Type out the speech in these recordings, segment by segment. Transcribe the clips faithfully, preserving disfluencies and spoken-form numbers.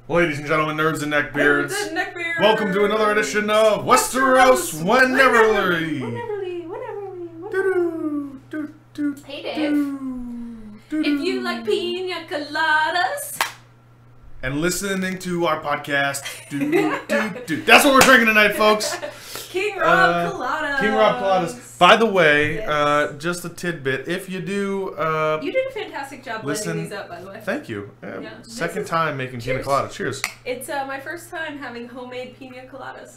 Ladies and gentlemen, nerds and neckbeards, Nerds and neckbeards. Welcome to another edition of Westeros Wheneverly. Wheneverly, Wheneverly, Doo-doo, doo, doo, Hey, Dave. doo, doo, If you like Pina Coladas. And listening to our podcast, doo, doo, doo. That's what we're drinking tonight, folks. King Robb Uh, Coladas. King Robb Coladas. By the way, Yes. uh, just a tidbit. If you do, uh, You did a fantastic job listen, blending these up, by the way. Thank you. Uh, Yeah. Second This is- time making Pina Cheers. Colada. Cheers. It's uh, my first time having homemade Pina Coladas.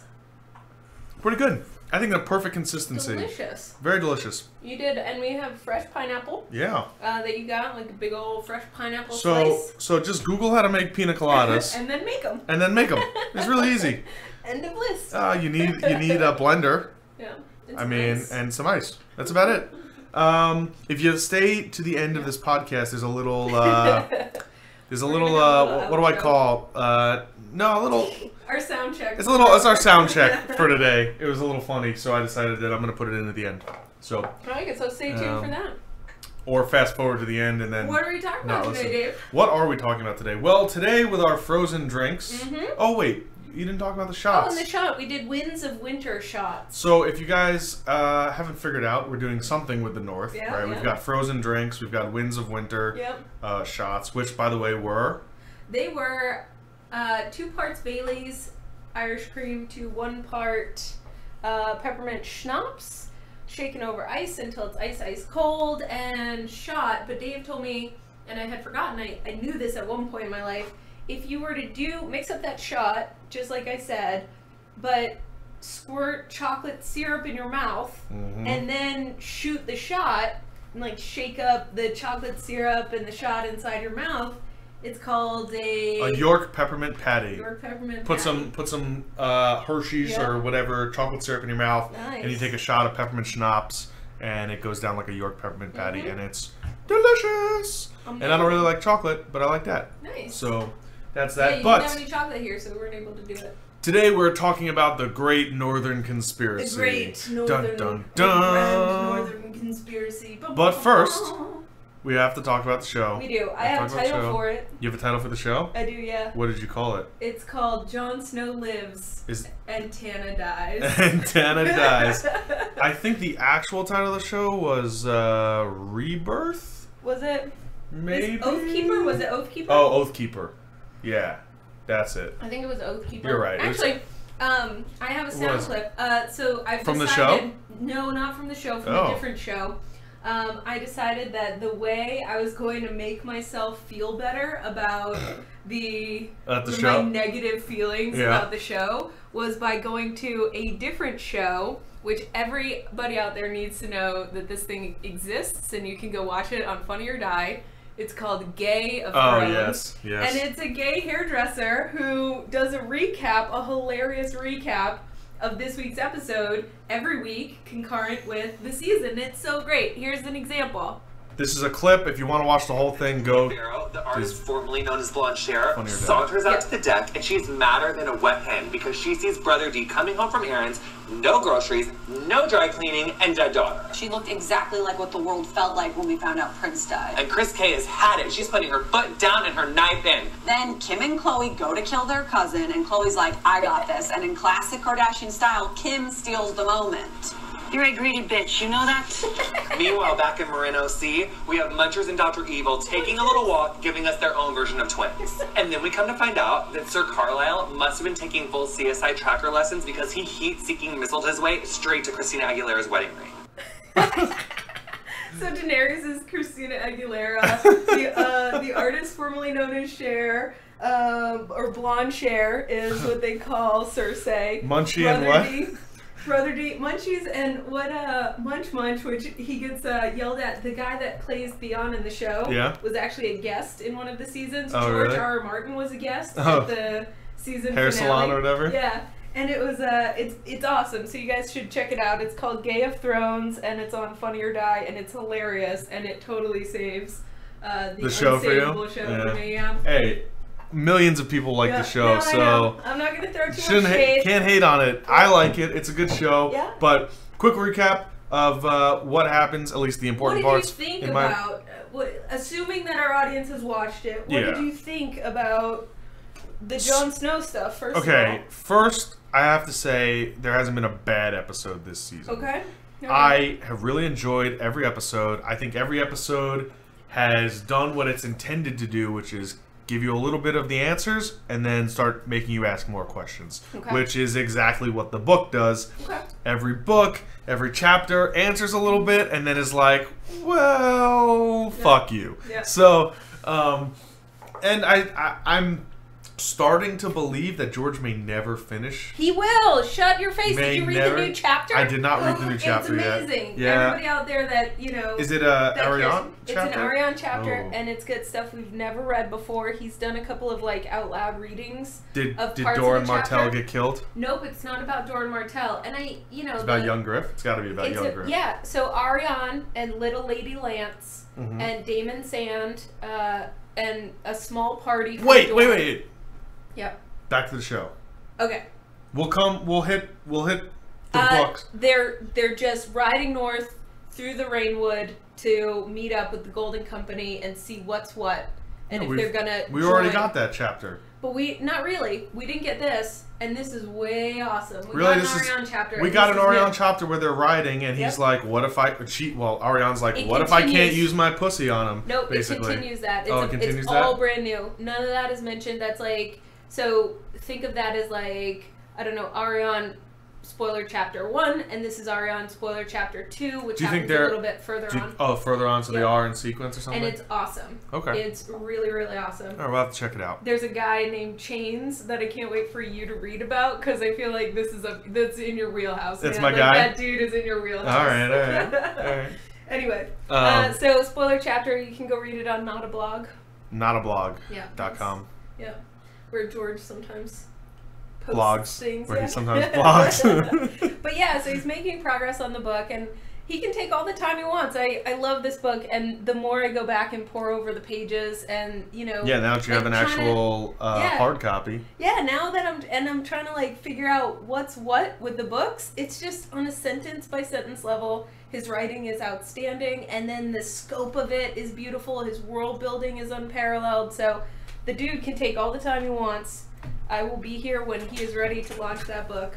Pretty good. I think the perfect consistency. Delicious. Very delicious. You did, and we have fresh pineapple Yeah. uh, that you got, like a big old fresh pineapple So, slice. so just Google how to make Pina Coladas. And then make them. And then make them. It's really easy. End of list. Uh, you need you need a blender. Yeah. It's I mean, nice. and some ice. That's about it. Um, if you stay to the end of this podcast, there's a little uh, there's a We're little gonna have a uh, little what do I outro. call uh, no a little. Our sound check. It's a little. It's our sound check for today. It was a little funny, so I decided that I'm gonna put it in at the end. So. I like it, so stay tuned Um, for that. Or fast forward to the end and then. What are we talking No, about today, listen. Dave? What are we talking about today? Well, today with our frozen drinks. Mhm. Oh wait, you didn't talk about the Oh, shots. in the shot, we did Winds of Winter shots. So if you guys uh, haven't figured out, we're doing something with the North, Yeah, right? yeah. We've got frozen drinks, we've got Winds of Winter Yep. uh, shots, which by the way were They were uh, two parts Bailey's Irish cream to one part uh, peppermint schnapps, shaken over ice until it's ice ice cold, and shot. But Dave told me, and I had forgotten, I, I knew this at one point in my life, if you were to do, mix up that shot, just like I said, but squirt chocolate syrup in your mouth, Mhm. and then shoot the shot, and like shake up the chocolate syrup and the shot inside your mouth, it's called a, a York peppermint patty. York peppermint Put patty. some put some uh, Hershey's Yeah. or whatever chocolate syrup in your mouth, Nice. and you take a shot of peppermint schnapps, and it goes down like a York peppermint patty, Mhm. and it's delicious. And I don't really like chocolate, but I like that. Nice. So that's yeah, that. you but didn't have any chocolate here, so we weren't able to do it. today we're talking about the Great Northern Conspiracy. The great northern, dun, the dun. grand northern conspiracy. But first, we have to talk about the show. we do. I Let's have a talk about the title show. for it. You have a title for the show? I do, yeah. What did you call it? It's called Jon Snow Lives Is and Tana Dies. and Tana Dies. I think the actual title of the show was uh, Rebirth. Was it? Maybe. Is Oathkeeper? Was it Oathkeeper? Oh, Oathkeeper. Yeah, that's it. I think it was Oathkeeper. You're right. It was- Actually, um, I have a sound was- clip. Uh, so I've From the decided, show? No, not from the show. From Oh. a different show. Um, I decided that the way I was going to make myself feel better about the, At the my show? negative feelings Yeah. about the show was by going to a different show, which everybody out there needs to know that this thing exists and you can go watch it on Funny or Die. It's called Gay of Oh, Thrones. yes, yes. And it's a gay hairdresser who does a recap, a hilarious recap of this week's episode every week, concurrent with the season. It's so great. Here's an example. This is a clip. If you want to watch the whole thing, go. Barrow, the artist Just- formerly known as Blonde Cher, Funny or Die. saunters out Yeah. to the deck and she's madder than a wet hen because she sees Brother D coming home from errands, no groceries, no dry cleaning, and dead daughter. She looked exactly like what the world felt like when we found out Prince died. And Chris K has had it. She's putting her foot down and her knife in. Then Kim and Chloe go to kill their cousin, and Chloe's like, I got this. And in classic Kardashian style, Kim steals the moment. You're a greedy bitch, you know that? Meanwhile, back in Marino C, we have Munchers and Doctor Evil taking a little walk, giving us their own version of twins. And then we come to find out that Sir Carlisle must have been taking full C S I tracker lessons because he heat-seeking missiled his way straight to Christina Aguilera's wedding ring. So Daenerys is Christina Aguilera. the, uh, the artist formerly known as Cher, um, or Blonde Cher, is what they call Cersei. Munchie and Brother what? D, Brother D, Munchies, and what uh, Munch Munch, which he gets uh, yelled at. The guy that plays Theon in the show Yeah. was actually a guest in one of the seasons. Oh, George really? R. R. Martin was a guest Oh. at the season Hair finale. salon or whatever? Yeah. And it was uh it's it's awesome. So you guys should check it out. It's called Gay of Thrones and it's on Funny or Die and it's hilarious and it totally saves uh the, The show for you? unsavable show Yeah. for me, yeah. Hey, millions of people like Yeah. the show, No, I so know. I'm not gonna throw too shouldn't much ha- shade. can't hate on it. I like it. It's a good show. Yeah. But quick recap of uh, what happens, at least the What important did parts. you think in my- about uh, what, assuming that our audience has watched it, what Yeah. did you think about the Jon Snow stuff first. Okay, of all. first I have to say there hasn't been a bad episode this season. Okay. okay. I have really enjoyed every episode. I think every episode has done what it's intended to do, which is give you a little bit of the answers and then start making you ask more questions, okay. which is exactly what the book does. Okay. Every book, every chapter answers a little bit and then is like, well, yeah. fuck you. Yeah. So, um, and I, I, I'm starting to believe that George may never finish. He will. Shut your face. May Did you read never, the new chapter? I did not read the new chapter yet. It's amazing. Yet. Yeah. Everybody out there that, you know. Is it a Arion It's chapter? an Arion chapter, oh. and it's got stuff we've never read before. He's done a couple of, like, out loud readings. Did, of did parts Doran of the Martell chapter. get killed? Nope, it's not about Doran Martell. And I, you know. It's the, about young Griff? It's got to be about it's young a, Griff. Yeah, so Arion and Little Lady Lance mm-hmm. and Damon Sand uh, and a small party. From Wait, Doran. wait, wait. Yep. Back to the show. Okay. We'll come. We'll hit. We'll hit the uh, books. They're they're just riding north through the Rainwood to meet up with the Golden Company and see what's what, and Yeah, if they're gonna. We join. already got that chapter. But we not really. We didn't get this, and this is way awesome. We Really, got this an is- Arion chapter. We and got this an is Arion new. chapter where they're riding, and he's Yep. like, "What if I cheat?" Well, Arion's like, It "What if I can't continues- use my pussy on him?" Nope, basically. it continues that. It's, Oh, a- it continues it's that? all brand new. None of that is mentioned. That's like, so think of that as like, I don't know, Arion spoiler chapter one, and this is Arion spoiler chapter two, which Do you think happens they're- a little bit further Do you- on. oh, further on, so they Yeah. are in sequence or something. And it's awesome. Okay. It's really, really awesome. All right, we'll have to check it out. There's a guy named Chains that I can't wait for you to read about because I feel like this is a that's in your wheelhouse. That's man. my like, guy? That dude is in your wheelhouse. All right, all right, all right. Anyway, Um, uh, so spoiler chapter, you can go read it on Not a Blog. Not a blog. Yeah. Dot com. Yeah, where George sometimes posts Blogs. things. Where yeah. he sometimes blogs. But yeah, so he's making progress on the book, and he can take all the time he wants. I, I love this book, and the more I go back and pour over the pages, and you know. Yeah, now that you have an like, trying to- actual uh, yeah. hard copy. Yeah, now that I'm and I'm trying to like figure out what's what with the books, it's just on a sentence by sentence level. His writing is outstanding, and then the scope of it is beautiful. His world building is unparalleled. So the dude can take all the time he wants. I will be here when he is ready to launch that book.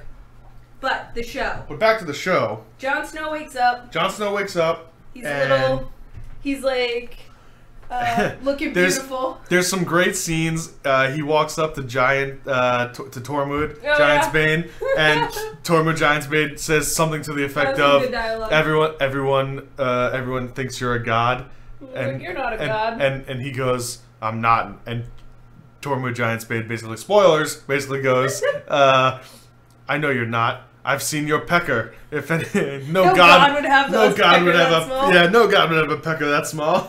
But the show. But back to the show. Jon Snow wakes up. Jon Snow wakes up. He's and a little. He's like uh, looking there's, beautiful. There's some great scenes. Uh, he walks up to Giant uh, to, to Tormund, Oh, Giant's yeah. Bane, and Tormund Giant's Bane says something to the effect That was some of, good dialogue. "Everyone, everyone, uh, everyone thinks you're a god." Like, "You're not a and, god." And and he goes, "I'm not." And Tormund Giant's Bane basically, spoilers, basically goes, uh, "I know you're not. I've seen your pecker. If any, no, No god, god would have no those god pecker would have that a small." yeah, no god would have a pecker that small."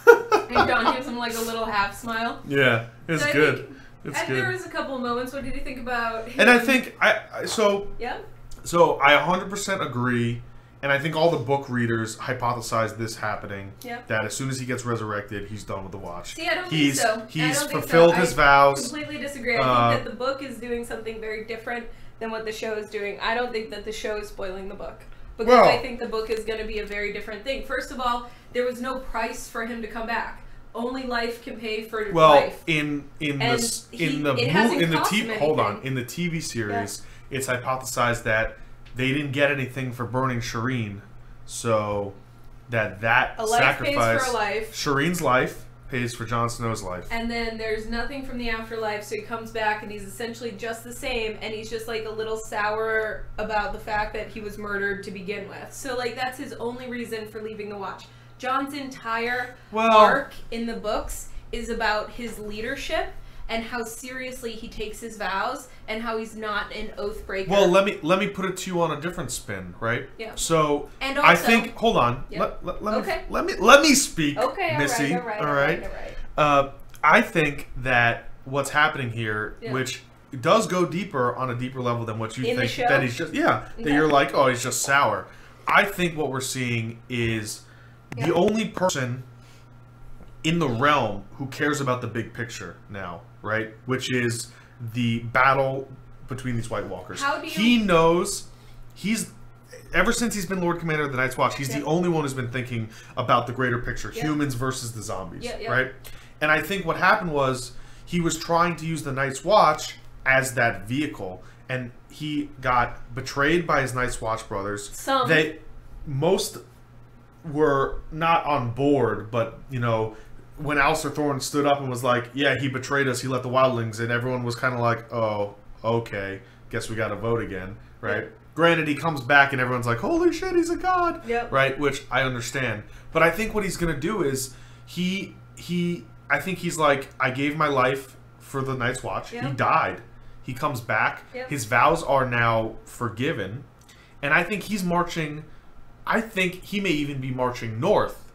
And Jon gives him like a little half smile. Yeah, it's So I good. think- It's I, there good. was a couple of moments. What did you think about him? And I think I I- so Yeah? so I one hundred percent agree, and I think all the book readers hypothesize this happening. Yeah. That as soon as he gets resurrected, he's done with the watch. See, I don't he's, think so. I He's don't think fulfilled so. his I vows. completely disagree. I Uh, think that the book is doing something very different than what the show is doing. I don't think that the show is spoiling the book. Because Well- I think the book is going to be a very different thing. First of all, there was no price for him to come back. Only life can pay for Well, life. in in And the s- he- in the it mo- hasn't in the cost T him V hold on anything. in the T V series, it's hypothesized that they didn't get anything for burning Shireen, so that that A life pays sacrifice for a life. Shireen's life pays for Jon Snow's life. And then there's nothing from the afterlife, so he comes back and he's essentially just the same, and he's just like a little sour about the fact that he was murdered to begin with. So like that's his only reason for leaving the watch. Jon's entire Well- arc in the books is about his leadership and how seriously he takes his vows and how he's not an oath breaker. Well, let me let me put it to you on a different spin, right? Yeah. So And I also- think hold on. Yep. Let, let, let Okay. me let me let me speak, Okay, all Missy. right, all right, all all right. right, all right. Uh, I think that what's happening here, Yeah. which does go deeper on a deeper level than what you In the think show? that he's just yeah that Okay. you're like, oh, he's just sour. I think what we're seeing is Yeah. the only person in the realm who cares about the big picture now, right? Which is the battle between these White Walkers. How do you- He knows he's ever since he's been Lord Commander of the Night's Watch, he's Yeah. the only one who's been thinking about the greater picture, Yeah. humans versus the zombies, Yeah, yeah. right? And I think what happened was he was trying to use the Night's Watch as that vehicle, and he got betrayed by his Night's Watch brothers. Some. They most were not on board, but you know, when Alistair Thorne stood up and was like, "Yeah, he betrayed us. He let the wildlings," and everyone was kind of like, "Oh, okay, guess we got to vote again," right? Yep. Granted, he comes back and everyone's like, "Holy shit, he's a god!" Yep. Right? Which I understand, but I think what he's gonna do is he he. I think he's like, I gave my life for the Night's Watch. Yep. He died. He comes back. Yep. His vows are now forgiven, and I think he's marching. I think he may even be marching north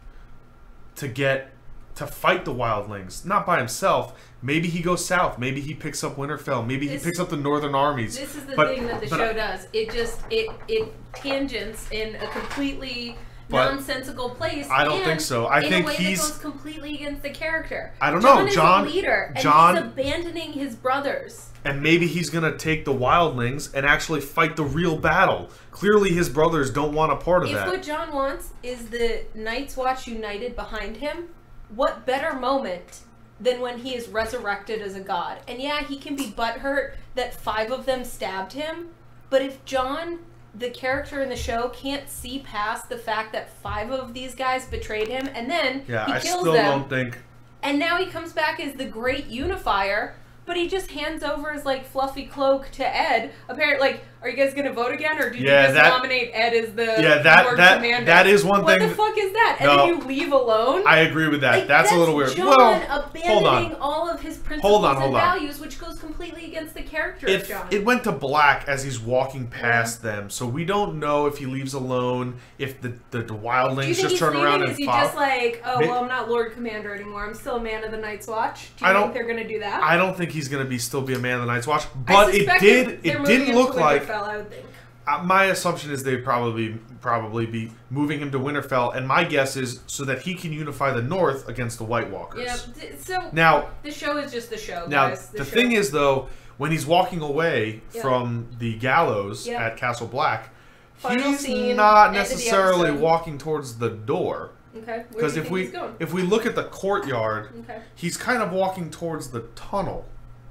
to get to fight the wildlings, not by himself. Maybe he goes south. Maybe he picks up Winterfell. Maybe this, he picks up the northern armies. This is the but, thing that the show does. It just it it tangents in a completely nonsensical place. I don't and think so. I in think a way he's that goes completely against the character. I don't John know. Is John a leader, and John he's abandoning his brothers. And maybe he's gonna take the wildlings and actually fight the real battle. Clearly, his brothers don't want a part of if that. If what John wants is the Night's Watch united behind him, what better moment than when he is resurrected as a god? And yeah, he can be butthurt that five of them stabbed him, but if John, the character in the show, can't see past the fact that five of these guys betrayed him, and then yeah, he I kills still them, don't think. And now he comes back as the great unifier, but he just hands over his like fluffy cloak to Ed. Apparently, like, are you guys gonna vote again, or did yeah, you just that, nominate Ed as the yeah, that, Lord that, Commander? That is one what thing. What the fuck is that? And no, then you leave alone? I agree with that. Like, that's, that's a little weird. John well, abandoning hold on. all of his principles hold on, hold and on. values, which goes completely against the character It, of John. it went to black as he's walking past yeah. them, so we don't know if he leaves alone, if the, the, the wildlings just turn around and is he follow. just like, oh, well, I'm not Lord Commander anymore. I'm still a man of the Night's Watch. Do you I think don't, they're going to do that? I don't think he's going to be still be a man of the Night's Watch, but it did it didn't look like... Winterfell, I would think. Uh, my assumption is they'd probably probably be moving him to Winterfell, and my guess is so that he can unify the North against the White Walkers. Yeah, so now the show is just the show, now, guys. The, the show. thing is, though, when he's walking away yep. from the gallows yep. at Castle Black, Final he's scene, not necessarily walking towards the door. Okay. Because if we if we look at the courtyard, okay. he's kind of walking towards the tunnel.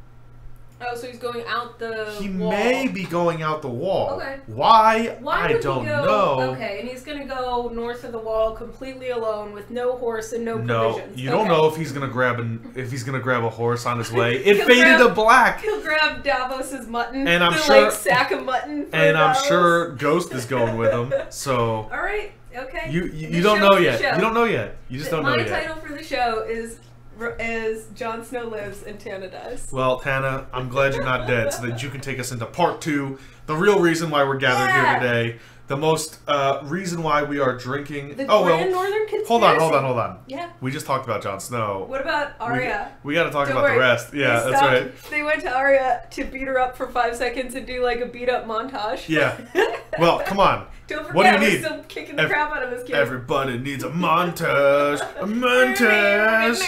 Oh, so he's going out the He wall. may be going out the wall. Okay. Why? Why I would don't he go, know. Okay, and he's going to go north of the wall completely alone with no horse and no provisions. No, you okay. don't know if he's going to grab an if he's going to grab a horse on his way. It faded grab, to black. He'll grab Davos's mutton. And I'm the, sure like, sack of mutton. For and Davos. I'm sure Ghost is going with him. So all right, okay. You you, you don't know yet. Show. You don't know yet. You just the, don't know my yet. My title for the show is is Jon Snow lives and Tana dies. Well, Tana, I'm glad you're not dead, so that you can take us into part two. The real reason why we're gathered yeah. here today. The most uh, reason why we are drinking. The oh Grand well. Northern Conspiracy. Hold on, hold on, hold on. Yeah. We just talked about Jon Snow. What about Arya? We, we got to talk Don't about worry. the rest. Yeah, they that's stopped, right. They went to Arya to beat her up for five seconds and do like a beat up montage. Yeah. Well, come on. Don't forget, what do you we're need? still kicking the Ev- crap out of this kid. Everybody needs a montage. A montage.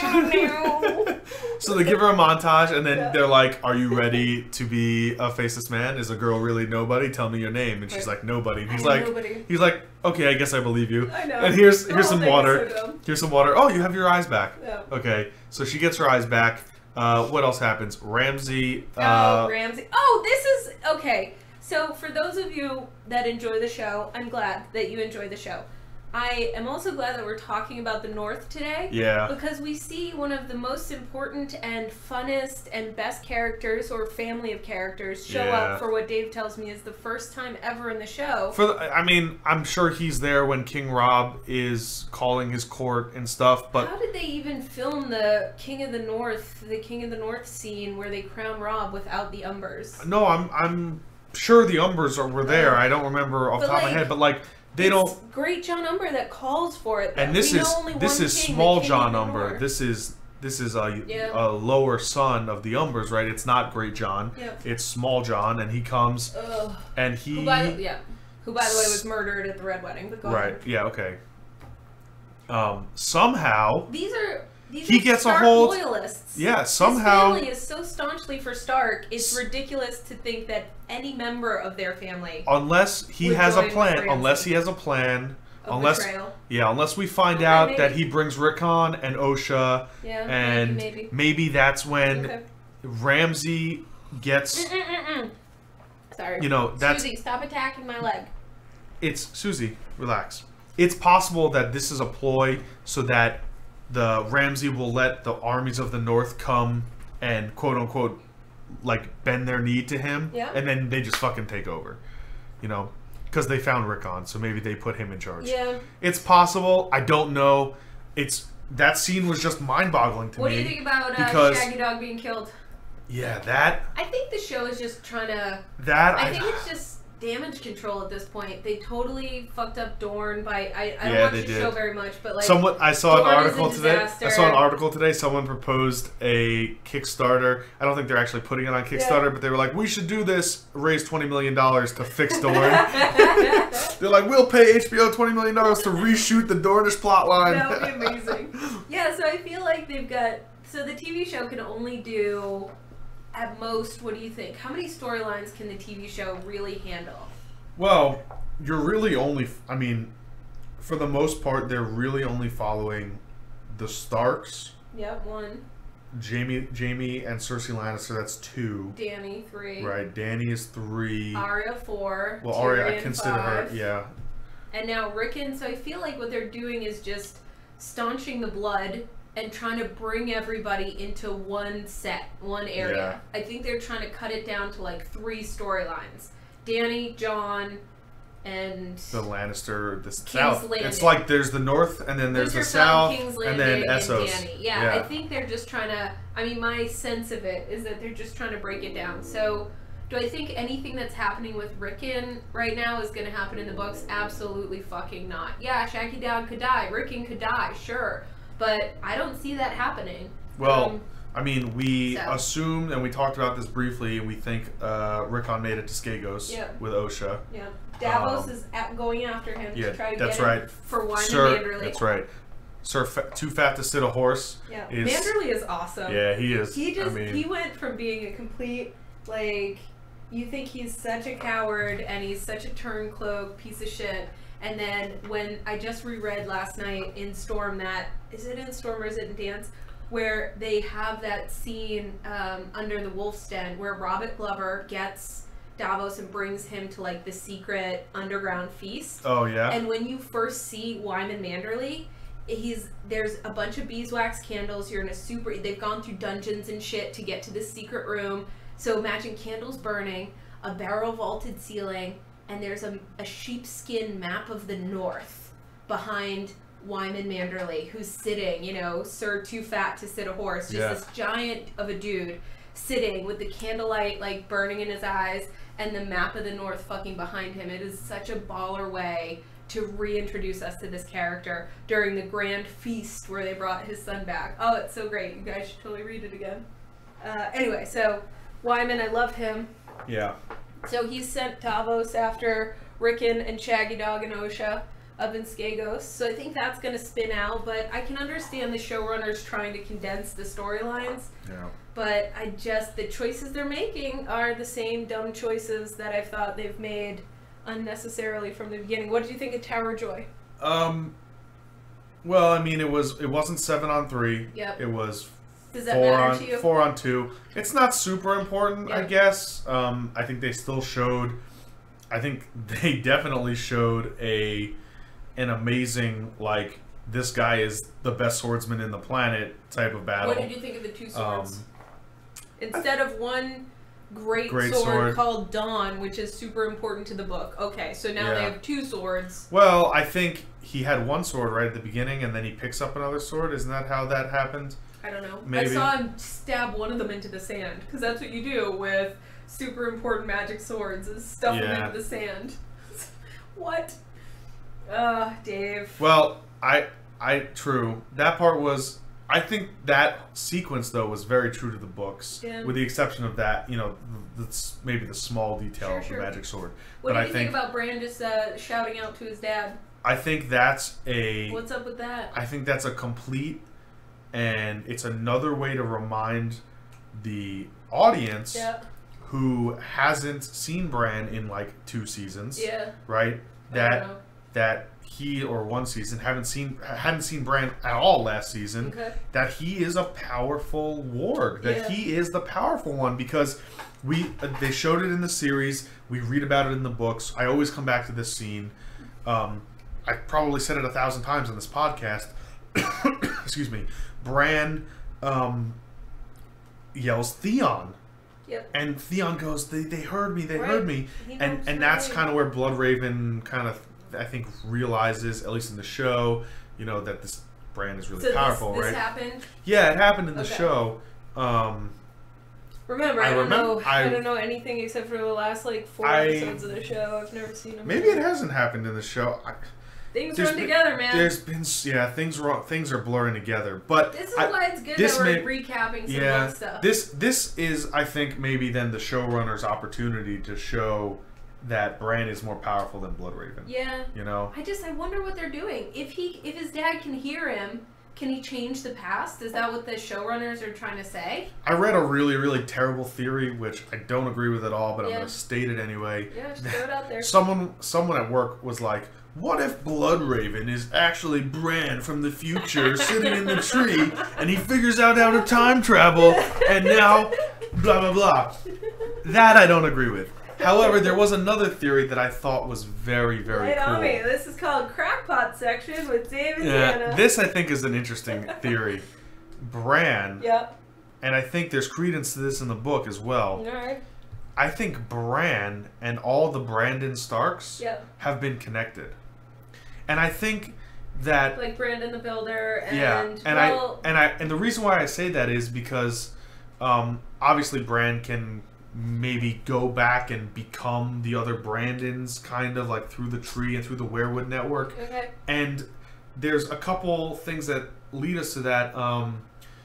So they give her a montage, and then yeah. they're like, "Are you ready to be a faceless man? Is a girl really nobody? Tell me your name." And she's right. like, "Nobody." And he's like, nobody. "He's like, okay, I guess I believe you." I know. And here's the here's some water. So here's some water. Oh, you have your eyes back. Yeah. Okay, so she gets her eyes back. Uh, what else happens? Ramsay. Uh, oh, Ramsay. Oh, this is okay. So, for those of you that enjoy the show, I'm glad that you enjoy the show. I am also glad that we're talking about the North today. Yeah. Because we see one of the most important and funnest and best characters, or family of characters, show yeah. up for what Dave tells me is the first time ever in the show. For the, I mean, I'm sure he's there when King Robb is calling his court and stuff, but... How did they even film the King of the North, the King of the North scene where they crown Robb without the Umbers? No, I'm... I'm sure the Umbers are, were there. I don't remember off the top like, of my head, but like they it's don't. Great John Umber that calls for it. Though. And this we is know only this one is king, small King John Umber. This is this is a yeah. a lower son of the Umbers, right? It's not Great John. Yep. It's Small John, and he comes Ugh. and he. Who by the, yeah. Who by the way was murdered at the Red Wedding. But go right. on. Yeah. Okay. Um. Somehow. These are. These he are gets Stark a hold. Loyalists. Yeah. Somehow. His family is so staunchly for Stark. It's ridiculous to think that any member of their family. Unless he has a plan. Unless he has a plan Of unless betrayal. yeah, unless we find Okay, out maybe. that he brings Rickon and Osha, Yeah, and maybe, maybe. that's when Okay. Ramsay gets. Mm-mm-mm-mm. Sorry. You know, that's Susie, stop attacking my leg. it's Susie. Relax. It's possible that this is a ploy so that the Ramsay will let the armies of the North come and quote unquote like bend their knee to him, Yeah. and then they just fucking take over. You know. Because they found Rickon, so maybe they put him in charge. Yeah. It's possible. I don't know. It's that scene was just mind-boggling to What me. do you think about uh, because, Shaggy Dog being killed? Yeah, that. I think the show is just trying to. That I I think it's just damage control at this point. They totally fucked up Dorne by. I, I don't Yeah, watch they the did. show very much, but like. Someone I saw an Dorne is a article today. disaster. I saw an article today. Someone proposed a Kickstarter. I don't think they're actually putting it on Kickstarter, Yeah. but they were like, "We should do this. Raise twenty million dollars to fix Dorne." They're like, "We'll pay H B O twenty million dollars to reshoot the Dornish plotline." That would be amazing. Yeah, so I feel like they've got. So the T V show can only do, at most, what do you think? How many storylines can the T V show really handle? Well, you're really only. I mean, for the most part, they're really only following the Starks, Yep, one. Jamie, Jamie, and Cersei Lannister. That's two. Dany, three. Right. Dany is three. Arya, four. Well, Arya, I Tyrion, consider five. her. Yeah. And now Rickon, so I feel like what they're doing is just staunching the blood and trying to bring everybody into one set, one area. I think they're trying to cut it down to like three storylines. Dany, Jon, and The Lannister, the King's South. Landing. It's like there's the North, and then there's the Winterfell, South, King's and Landing, then Essos. Dany. Yeah, I think they're just trying to. I mean, my sense of it is that they're just trying to break it down. So, do I think anything that's happening with Rickon right now is going to happen in the books? Absolutely fucking not. Yeah, Shaggy Dog could die, Rickon could die, sure, but I don't see that happening. Well, Um, I mean, we so. assumed, and we talked about this briefly, and we think uh, Rickon made it to Skagos Yeah. with Osha. yeah, Davos Um, is at going after him Yeah, to try to that's get him right. for wine Sir, and Manderley. that's right. Sir, fa- too fat to sit a horse. Yeah, Is, Manderley is awesome. Yeah, he is. He just I mean, he went from being a complete like you think he's such a coward and he's such a turncloak piece of shit, and then when I just reread last night in Storm that is it in Storm or is it in Dance where they have that scene um, under the Wolf's Den where Robert Glover gets Davos and brings him to like the secret underground feast. Oh yeah. And when you first see Wyman Manderley, he's there's a bunch of beeswax candles. You're in a super. They've gone through dungeons and shit to get to this secret room. So imagine candles burning, a barrel vaulted ceiling, and there's a, a sheepskin map of the North behind Wyman Manderley, who's sitting. You know, Sir Too Fat to Sit a Horse, just Yeah. this giant of a dude sitting with the candlelight like burning in his eyes and the map of the North fucking behind him. It is such a baller way to reintroduce us to this character during the grand feast where they brought his son back. Oh, it's so great. You guys should totally read it again. Uh, anyway, so Wyman, I love him. Yeah. So he sent Davos after Rickon and Shaggy Dog and Osha up in Skagos. So I think that's going to spin out, but I can understand the showrunners trying to condense the storylines. Yeah. But I just, the choices they're making are the same dumb choices that I've thought they've made unnecessarily from the beginning. What did you think of Tower Joy? Um. Well, I mean, it was it wasn't seven on three. Yep. It was Does that four matter on to you? four on two. It's not super important, I Yeah. guess. Um, I think they still showed. I think they definitely showed a an amazing like this guy is the best swordsman in the planet type of battle. What did you think of the two swords? Um, Instead of one great, Great sword, sword. called Dawn, which is super important to the book. Okay, so now they Yeah. have two swords. Well, I think he had one sword right at the beginning, and then he picks up another sword. Isn't that how that happened? I don't know. Maybe. I saw him stab one of them into the sand, because that's what you do with super important magic swords, is stuff them Yeah. into the sand. What? Ugh, Dave. Well, I, I true. That part was. I think that sequence though was very true to the books, Yeah. with the exception of that. You know, that's maybe the small detail Sure, of sure. the magic sword. What but do I you think, think about Bran just uh, shouting out to his dad? I think that's a. What's up with that? I think that's a complete, and it's another way to remind the audience Yeah. who hasn't seen Bran in like two seasons, Yeah. right? I don't That know. that he or one season haven't seen hadn't seen Bran at all last season. Okay. That he is a powerful warg. That Yeah. he is the powerful one because we uh, they showed it in the series. We read about it in the books. I always come back to this scene. Um, I probably said it a thousand times on this podcast. Excuse me. Bran um, yells Theon. Yep. And Theon goes, they, they heard me, they Right. heard me. He And knows and that's right. kind of where Bloodraven kind of, I think, realizes, at least in the show, you know, that this Bran is really So powerful, this, this right? happened. Yeah, it happened in the Okay. show. Um, Remember, I I, don't remember- know. I, I- don't know anything except for the last like four I- episodes of the show. I've never seen them. maybe it hasn't happened in the show. I, Things there's run been- together, man. There's been, yeah, things wrong, things are blurring together. But This is I- why it's good this that we're may- recapping some yeah, book stuff. this this is, I think, maybe then the showrunner's opportunity to show that Bran is more powerful than Bloodraven. yeah. You know? I just I wonder what they're doing. If he if his dad can hear him, can he change the past? Is that what the showrunners are trying to say? I read a really, really terrible theory, which I don't agree with at all, but I'm Yeah. going to state it anyway. Yeah, just throw it out there. Someone, someone at work was like, "What if Bloodraven is actually Bran from the future, sitting in the tree, and he figures out how to time travel, and now, blah blah blah." That I don't agree with. However, there was another theory that I thought was very, very Right cool. on me. This is called Crackpot Section with Dave and Yeah, Tana. this I think is an interesting theory. Bran, Yep. and I think there's credence to this in the book as well. Alright. I think Bran and all the Brandon Starks Yep. have been connected, and I think that Like Brandon the Builder and yeah, and well, I and I and the reason why I say that is because um, obviously Bran can maybe go back and become the other Brandons, kind of like through the tree and through the Werewood network. okay. And there's a couple things that lead us to that. Um,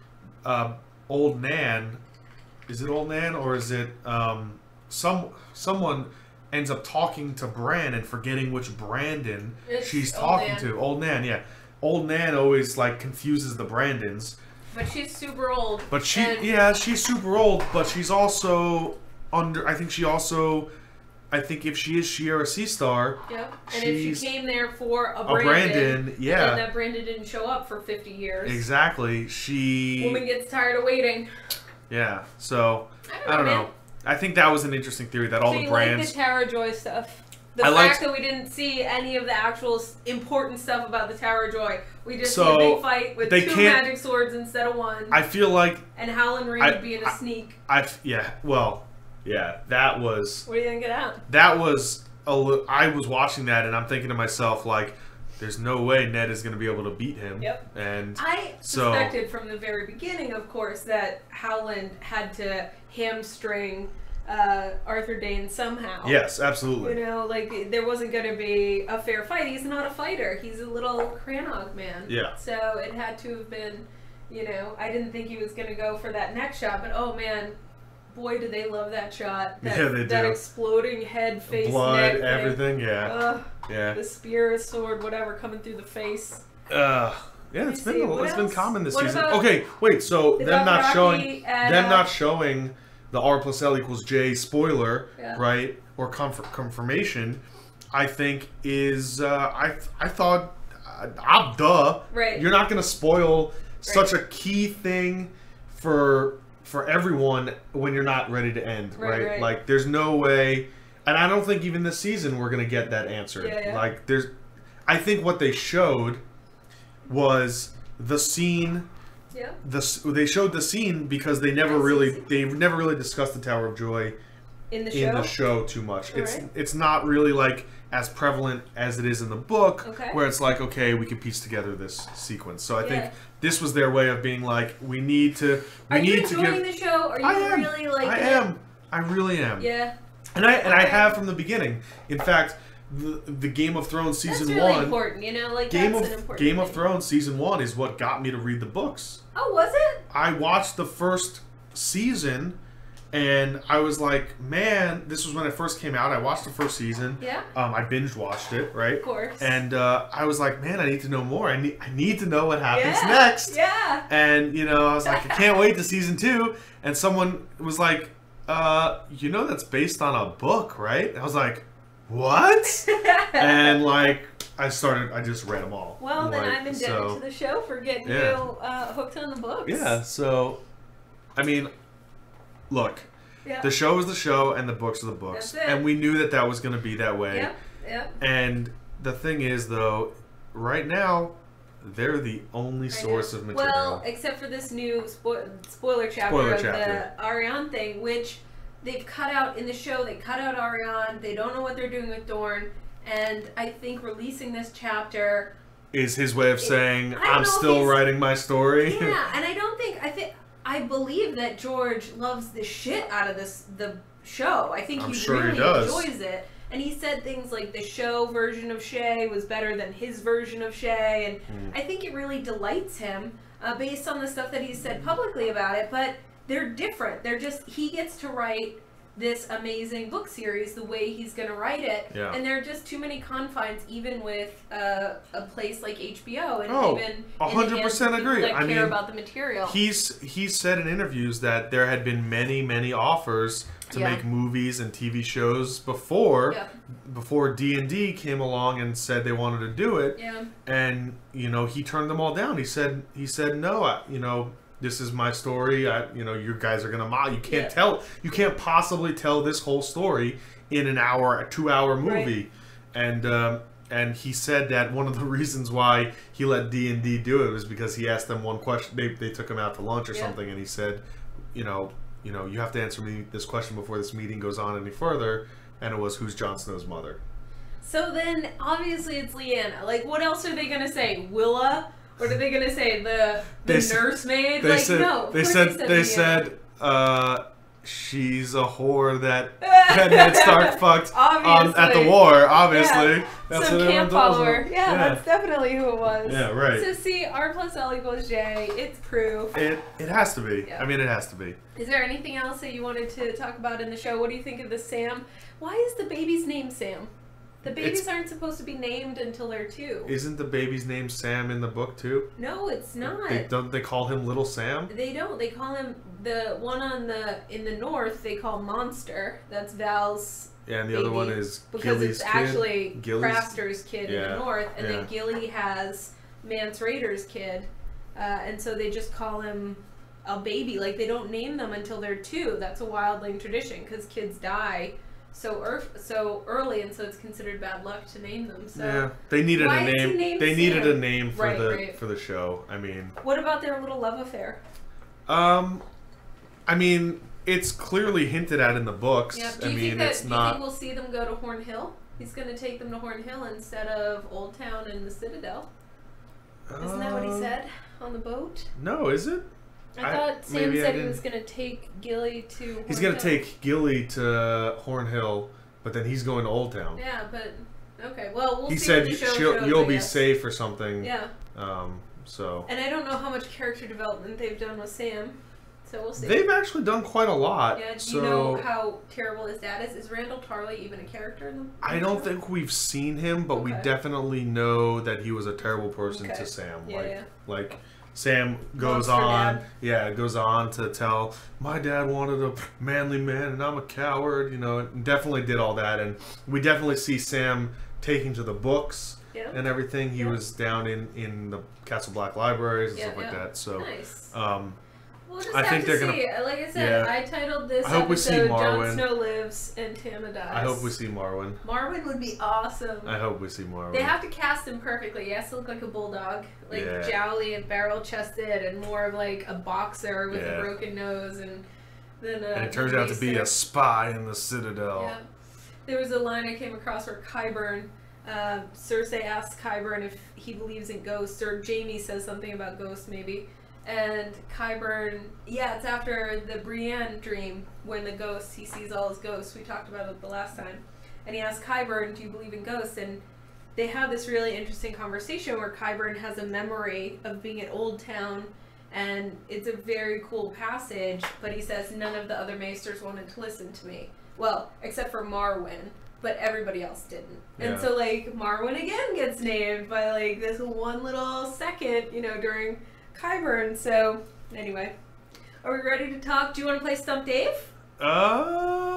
uh, old Nan, is it Old Nan or is it um, some someone ends up talking to Bran and forgetting which Brandon It's she's Old talking Nan. to. Old Nan, yeah. Old Nan always like confuses the Brandons, But she's super old. but she and- yeah she's super old, but she's also under. I think she also. I think if she is Shiera Seastar, Yep. And if she's she came there for a a Brandon, Brandon, yeah. and that Brandon didn't show up for fifty years. exactly. She Woman gets tired of waiting. yeah. So I don't know. I don't man. know. I think that was an interesting theory that all so the you brands. like the Tara Joy stuff. The I fact liked- that we didn't see any of the actual s- important stuff about the Tower of Joy. We just So, see a big fight with they two can't- magic swords instead of one. I feel like and Howland Reed I- being a I- sneak. I yeah. Well, yeah. That was What do you think of that? that was a. li- I was watching that and I'm thinking to myself like, there's no way Ned is going to be able to beat him. Yep. And I So- suspected from the very beginning, of course, that Howland had to hamstring uh, Arthur Dane somehow. yes, You absolutely. know, like there wasn't going to be a fair fight. He's not a fighter. He's a little Cranog man. Yeah. So it had to have been, you know, I didn't think he was going to go for that neck shot, but oh man, boy, did they love that shot. That, Yeah, they That do. exploding head, face, Blood, neck thing. everything. Yeah. Ugh, yeah. the spear, sword, whatever, coming through the face. Uh, yeah, it's me been see, what it's been else? common this What season. about- Okay, wait. So They them got not Rocky showing and, them uh, not showing the R plus L equals J spoiler, Yeah. right? Or comfort, confirmation. I think is uh, I I thought uh, ah, duh. Right. You're not gonna spoil such a key thing for for everyone when you're not ready to end, Right, right? right. Like there's no way, and I don't think even this season we're gonna get that answer. Yeah, yeah. Like there's, I think what they showed was the scene. Yeah. The s- they showed the scene because they never This really season. they never really discussed the Tower of Joy In the show. in the show too much. It's Alright. it's not really like as prevalent as it is in the book, Okay. where it's like, okay, we can piece together this sequence. So I Yeah. think this was their way of being like, we need to we Are need you to enjoying give. the show? Are you I am. really like I it? am. I really am. Yeah. And I and I Okay. have from the beginning. In fact, the, the Game of Thrones season That's really one. important, you know, like Game that's of an important Game of thing. Thrones season one is what got me to read the books. Oh, was it? I watched the first season, and I was like, man, this was when it first came out. I watched the first season. Yeah. Um, I binge watched it, right? Of course. And uh, I was like, man, I need to know more. I need, I need to know what happens yeah. next. Yeah. And you know, I was like, I can't wait to season two. And someone was like, uh, you know, that's based on a book, right? And I was like, what? And like, I started. I just read them all. Well, then like, I'm indebted so, to the show for getting yeah. you uh, hooked on the books. Yeah. So, I mean, look, Yeah. the show is the show, and the books are the books, That's it. and we knew that that was going to be that way. Yep. Yep. And the thing is, though, right now, they're the only source of material. Well, except for this new spo- spoiler chapter Spoiler of chapter. the Ariane thing, which they've cut out in the show. They cut out Ariane. They don't know what they're doing with Dorne. And I think releasing this chapter is his way of saying, I don't I'm know if still he's- writing my story. Yeah, and I don't think I think I believe that George loves the shit out of this the show. I think I'm he sure he really does. enjoys it. And he said things like the show version of Shay was better than his version of Shay, and Mm. I think it really delights him uh, based on the stuff that he's said publicly about it. But they're different. They're just he gets to write this amazing book series the way he's going to write it, Yeah. and there are just too many confines, even with uh, a place like H B O, and Oh, even one hundred percent in the hands of agree. people that I care mean, about the material. He's he's said in interviews that there had been many many offers to Yeah. make movies and T V shows before Yeah. before D and D came along and said they wanted to do it, Yeah. and you know he turned them all down. He said he said no, I, you know this is my story. I you know you guys are gonna mock. You can't Yeah. tell. You can't possibly tell this whole story in an hour, a two hour movie, and. Um, And he said that one of the reasons why he let D and D do it was because he asked them one question. They, they took him out to lunch or Yeah. something, and he said, you know, you know, you have to answer me this question before this meeting goes on any further. And it was, who's Jon Snow's mother? So then, obviously, it's Lyanna. Like, what else are they gonna say? Willa? What are they gonna say? The the They s- nursemaid? They Like, said, no. of they course said, they Lyanna. said, uh, she's a whore that, that Ned Stark fucked on, at the Obviously. war. Obviously, Yeah. that's Some what camp everyone tells follower. them. Yeah, that's definitely who it was. Yeah, right. So see, R plus L equals J. It's proof. It it has to be. Yeah. I mean, it has to be. Is there anything else that you wanted to talk about in the show? What do you think of the Sam? Why is the baby's name Sam? The babies It's- aren't supposed to be named until they're two. Isn't the baby's name Sam in the book too? No, it's not. They, don't they call him Little Sam? They don't. They call him the one on the in the north. They call Monster. That's Val's. Yeah, and the other baby, one is because Gilly's it's kid. actually Gilly's- Craster's kid in Yeah, the north, and yeah. then Gilly has Mance Raider's kid, uh, and so they just call him a baby. Like they don't name them until they're two. That's a wildling tradition because kids die so er- so early, and so it's considered bad luck to name them. So Yeah, they needed Why a is he name. named They needed Sam? a name for Right, the right. for the show. I mean, what about their little love affair? um, I mean, it's clearly hinted at in the books. Yeah. Do I you mean, think that it's do you not. think we'll see them go to Horn Hill? He's going to take them to Horn Hill instead of Old Town and the Citadel. Isn't that what he Uh, said on the boat? No, is it? I, I- thought Sam maybe I said he didn't- was going to take Gilly to. Horn He's gonna Hill. take Gilly to Horn Hill, but then he's going to Old Town. Yeah, but okay. Well, we'll he see. said what the show she'll, shows, you'll I be guess. safe or something. Yeah, Um. So and I don't know how much character development they've done with Sam, so we'll see. they've actually done quite a lot. yeah. Do so you know how terrible his dad is? Is Randall Tarley even a character in the? I don't think we've seen him, but we Okay. definitely know that he was a terrible person Okay. to Sam. Yeah, like, yeah. like Sam goes Monster on, dad. yeah, goes on to tell my dad wanted a manly man and I'm a coward. You know, and definitely did all that, and we definitely see Sam taking to the books Yeah. and everything. He Yeah. was down in in the Castle Black libraries and Yeah, stuff like yeah. that. So, Nice. um, We'll just I have think to they're see. gonna- Like I said, Yeah. I titled this I hope we see episode "Jon Marwyn. Snow Lives and Tana Dies." I hope we see Marwyn. Marwyn would be awesome. I hope we see Marwyn. They have to cast him perfectly. He has to look like a bulldog, like Yeah. jowly and barrel-chested, and more of like a boxer with Yeah. a broken nose, and then. Uh, and it turns out to be a racer. spy in the Citadel. Yeah. There was a line I came across where Qyburn, uh, Cersei asks Qyburn if he believes in ghosts, or Jaime says something about ghosts maybe. And Qyburn, yeah, it's after the Brienne dream when the ghosts, he sees all his ghosts. We talked about it the last time. And he asks Qyburn, do you believe in ghosts? And they have this really interesting conversation where Qyburn has a memory of being at Old Town, and it's a very cool passage, but he says none of the other maesters wanted to listen to me. Well, except for Marwyn, but everybody else didn't. And Yeah. so, like, Marwyn again gets named by, like, this one little second, you know, during Qyburn. So, anyway. Are we ready to talk? Do you want to play Stump Dave? Uh, I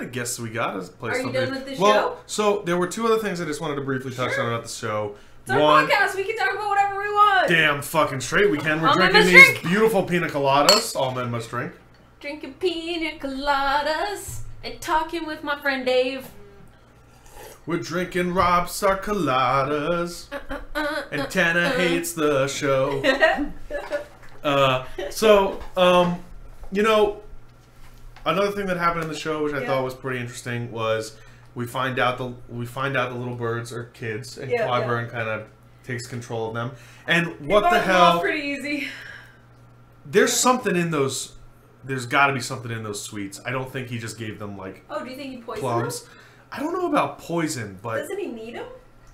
guess we gotta play Are you something. done with the well, show? so there were two other things I just wanted to briefly touch Sure. on about the show. It's our One, podcast. We can talk about whatever we want. damn fucking straight we can. We're All men drinking must these drink. beautiful pina coladas. All men must drink. Drinking pina coladas and talking with my friend Dave. We're drinking Robb Star coladas. Uh, uh, And uh, Tana uh. hates the show. Uh, so, um, you know, another thing that happened in the show, which I Yeah. thought was pretty interesting, was we find out the we find out the little birds are kids, and Yeah, Clyburn yeah. kind of takes control of them. And He what bought the them off hell? Pretty easy. There's something in those. There's got to be something in those sweets. I don't think he just gave them like Oh, do you think he poisoned plums. them? I don't know about poison, but Doesn't he need them?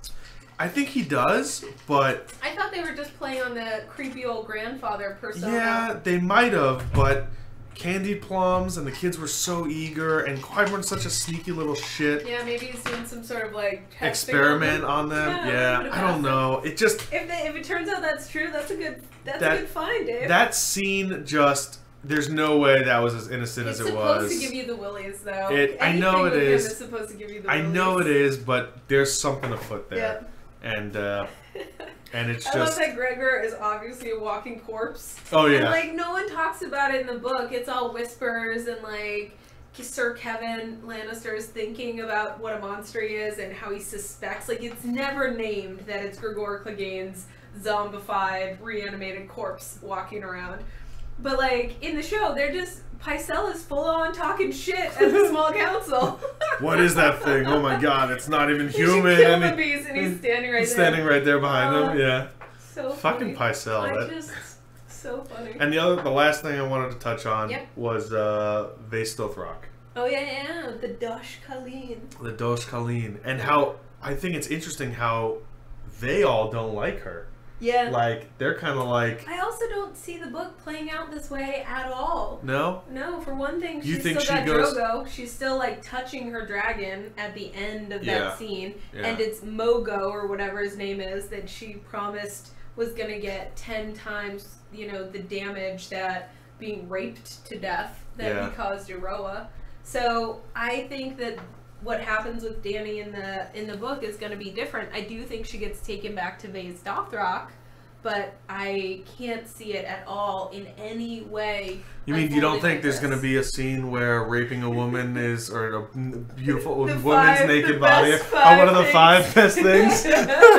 I think he does. But I thought they were just playing on the creepy old grandfather persona. yeah, they might have, but candied plums and the kids were so eager, and Qyburn's such a sneaky little shit. Yeah, maybe he's doing some sort of like testing Experiment on them. Yeah, Yeah, I'm gonna I don't pass know. It just If they, if it turns out that's true, that's a good that's That- a good find, Dave. that scene just there's no way that was as innocent it's as it supposed was. to give you the willies, though. It- I know Anything it with him is. is supposed to give you the I willies. know it is, but there's something afoot there. And uh and it's I love just that Gregor is obviously a walking corpse. Oh And yeah. like no one talks about it in the book. It's all whispers and like Sir Kevin Lannister is thinking about what a monster he is and how he suspects. Like it's never named that it's Gregor Clegane's zombified, reanimated corpse walking around. But like in the show, they're just Pycelle is full on talking shit at the small council. What is that thing? Oh my god, it's not even He should human. kill and the he- beast and he's standing right he's there. standing right there behind Oh, him. Yeah. So Fucking funny. Pycelle. I That, just so funny. and the other, the last thing I wanted to touch on Yep. was uh, Vastothrock, Oh yeah, yeah, the Dosh Colleen. the Dosh Colleen, and how I think it's interesting how they all don't like her. Yeah. Like they're kind of like, I also don't see the book playing out this way at all. no. No, for one thing, You she's think still she got goes- Drogo. She's still like touching her dragon at the end of Yeah. that scene, Yeah. and it's Mogo or whatever his name is that she promised was gonna get ten times, you know, the damage that being raped to death that Yeah. he caused Iroha. So I think that what happens with Dany in the in the book is going to be different. I do think she gets taken back to Vase Dothrock, but I can't see it at all in any way. You mean you don't unfolding think like there's this. going to be a scene where raping a woman is, or a beautiful The woman's five- naked the body, best are five one of the things. five best things?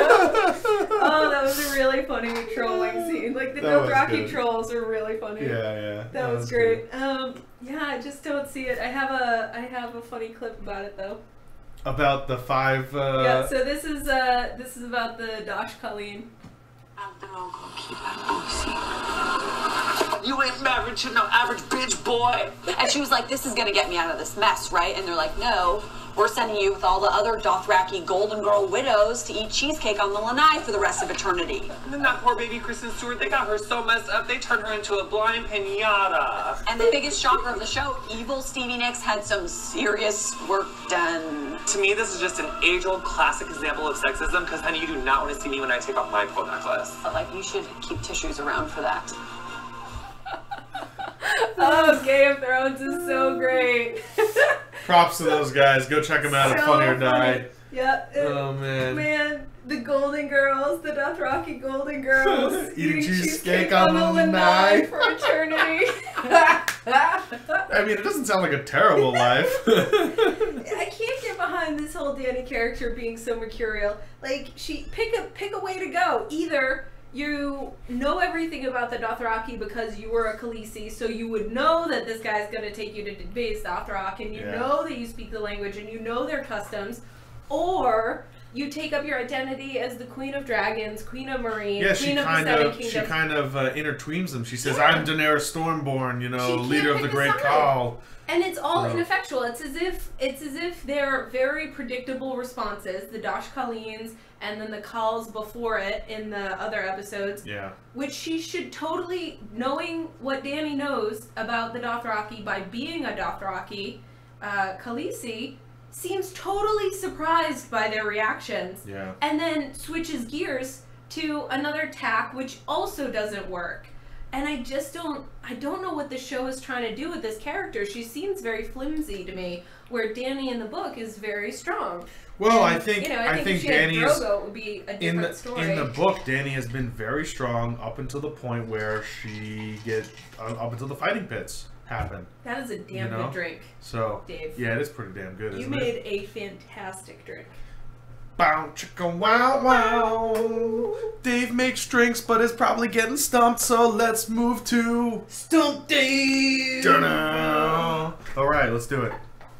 Oh, that was a really funny trolling scene. Like the That was Dothraki good. trolls are really funny. Yeah, yeah. That, was, great. Um, yeah, I just don't see it. I have a I have a funny clip about it though. About the five. Uh, yeah, so this is uh this is about the Dosh Colleen. You ain't married to no average bitch, boy. And she was like, this is gonna get me out of this mess, right? And they're like, no, we're sending you with all the other Dothraki Golden Girl widows to eat cheesecake on the lanai for the rest of eternity. And then that poor baby Kristen Stewart, they got her so messed up, they turned her into a blind pinata. And the biggest shocker of the show, evil Stevie Nicks had some serious work done. To me, this is just an age-old classic example of sexism, because honey, you do not want to see me when I take off my pearl necklace. But like, you should keep tissues around for that. Oh, Game of Thrones is so great. Props to those guys. Go check them out at So Funny or funny. Die. Yeah. it- Oh man. Man, the Golden Girls, the Dothraki Golden Girls, Eating cheesecake on the lanai lanai. for eternity. I mean, it doesn't sound like a terrible life. I can't get behind this whole Dany character being so mercurial. Like, she pick a pick a way to go. Either you know everything about the Dothraki because you were a Khaleesi, so you would know that this guy's gonna take you to base Dothrak, and you Yeah. know that you speak the language and you know their customs, or you take up your identity as the Queen of Dragons, Queen of Marine, Yeah, she Queen of the kind Seven of she Kingdoms. kind of uh, intertweens them. She says, Yeah. "I'm Daenerys Stormborn, you know, She can't leader of the pick a Great side. Call." And it's all Yeah. ineffectual. It's as if it's as if they're very predictable responses, the Dosh Kaleens and then the calls before it in the other episodes, Yeah, which she should totally, knowing what Dany knows about the Dothraki by being a Dothraki, uh, Khaleesi, seems totally surprised by their reactions. yeah. And then switches gears to another tack which also doesn't work. And I just don't, I don't know what the show is trying to do with this character. She seems very flimsy to me, where Dany in the book is very strong. Well, and, I think you know, I, I think, think if she had Dany's Drogo, it would be a different in the story. in the book. Dany has been very strong up until the point where she get uh, up until the fighting pits happen. That is a damn you know? good drink. So Dave. Yeah, it is pretty damn good. You isn't made it? a fantastic drink. Bow chicka wow wow. Dave makes drinks, but is probably getting stumped. So let's move to Stump Dave. Tana. All right, let's do it.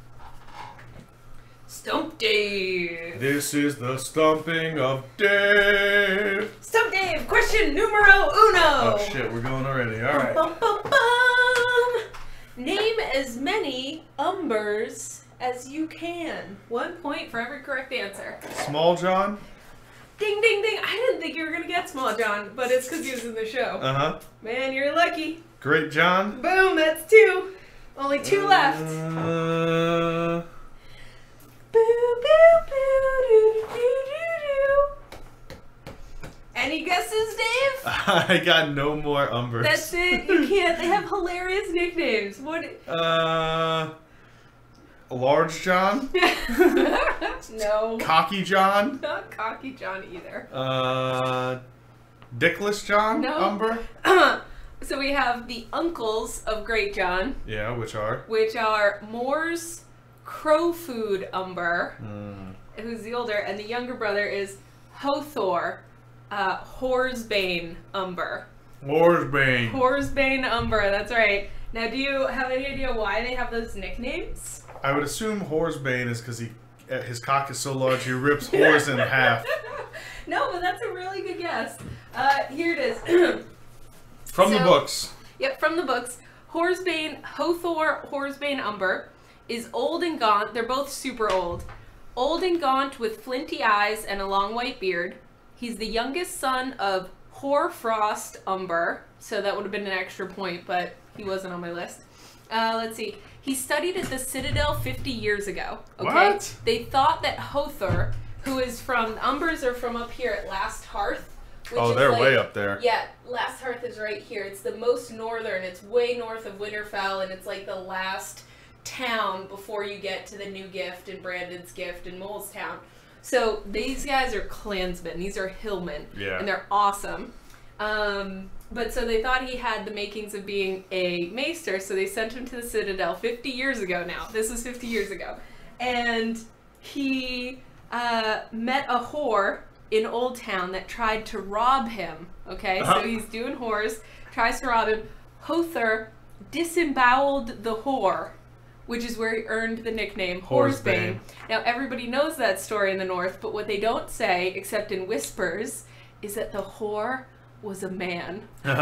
Stump Dave. This is the stumping of Dave. Stump Dave. Question numero uno. Oh shit, we're going already. All right. Bum, bum, bum. Name as many umbers as you can. One point for every correct answer. Small John. Ding, ding, ding. I didn't think you were going to get Small John, but it's because he was in the show. Uh huh. Man, you're lucky. Great John. Boom, that's two. Only two uh, left. Uh, Boo, boo, boo, doo, doo, doo, doo. Any guesses, Dave? I got no more umbers. That's it. You can't. They have hilarious nicknames. What? Uh, Large John. No. Cocky John. Not Cocky John either. Uh, Dickless John. No. Umber. So we have the uncles of Great John, Yeah, which are. which are Moore's Crowfood Umber, Mm. who's the older, and the younger brother is Hothor, uh, Horsebane Umber. Warsbane. Horsebane Umber, that's right. Now, do you have any idea why they have those nicknames? I would assume Horsebane is because he uh, his cock is so large he rips whores in half. No, but that's a really good guess. Uh, here it is. From the So- books. Yep, from the books. Horsebane, Hothor Horsebane Umber is old and gaunt. They're both super old. Old and gaunt with flinty eyes and a long white beard. He's the youngest son of Hoarfrost Umber, so that would have been an extra point, but he wasn't on my list. Uh, let's see. He studied at the Citadel fifty years ago. Okay? What? They thought that Hothor, who is from, Umbers are from up here at Last Hearth. Which Oh, is they're like- way up there. Yeah, Last Hearth is right here. It's the most northern. It's way north of Winterfell, and it's like the last town before you get to the New Gift and Brandon's Gift and Molestown. So these guys are clansmen. These are hillmen. Yeah. And they're awesome. Um, but so they thought he had the makings of being a maester, so they sent him to the Citadel fifty years ago now. This was fifty years ago. And he uh, met a whore in Old Town that tried to rob him. Okay, Uh-huh. so he's doing whores, tries to rob him. Hothor disemboweled the whore, which is where he earned the nickname Horsebane. Horsebane. Now everybody knows that story in the North, but what they don't say, except in whispers, is that the whore was a man.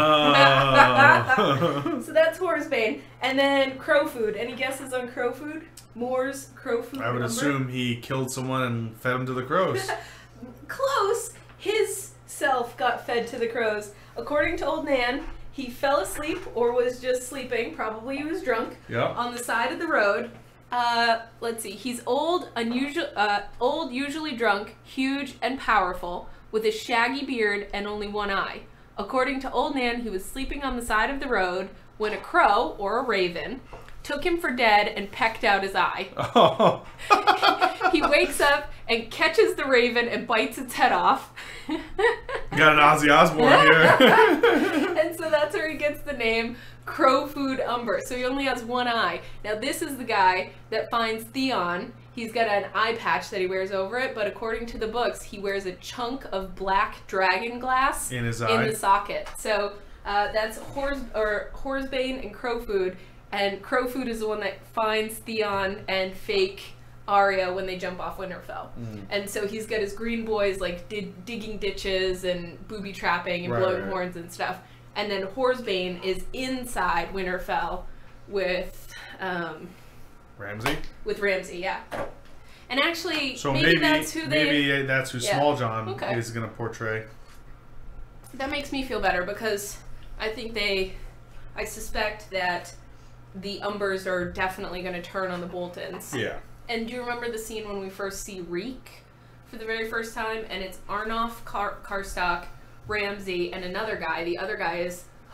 Oh. So that's Horsebane. And then Crowfood. Any guesses on Crowfood? Moore's Crowfood. I would Umber? assume he killed someone and fed him to the crows. Close. His self got fed to the crows. According to Old Nan, he fell asleep or was just sleeping. Probably he was drunk. Yep. On the side of the road. Uh, let's see. He's old, unusual, uh, old, usually drunk, huge and powerful, with a shaggy beard and only one eye. According to Old Nan, he was sleeping on the side of the road when a crow, or a raven, took him for dead and pecked out his eye. Oh. He wakes up and catches the raven and bites its head off. Got an Ozzy Osbourne here. And so that's where he gets the name Crowfood Umber. So he only has one eye. Now this is the guy that finds Theon. He's got an eye patch that he wears over it, but according to the books, he wears a chunk of black dragon glass In his in eye? the socket. So uh, that's Hors or Horsebane and Crowfood. And Crowfood is the one that finds Theon and fake Arya when they jump off Winterfell. Mm. And so he's got his green boys like di- digging ditches and booby trapping and Right, blowing right. horns and stuff. And then Horsebane is inside Winterfell with um, Ramsay? with Ramsay, yeah. And actually, So maybe, maybe, that's who they. maybe that's who Yeah. Small John Okay. is going to portray. That makes me feel better because I think they. I suspect that the Umbers are definitely going to turn on the Boltons. Yeah. And do you remember the scene when we first see Reek for the very first time? And it's Arnoff, Car- Karstock, Ramsay, and another guy. The other guy is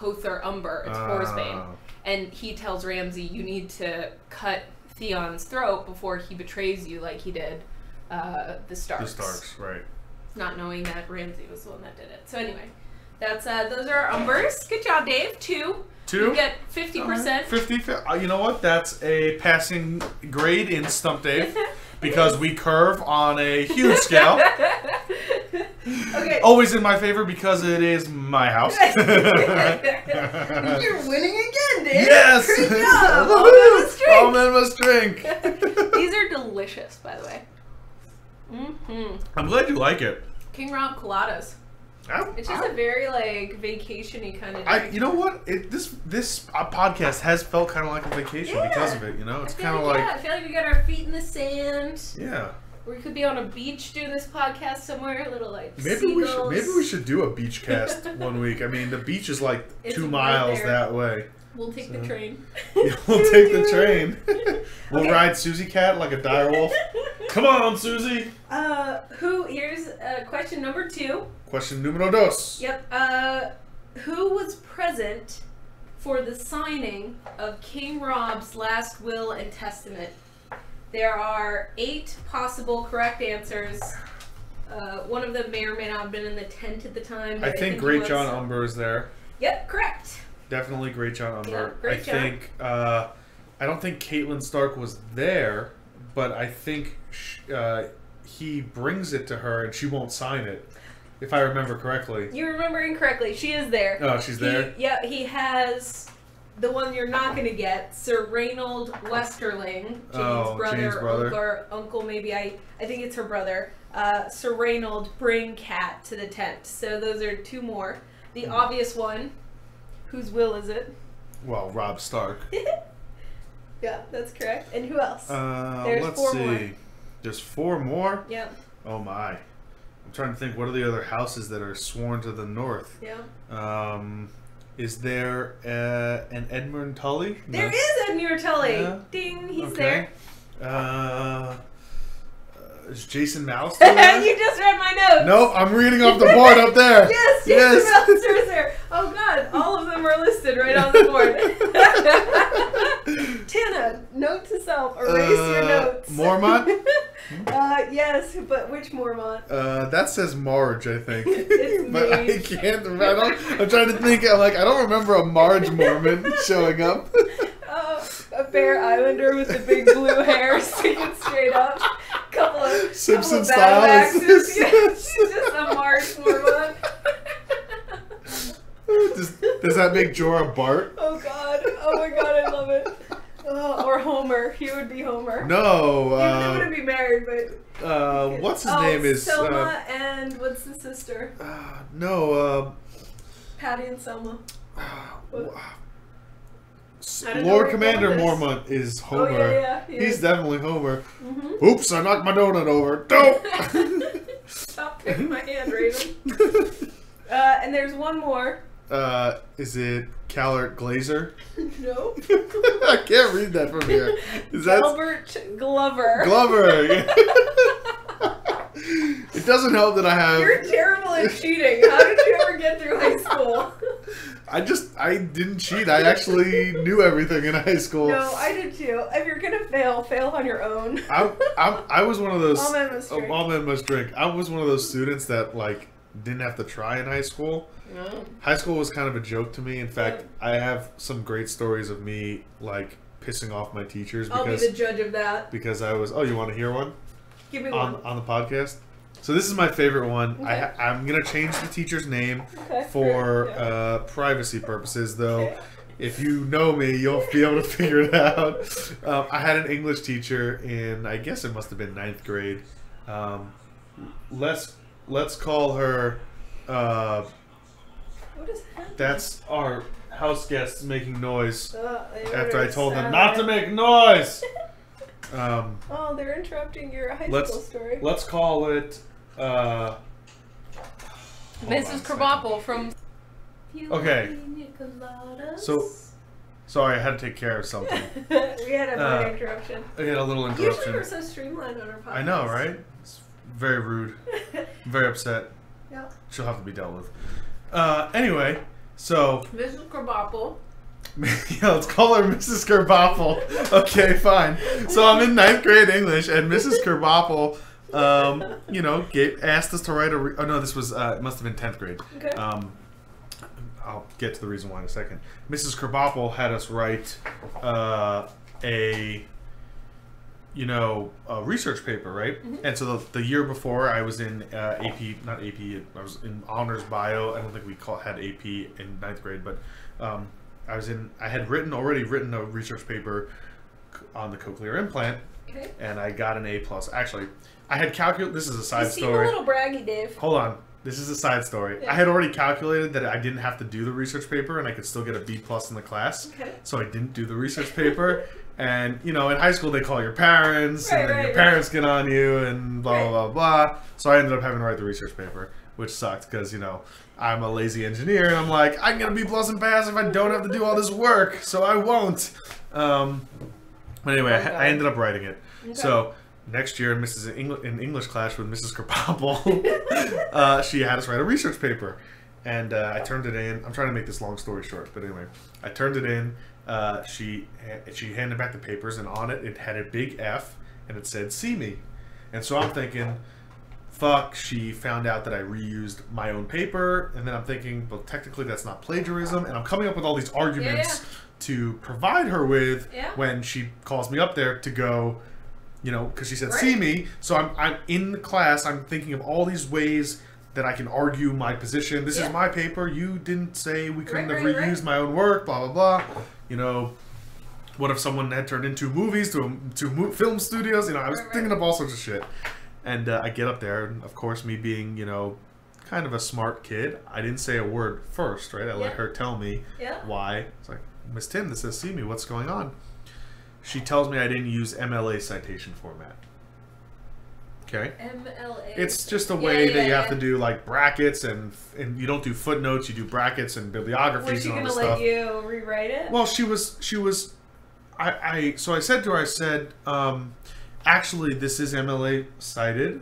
Hother Umber. It's Oh. Horsebane. And he tells Ramsay, you need to cut Theon's throat before he betrays you like he did uh, the Starks. The Starks, right. Not knowing that Ramsay was the one that did it. So anyway, that's uh, those are our Umbers. Good job, Dave. Two. Two? You get fifty percent. fifty, uh, you know what? That's a passing grade in Stump Dave because we curve on a huge scale. Okay. Always in my favor because it is my house. You're winning again, Dave. Yes! Great job. All men must drink. All men must drink. These are delicious, by the way. Mm-hmm. I'm glad you like it. King Robb Coladas. I, It's just I, a very like vacation-y kind of drink. I, you know what? It, this this uh, podcast has felt kind of like a vacation Yeah. because of it. You know, it's I feel kind of like, like yeah, I feel like we got our feet in the sand. yeah. We could be on a beach doing this podcast somewhere, a little like Maybe we should seagulls. maybe we should do a beach cast one week. I mean, the beach is like It's two right miles there. that way. We'll take So- the train. Yeah, we'll take the train. We'll Okay. ride Susie Cat like a direwolf. Come on, Susie. Uh, who? Here's uh, question number two. Question numero dos. Yep. Uh, who was present for the signing of King Robb's last will and testament? There are eight possible correct answers. Uh, one of them may or may not have been in the tent at the time. But I think he Great was. John Umber is there. Yep, correct. Definitely Great John Umber. Yeah, Great I John. think. Uh, I don't think Catelyn Stark was there, but I think sh- uh, he brings it to her and she won't sign it, if I remember correctly. You're remembering correctly. She is there. Oh, she's He- there. Yeah, he has the one you're not going to get, Sir Reynold Westerling, Jane's Oh, brother, Jane's brother. Uncle, or uncle maybe. I I think it's her brother. Uh, Sir Reynold bring Cat to the tent. So those are two more. The Hmm. obvious one. Whose will is it? Well, Robb Stark. Yeah, that's correct. And who else? Uh, There's let's four see. more. There's four more. Yeah, Oh my. I'm trying to think. What are the other houses that are sworn to the north? yeah. Um, is there uh, an Edmund Tully? There No. is Edmure Tully. Yeah. Ding, he's Okay. there. Uh, uh, is Jason Mouse still there? You just read my notes. Nope, I'm reading off the board up there. Yes, Jason Meltzer is there. Oh god, all of them are listed right on the board. Tana, note to self, erase your Uh, notes. Mormont? uh, yes, but which Mormont? Uh, that says Marge, I think. It's But I Mage. can't. I don't, I'm trying to think. I'm like, I don't remember a Marge Mormon showing up. Oh, a fair islander with the big blue hair sticking straight up. Couple of Simpson couple of battle style. axes. Yeah, she's just a Marge Mormont. does, does that make Jorah Bart? Oh god. Oh my god, I love it. Oh, or Homer. He would be Homer. No. He Uh, wouldn't be married, but uh, what's his oh, name is? Selma Uh, and what's the sister? uh, no. Uh, Patty and Selma. What? S- I don't know Lord where Commander you're going Mormont is Homer. Oh yeah, yeah. he He's is. definitely Homer. Mhm. Oops, I knocked my donut over. Don't! Stop taking my hand, Raven. Uh, and there's one more. uh, is it Callert Glazer? No. I can't read that from here. Is that Albert Glover. Glover? It doesn't help that I have. You're terrible at cheating. How did you ever get through high school? I just I didn't cheat. I actually knew everything in high school. No, I did too. If you're gonna fail, fail on your own. I, I I was one of those. All men must drink. All men must drink. I was one of those students that like didn't have to try in high school. No. High school was kind of a joke to me. In fact, I have some great stories of me like pissing off my teachers I'll be because the judge of that. because I was. Oh, you want to hear one Give me on one. on the podcast? So this is my favorite one. I Okay. ha- I'm gonna change the teacher's name Okay. for Yeah. uh, privacy purposes, though. Okay. If you know me, you'll be able to figure it out. Um, I had an English teacher in, I guess it must have been ninth grade. Um, let's let's call her. Uh, What is happening? that's our house guests making noise Uh, they after I were told them sad. not to make noise. Um, Oh, they're interrupting your high let's school story. let's call it. Uh, hold on a Missus second. Krabapples from. Okay. So- Sorry, I had to take care of something. we had a Uh, minor interruption. I had a little Usually we're interruption. so streamlined on our podcast. I know, right? It's very rude. I'm very upset. Yeah. She'll have to be dealt with. Uh, anyway, So Missus Krabapple. yeah, let's call her Missus Krabapples. Okay, fine. So I'm in ninth grade English, and Missus Krabapples, um, you know, gave, asked us to write a. Re oh no, this was uh, it must have been tenth grade. Okay. Um, I'll get to the reason why in a second. Missus Krabapples had us write uh, a, you know, a research paper, right? Mm-hmm. And so the, the year before, I was in uh, A P, not A P. I was in honors bio. I don't think we call had A P in ninth grade, but. Um, I was in. I had written already written a research paper on the cochlear implant, Okay. and I got an A plus. Actually, I had calculated. This is a side You seem story. a little braggy, Dave. Hold on. This is a side story. Yeah. I had already calculated that I didn't have to do the research paper, and I could still get a B plus in the class. Okay. So I didn't do the research paper. And you know, in high school, they call your parents, Right, and then right, your right. parents get on you, and blah Right. blah blah blah. So I ended up having to write the research paper, which sucked because you know. I'm a lazy engineer, and I'm like, I'm gonna be plus and pass if I don't have to do all this work, so I won't. Um, but anyway, Oh, I, I ended up writing it. Okay. So next year, in Missus Engl in English class with Missus Krabapples, uh, she had us write a research paper, and uh, I turned it in. I'm trying to make this long story short, but anyway, I turned it in. Uh, she she handed back the papers, and on it, it had a big F, and it said "See me," and so I'm thinking. Fuck, she found out that I reused my own paper, and then I'm thinking, well, technically that's not plagiarism, and I'm coming up with all these arguments Yeah, yeah. to provide her with Yeah. when she calls me up there to go, you know, because she said, Right. see me, so I'm, I'm in the class, I'm thinking of all these ways that I can argue my position. This Yeah. is my paper, you didn't say we couldn't Right, have right, reused right. my own work, blah, blah, blah. You know, what if someone had turned into movies, to, to mo film studios? You know, I was Right, right. thinking of all sorts of shit. And uh, I get up there, and of course, me being, you know, kind of a smart kid, I didn't say a word first, right? I let Yeah. her tell me Yeah. why. It's like, Miss Tim, this says see me, what's going on? She tells me I didn't use M L A citation format. Okay? M L A. It's just a Yeah, way yeah, that you have yeah. to do, like, brackets, and and you don't do footnotes, you do brackets and bibliographies Was she and all gonna this let stuff. you rewrite it? Well, she was, she was, I, I, so I said to her, I said, um, actually, this is M L A cited.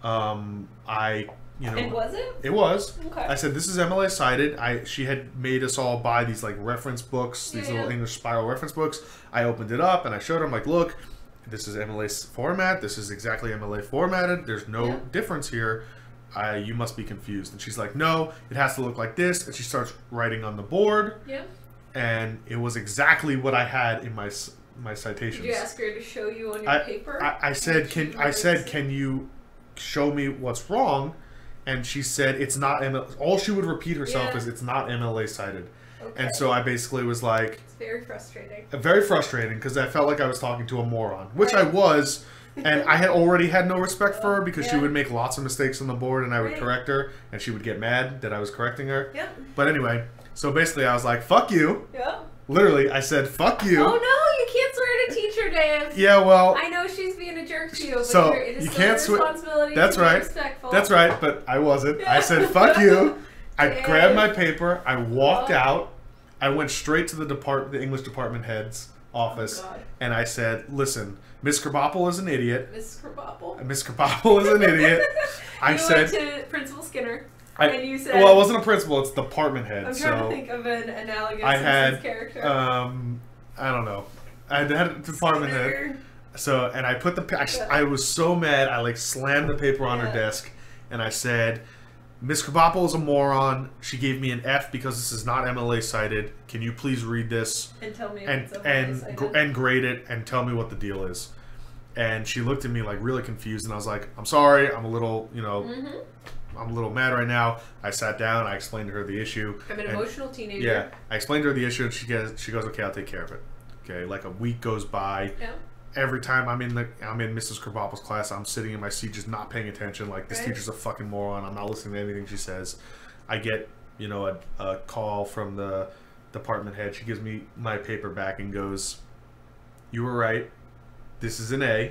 Um, I, you know. And was it? It was. Okay. I said, this is M L A cited. I, she had made us all buy these, like, reference books, these Yeah, little yeah. English spiral reference books. I opened it up, and I showed her, I'm like, look, this is M L A format. This is exactly M L A formatted. There's no Yeah. difference here. I, you must be confused. And she's like, no, it has to look like this. And she starts writing on the board. Yeah. And it was exactly what I had in my s- my citations. Did you ask her to show you on your I, paper? I, I said, can I said, can you show me what's wrong? And she said, it's not M L A. All she would repeat herself Yeah. is, it's not M L A cited. Okay. And so I basically was like, It's very frustrating. very frustrating because I felt like I was talking to a moron, which Right. I was. And I had already had no respect for her because she Yeah. would make lots of mistakes on the board, and I would Right. correct her, and she would get mad that I was correcting her. Yep. But anyway, so basically I was like, fuck you. Yeah. Literally, I said, fuck you. Oh no, you can't swear at a teacher, Dave. Yeah, well, I know she's being a jerk to you, but So, you're, it is you still can't your swear- responsibility that's to be right. respectful. that's right, but I wasn't. I said, fuck you. I Damn. grabbed my paper, I walked Oh. out, I went straight to the depart the English department head's office, Oh, God. and I said, listen, Miss Krabapples is an idiot. Miss Krabapples. Miss Krabapples is an idiot. I you said, went to Principal Skinner, I, and you said, well, it wasn't a principal, it's department head. I'm so trying to think of an analogous I Simpsons had, character. um, I don't know. I had a department head. Skinner. So, and I put the, pa- Yeah. I, I was so mad, I like slammed the paper on her Yeah. desk, and I said, Miss Krabapples is a moron. She gave me an F because this is not M L A cited. Can you please read this And tell me if and it's a and voice I gr- did. and grade it and tell me what the deal is? And she looked at me like really confused, and I was like, I'm sorry, I'm a little, you know, Mhm. I'm a little mad right now. I sat down, I explained to her the issue. I'm an and- emotional teenager. Yeah, I explained to her the issue, and she goes, she goes, okay, I'll take care of it. Okay, like a week goes by. Yeah. Every time I'm in the I'm in Missus Krabapples' class, I'm sitting in my seat just not paying attention. Like, this Right. teacher's a fucking moron. I'm not listening to anything she says. I get, you know, a, a call from the department head. She gives me my paper back and goes, you were right. This is an A.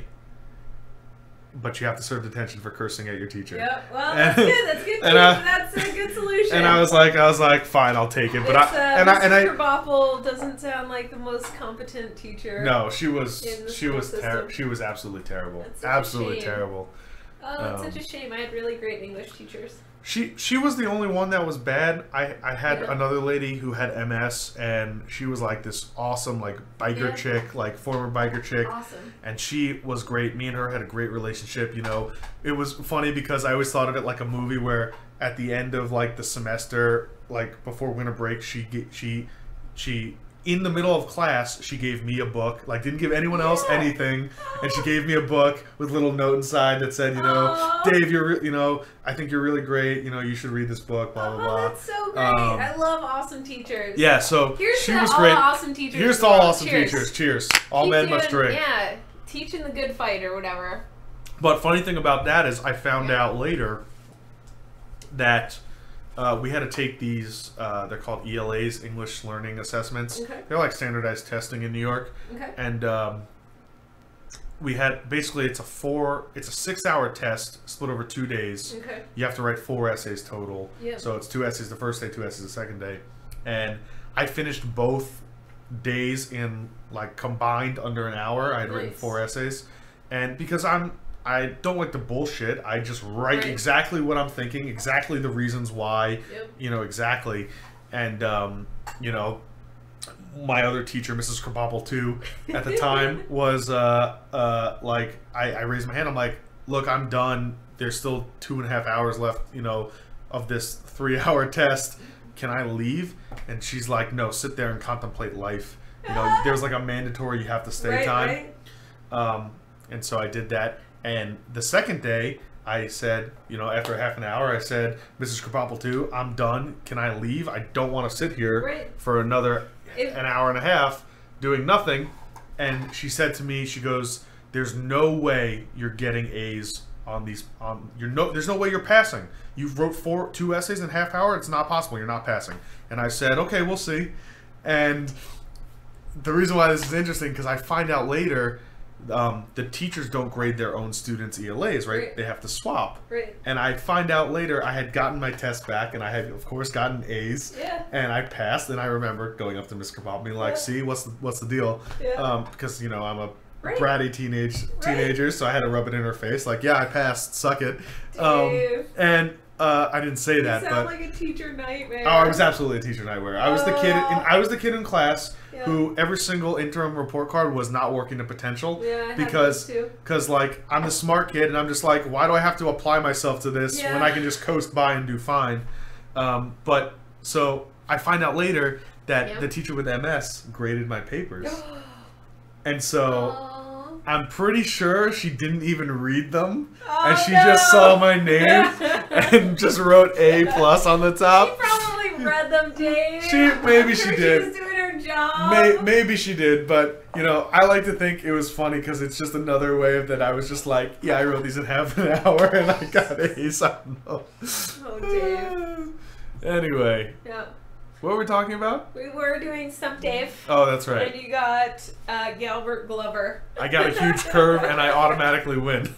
But you have to serve detention for cursing at your teacher. Yeah. Well, And- that's good. That's good. and I- that's a good solution. And I was like, I was like, fine, I'll take it. But It's, I uh, and I and I Mister Krabappel doesn't sound like the most competent teacher. no, she was in the she school was ter- system. she was absolutely terrible, That's such a absolutely shame. terrible. Oh, that's Um, such a shame. I had really great English teachers. She she was the only one that was bad. I, I had Yeah. another lady who had M S, and she was like this awesome like biker Yeah. chick, like former biker chick. Awesome. And she was great. Me and her had a great relationship. You know, it was funny because I always thought of it like a movie where at the end of like the semester, like before winter break, she ge- she she. in the middle of class, she gave me a book. Like, didn't give anyone else Yeah. anything, and she gave me a book with a little note inside that said, you know, Aw. Dave, you're, re- you know, I think you're really great. You know, you should read this book. Blah blah Oh, blah. that's so great. Um, I love awesome teachers. Yeah, so Here's she to was all great. awesome teachers. Here's as to all well. awesome Cheers. teachers. Cheers. All Keep men must doing- drink. Yeah, teaching the good fight or whatever. But funny thing about that is, I found Yeah. out later that. Uh, we had to take these, uh, they're called E L As, English Learning Assessments. Okay. They're like standardized testing in New York. Okay. And um, we had, basically it's a four, it's a six hour test split over two days. Okay. You have to write four essays total. Yeah. So it's two essays the first day, two essays the second day. And I finished both days in like combined under an hour. I had written Nice. four essays. And because I'm, I don't like to bullshit. I just write Right. exactly what I'm thinking, exactly the reasons why, Yep. you know, exactly. And, um, you know, my other teacher, Missus Krabapples too, at the time was uh, uh, like, I, I raised my hand. I'm like, look, I'm done. There's still two and a half hours left, you know, of this three hour test. Can I leave? And she's like, no, sit there and contemplate life. You know, there's like a mandatory, you have to stay Right, time. right. Um, and so I did that. And the second day, I said, you know, after half an hour, I said, Missus Krabapples too, I'm done. Can I leave? I don't want to sit here Right. for another If- an hour and a half doing nothing. And she said to me, she goes, there's no way you're getting A's on these. On you're no, there's no way you're passing. You wrote four, two essays in a half hour. It's not possible. You're not passing. And I said, okay, we'll see. And the reason why this is interesting, because I find out later, um, the teachers don't grade their own students' E L As, right? Right. They have to swap. Right. And I find out later I had gotten my test back, and I had, of course, gotten A's. Yeah. And I passed, and I remember going up to Miss Krabapples being like, Yeah. "See, what's the, what's the deal?" Yeah. Um, because you know I'm a Right. bratty teenage Right. teenager, so I had to rub it in her face, like, "Yeah, I passed. Suck it." Um, Dave. and uh, I didn't say that, You but sound like a teacher nightmare. oh, I was absolutely a teacher nightmare. I was the kid. In, Oh. I was the kid in class Yeah. who every single interim report card was not working to potential Yeah, I had because those too. because like I'm the smart kid and I'm just like, why do I have to apply myself to this when Yeah. I can just coast by and do fine? Um, but so I find out later that Yeah. the teacher with M S graded my papers, and so. Aw. I'm pretty sure she didn't even read them, Oh, and she no. just saw my name and just wrote A plus on the She top. probably read them, Dave. She- maybe I'm she sure did. She was doing her job. May, maybe she did, but you know, I like to think it was funny because it's just another way of that I was just like, yeah, I wrote these in half an hour and I got A's on them. Oh, Dave. Anyway, Yeah. what were we talking about? We were doing Stump Dave. Oh, that's And right. you got uh, Galbert Glover. I got a huge curve and I automatically win.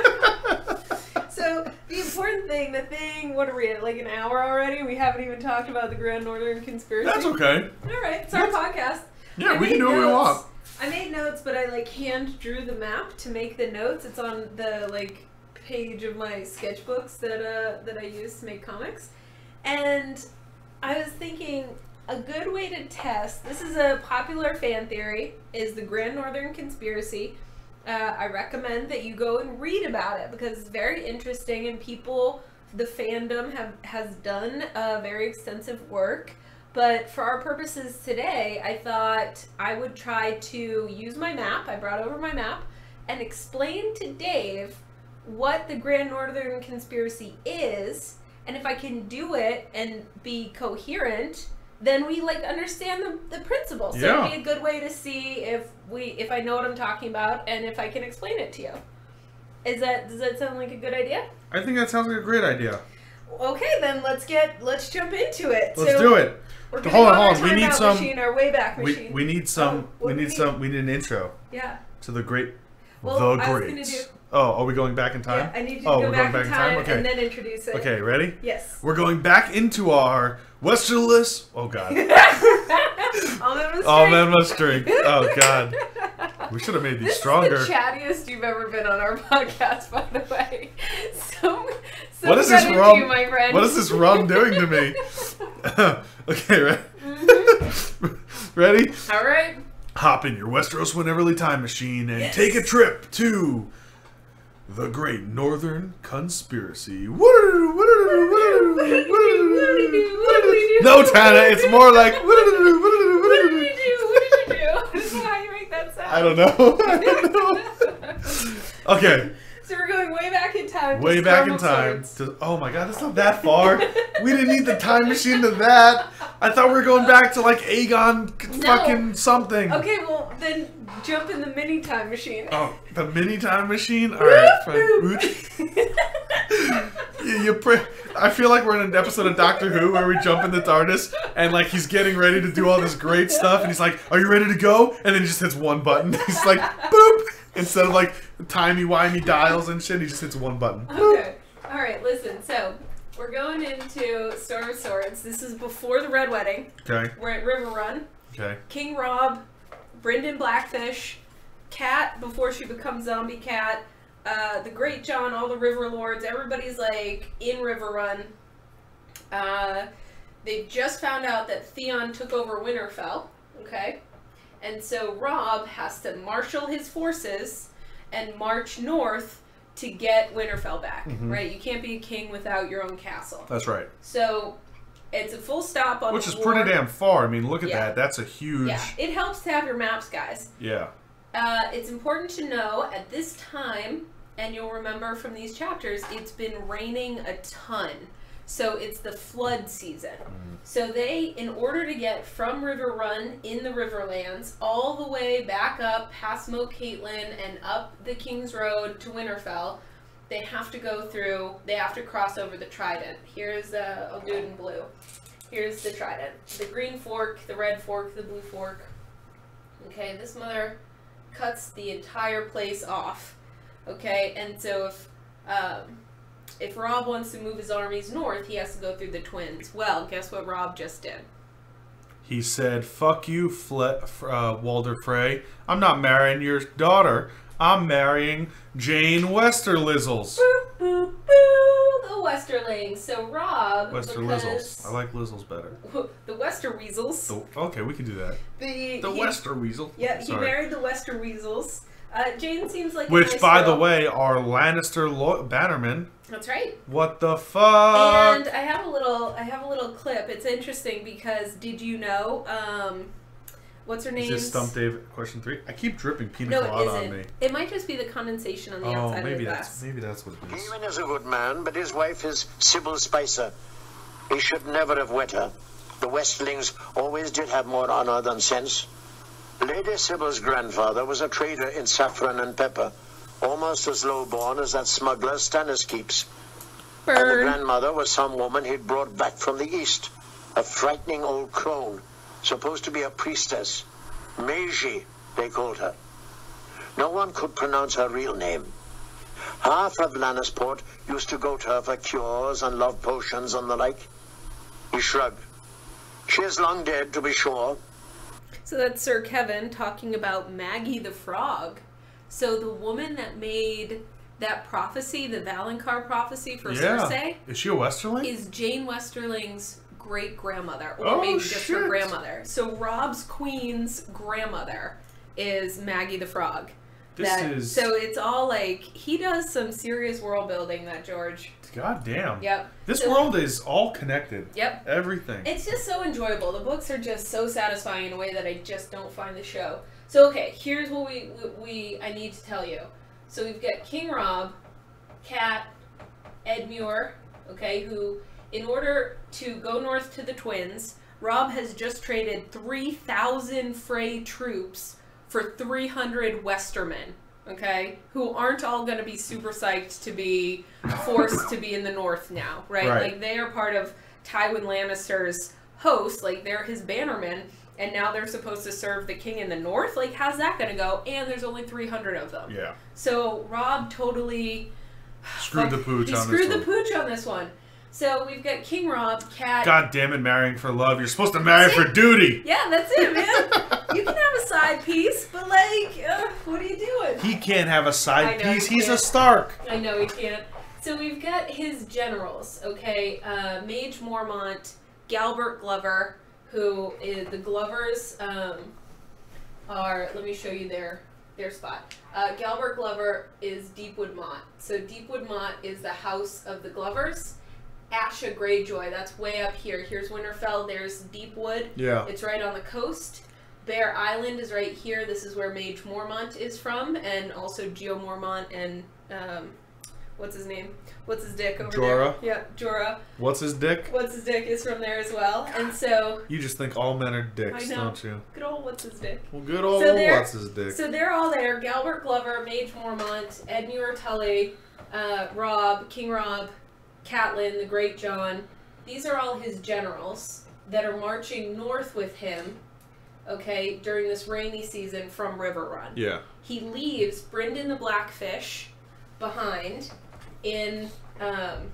So the important thing, the thing, what are we at, like an hour already? We haven't even talked about the Grand Northern Conspiracy. That's okay. All right, it's our podcast. Yeah, I we can made do what we notes. want. I made notes, but I like hand drew the map to make the notes. It's on the like page of my sketchbooks that uh that I use to make comics. And I was thinking a good way to test, this is a popular fan theory, is the Grand Northern Conspiracy. Uh, I recommend that you go and read about it because it's very interesting and people, the fandom have has done uh, very extensive work. But for our purposes today, I thought I would try to use my map. I brought over my map and explain to Dave what the Grand Northern Conspiracy is. And if I can do it and be coherent, then we like understand the, the principle. So Yeah. it'd be a good way to see if we if I know what I'm talking about and if I can explain it to you. Is that does that sound like a good idea? I think that sounds like a great idea. Okay, then let's get let's jump into it. Let's So do it. We're Hold gonna on, go hold our on. We need timeout some- machine, our way back We, machine. we need some. Oh, what we do we need need? some. We need an intro Yeah. to the great. Well, the I was great. gonna do- Oh, are we going back in time? Yeah, I need you to oh, go we're back, going in time, Okay. and then introduce it. Okay, ready? Yes. We're going back into our Westeros. Oh God. All men must All drink. men must drink. Oh God. We should have made these This stronger. is the chattiest you've ever been on our podcast, by the way. So So what is this rum? you, my friend. What is this rum doing to me? Okay, right. Mm-hmm. Ready? All right. Hop in your Westeros Wheneverly time machine and yes. take a trip to the Great Northern Conspiracy. No, Tana, it's more like. What did you do? What did you do? This is how you make that sound. I don't know. I don't know. Okay. So we're going way back in time. Way back in time. To, oh my god, that's not that far. We didn't need the time machine to that. I thought we were going back to like Aegon no. fucking something. Okay, well then jump in the mini time machine. Oh, the mini time machine? Alright, fine. you, you pre I feel like we're in an episode of Doctor Who where we jump in the TARDIS and like he's getting ready to do all this great stuff and he's like, are you ready to go? And then he just hits one button. He's like, boop! Instead of like timey-wimey dials and shit, he just hits one button. Okay. Alright, listen, so we're going into Storm of Swords. This is before the Red Wedding. Okay. We're at River Run. Okay. King Robb, Brynden Blackfish, Cat before she becomes Zombie Cat, uh, the Great John, all the River Lords, everybody's like in River Run. Uh, they just found out that Theon took over Winterfell, okay? And so Robb has to marshal his forces and march north to get Winterfell back, mm-hmm. right? You can't be a king without your own castle. That's right. So it's a full stop on Which the is war. pretty damn far. I mean, look at yeah. that. That's a huge... Yeah, it helps to have your maps, guys. Yeah. Uh, it's important to know at this time, and you'll remember from these chapters, it's been raining a ton. So it's the flood season. Mm. So they, in order to get from River Run in the Riverlands all the way back up past Moat Caitlin and up the King's Road to Winterfell, they have to go through, they have to cross over the Trident. Here's, uh, I'll do it in blue. Here's the Trident. The green fork, the red fork, the blue fork. Okay, this mother cuts the entire place off. Okay, and so if, um, if Robb wants to move his armies north, he has to go through the Twins. Well, guess what Robb just did? He said, fuck you, Fle uh, Walder Frey. I'm not marrying your daughter. I'm marrying Jane Westerlizzles. Boo, boo, boo, the Westerlings. So Robb, Westerlizzles. I like Lizzles better. The Westerweasels. The, okay, we can do that. The, the he, Westerweasel. Yeah, Sorry. he married the Westerweasels. Uh, Jane seems like Which, a nice by girl. the way, are Lannister bannermen. That's right. What the fuck? And I have a little, I have a little clip. It's interesting because did you know, um, what's her name? Is this Stump Dave question three? I keep dripping Pina no, Colada it isn't. on me. It might just be the condensation on the oh, outside maybe of the that's, glass. Maybe that's what it is. Ewan is a good man, but his wife is Sybil Spicer. He should never have wed her. The Westlings always did have more honor than sense. Lady Sybil's grandfather was a trader in saffron and pepper, almost as low-born as that smuggler Stannis keeps. Burn. And the grandmother was some woman he'd brought back from the east, a frightening old crone, supposed to be a priestess. Meiji, they called her. No one could pronounce her real name. Half of Lannisport used to go to her for cures and love potions and the like. He shrugged. She is long dead, to be sure. So that's Sir Kevin talking about Maggie the Frog. So the woman that made that prophecy, the Valonqar prophecy for yeah. Cersei, is she a Westerling? Is Jane Westerling's great grandmother, or oh, maybe shit. just her grandmother. So Robb's queen's grandmother is Maggie the Frog. This that, is so it's all like he does some serious world building. That George. God damn. Yep. This so, world is all connected. Yep. Everything. It's just so enjoyable. The books are just so satisfying in a way that I just don't find the show. So okay, here's what we we, we I need to tell you. So we've got King Robb, Cat, Edmure, okay, who in order to go north to the Twins, Robb has just traded three thousand Frey troops for three hundred Westermen. Okay, who aren't all going to be super psyched to be forced to be in the north now, right? right? Like they are part of Tywin Lannister's host, like they're his bannermen, and now they're supposed to serve the king in the north. Like, how's that going to go? And there's only three hundred of them. Yeah. So Robb totally screwed the pooch he on screwed this the one. pooch on this one. So we've got King Robb, Cat. God damn it, marrying for love. You're supposed to marry for duty. Yeah, that's it, man. You can have a side piece, but like, uh, what are you doing? He can't have a side I know piece. he He's can't. a Stark. I know he can't. So we've got his generals, okay? Uh, Mage Mormont, Galbert Glover, who is the Glovers um, are. Let me show you their their spot. Uh, Galbert Glover is Deepwood Mott. So Deepwood Mott is the house of the Glovers. Asha Greyjoy, that's way up here. Here's Winterfell. There's Deepwood. Yeah. It's right on the coast. Bear Island is right here. This is where Mage Mormont is from, and also Geo Mormont and um, what's his name? What's his dick over Jorah. there? Yeah, Jorah. What's his dick? What's his dick is from there as well, and so You just think all men are dicks, I know. don't you? Good old what's his dick. Well, good old So they're- what's his dick? So they're all there. Galbert Glover, Mage Mormont, Ed Muir Tully, uh, Robb, King Robb, Catelyn, the Great John. These are all his generals that are marching north with him, okay, during this rainy season from River Run. Yeah. He leaves Brynden the Blackfish behind in um,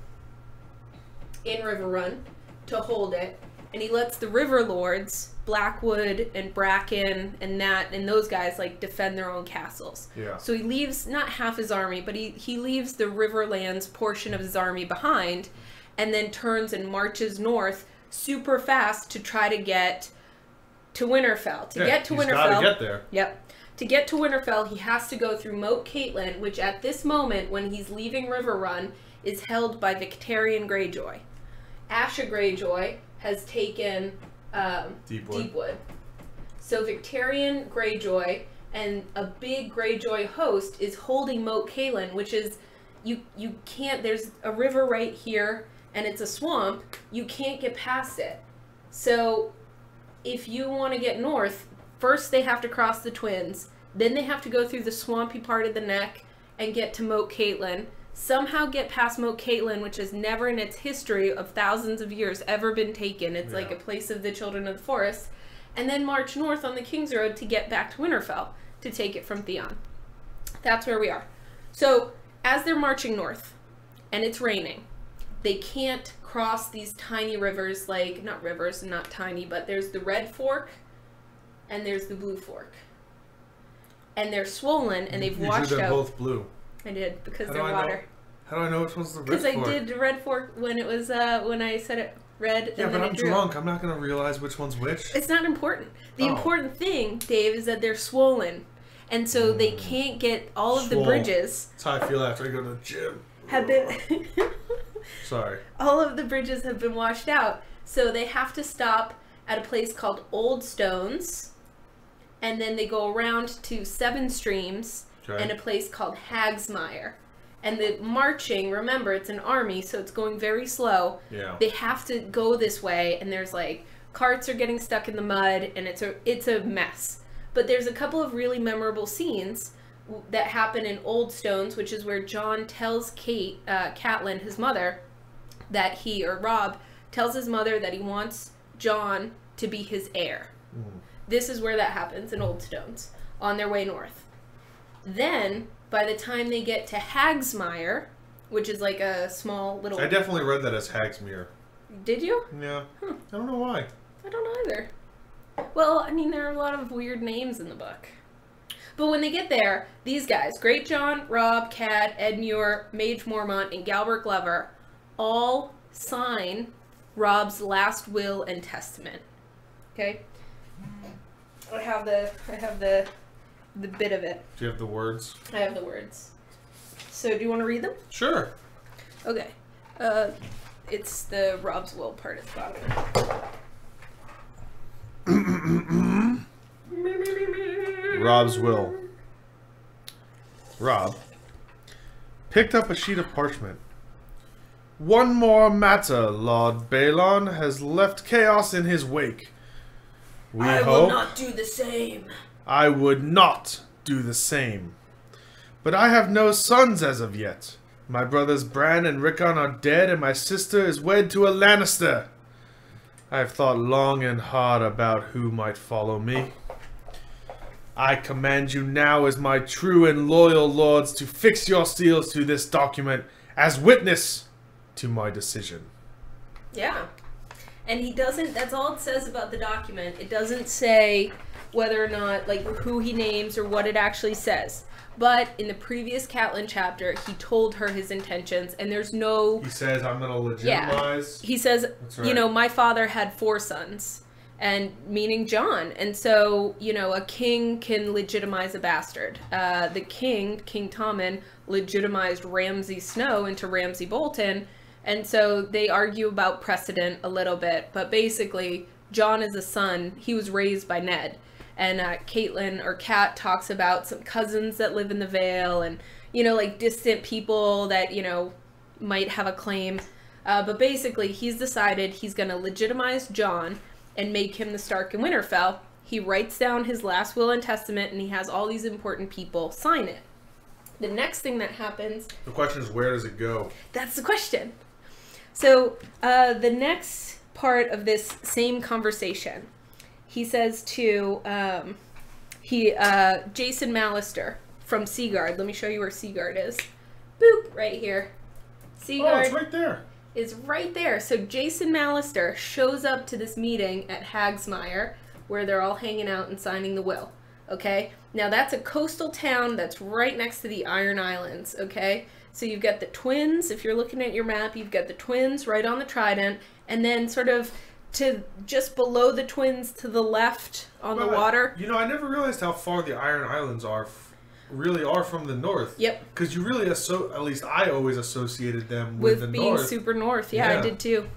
in River Run to hold it, and he lets the River Lords, Blackwood and Bracken and Nat and those guys, like, defend their own castles. Yeah. So he leaves not half his army, but he, he leaves the Riverlands portion of his army behind, and then turns and marches north super fast to try to get to Winterfell. To Yeah, get to he's Winterfell. gotta get there. Yep. To get to Winterfell, he has to go through Moat Caitlin, which at this moment, when he's leaving River Run, is held by Victarion Greyjoy. Asha Greyjoy has taken um, Deepwood. Deepwood. So Victarion Greyjoy and a big Greyjoy host is holding Moat Caitlin, which is, you you can't, there's a river right here, and it's a swamp. You can't get past it. So if you want to get north, first they have to cross the Twins, then they have to go through the swampy part of the neck and get to Moat Caitlin, somehow get past Moat Caitlin, which has never in its history of thousands of years ever been taken. It's Yeah. like a place of the Children of the Forest, and then march north on the King's Road to get back to Winterfell to take it from Theon. That's where we are. So as they're marching north and it's raining, they can't cross these tiny rivers, like, not rivers, not tiny, but there's the Red Fork and there's the Blue Fork. And they're swollen and they've You washed drew them out. both blue. I did, because How they're do I know? water. How do I know which one's the red Because I fork? did Red Fork when it was, uh, when I said it red, Yeah, and but then I I'm drew. drunk. I'm not going to realize which one's which. It's not important. The Oh. important thing, Dave, is that they're swollen. And so they can't get all of the Swole. bridges That's how I feel after I go to the gym. have been Sorry. all of the bridges have been washed out. So they have to stop at a place called Old Stones, and then they go around to Seven Streams Okay. and a place called Hagsmire. And the marching, remember, it's an army, so it's going very slow. Yeah. They have to go this way, and there's like carts are getting stuck in the mud, and it's a it's a mess. But there's a couple of really memorable scenes that happen in Old Stones, which is where Jon tells Kate, uh, Catelyn, his mother, that he, or Robb, tells his mother that he wants Jon to be his heir. Mm. This is where that happens in Old Stones, on their way north. Then, by the time they get to Hagsmire, which is like a small little... I definitely read that as Hagsmere. Did you? Yeah. Hmm. I don't know why. I don't know either. Well, I mean, there are a lot of weird names in the book. But when they get there, these guys, Great John, Robb, Cat, Ed Muir, Mage Mormont, and Galbert Glover, all sign Robb's last will and testament. Okay? I have the I have the the bit of it. Do you have the words? I have the words. So do you want to read them? Sure. Okay. Uh, it's the Robb's will part at the bottom. Robb's will. Robb picked up a sheet of parchment. One more matter, Lord Balon has left chaos in his wake. We I hope will not do the same. I would not do the same. But I have no sons as of yet. My brothers Bran and Rickon are dead, and my sister is wed to a Lannister. I have thought long and hard about who might follow me. I command you now as my true and loyal lords to fix your seals to this document as witness to my decision. Yeah. And he doesn't, that's all it says about the document. It doesn't say whether or not, like, who he names or what it actually says. But in the previous Catelyn chapter, he told her his intentions, and there's no... He says, I'm going to legitimize... Yeah. He says, right. you know, my father had four sons, and meaning Jon. And so, you know, a king can legitimize a bastard. Uh, the king, King Tommen, legitimized Ramsay Snow into Ramsay Bolton, and so they argue about precedent a little bit. But basically, Jon is a son. He was raised by Ned. And uh, Caitlin, or Kat, talks about some cousins that live in the Vale and, you know, like distant people that, you know, might have a claim. Uh, but basically, he's decided he's going to legitimize Jon and make him the Stark in Winterfell. He writes down his last will and testament, and he has all these important people sign it. The next thing that happens... The question is, where does it go? That's the question. So, uh, the next part of this same conversation... He says to, um, he, uh, Jason Mallister from Seaguard. Let me show you where Seaguard is. Boop, right here. Seaguard. Oh, it's right there. Is right there. So Jason Mallister shows up to this meeting at Hagsmire, where they're all hanging out and signing the will. Okay? Now that's a coastal town that's right next to the Iron Islands. Okay? So you've got the Twins. If you're looking at your map, you've got the Twins right on the Trident, and then sort of to just below the Twins to the left on well, the water. You know, I never realized how far the Iron Islands are, f- really are from the north. Yep. Because you really, asso- at least I always associated them with, with the being north. super north. Yeah, yeah, I did too.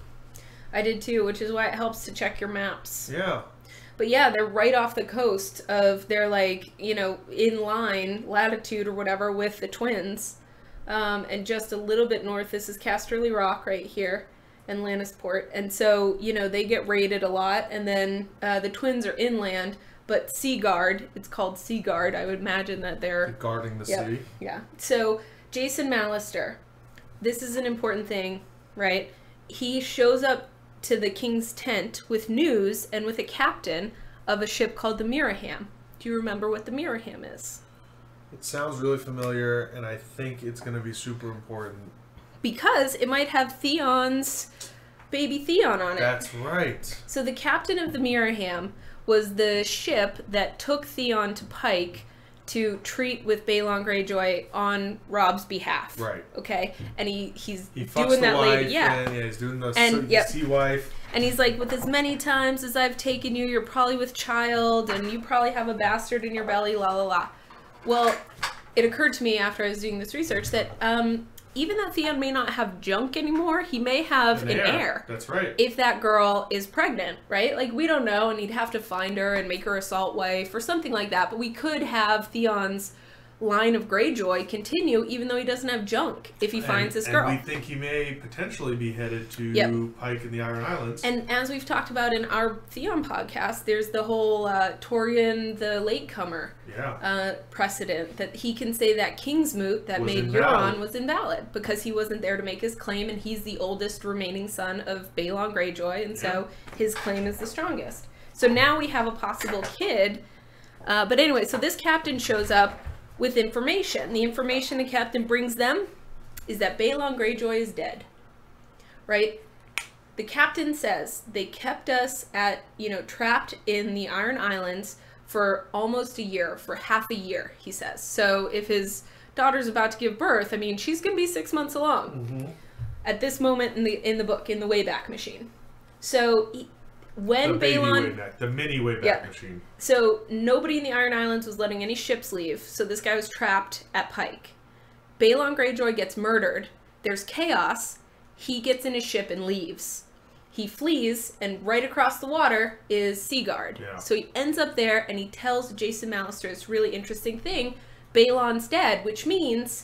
I did too, which is why it helps to check your maps. Yeah. But yeah, they're right off the coast of, they're like, you know, in line, latitude or whatever with the Twins. Um, and just a little bit north, this is Casterly Rock right here. And Lannisport, and so, you know, they get raided a lot, and then uh, the Twins are inland, but Seaguard, it's called Seaguard, I would imagine that they're... guarding the yep, city. Yeah. So, Jason Mallister, this is an important thing, right? He shows up to the king's tent with news and with a captain of a ship called the Miraham. Do you remember what the Miraham is? It sounds really familiar, and I think it's going to be super important. Because it might have Theon's baby Theon on it. That's right. So the captain of the Miraham was the ship that took Theon to Pike to treat with Balon Greyjoy on Robb's behalf. Right. Okay? And he, he's he doing that wife, lady. Yeah. And, yeah, he's doing the and, sea, yep. sea wife. And he's like, with as many times as I've taken you, you're probably with child, and you probably have a bastard in your belly, la la la. Well, it occurred to me after I was doing this research that... um. Even though Theon may not have junk anymore, he may have an, an heir. heir. That's right. If that girl is pregnant, right? Like, we don't know, and he'd have to find her and make her a salt wife or something like that. But we could have Theon's line of Greyjoy continue, even though he doesn't have junk, if he and, finds this and girl. And we think he may potentially be headed to yep. Pike in the Iron Islands. And as we've talked about in our Theon podcast, there's the whole uh, Torrhen the latecomer yeah. uh, precedent that he can say that Kingsmoot that was made invalid. Euron was invalid because he wasn't there to make his claim, and he's the oldest remaining son of Balon Greyjoy, and so yeah. his claim is the strongest. So now we have a possible kid. Uh, but anyway, so this captain shows up with information. The information the captain brings them is that Balon Greyjoy is dead. Right? The captain says they kept us at, you know, trapped in the Iron Islands for almost a year, for half a year, he says. So if his daughter's about to give birth, I mean, she's going to be six months along mm-hmm. at this moment in the in the book, in the Wayback Machine. So he, when the baby Balon... Wayback, the mini Wayback yeah. Machine. So nobody in the Iron Islands was letting any ships leave, so this guy was trapped at Pike. Balon Greyjoy gets murdered. There's chaos. He gets in his ship and leaves. He flees, and right across the water is Seaguard. Yeah. So he ends up there, and he tells Jason Mallister this really interesting thing. Balon's dead, which means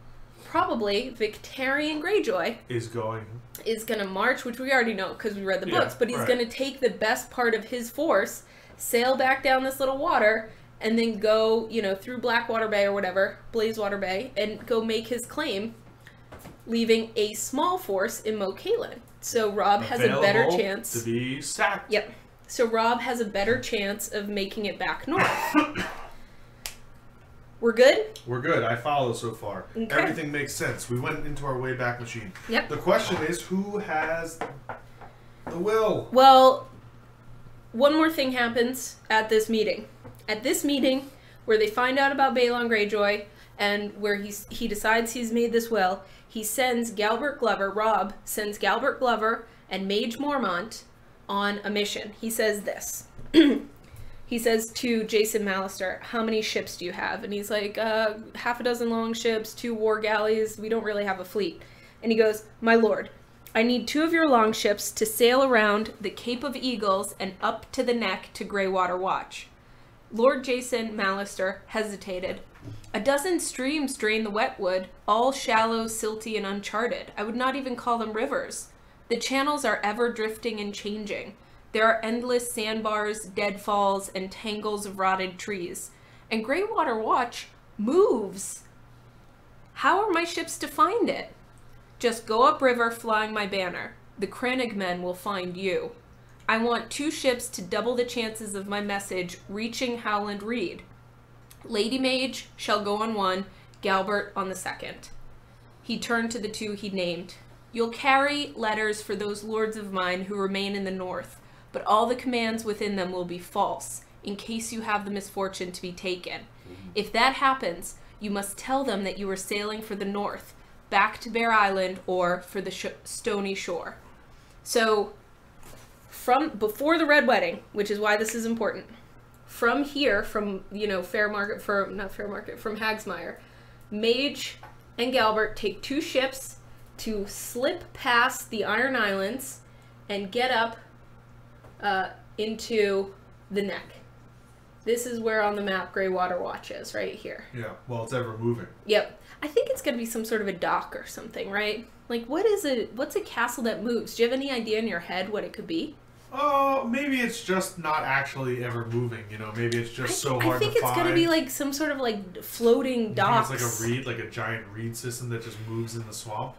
probably Victarion Greyjoy is going is going to march, which we already know because we read the books, yeah, but he's right. going to take the best part of his force, sail back down this little water, and then go, you know, through Blackwater Bay or whatever, Blazewater Bay, and go make his claim, leaving a small force in Mo Cailin. So Robb has a better chance to be sacked. Yep. So Robb has a better chance of making it back north. We're good? We're good. I follow so far. Okay. Everything makes sense. We went into our Wayback Machine. Yep. The question is, who has the will? Well, one more thing happens at this meeting. At this meeting, where they find out about Balon Greyjoy, and where he's, he decides he's made this will, he sends Galbert Glover, Robb sends Galbert Glover and Mage Mormont on a mission. He says this. He says to Jason Mallister, how many ships do you have? And he's like, uh, half a dozen long ships, two war galleys. We don't really have a fleet. And he goes, my lord, I need two of your long ships to sail around the Cape of Eagles and up to the neck to Greywater Watch. Lord Jason Mallister hesitated. A dozen streams drain the wetwood, all shallow, silty, and uncharted. I would not even call them rivers. The channels are ever drifting and changing. There are endless sandbars, deadfalls, and tangles of rotted trees. And Greywater Watch moves. How are my ships to find it? Just go upriver flying my banner. The Crannig men will find you. I want two ships to double the chances of my message reaching Howland Reed. Lady Mage shall go on one, Galbert on the second. He turned to the two he named. You'll carry letters for those lords of mine who remain in the north, but all the commands within them will be false, in case you have the misfortune to be taken. If that happens, you must tell them that you are sailing for the north, back to Bear Island or for the sh stony shore. So, from before the Red Wedding, which is why this is important, from here, from, you know, Fair Market, for not Fair Market, from Hagsmire, Mage and Galbert take two ships to slip past the Iron Islands and get up uh, into the neck. This is where on the map Greywater Watch is, right here. Yeah, well, it's ever moving. Yep. I think it's going to be some sort of a dock or something, right? Like, what is it? What's a castle that moves? Do you have any idea in your head what it could be? Oh, maybe it's just not actually ever moving, you know? Maybe it's just so hard to find. I think it's going to be like some sort of like floating docks. It's like a reed, like a giant reed system that just moves in the swamp?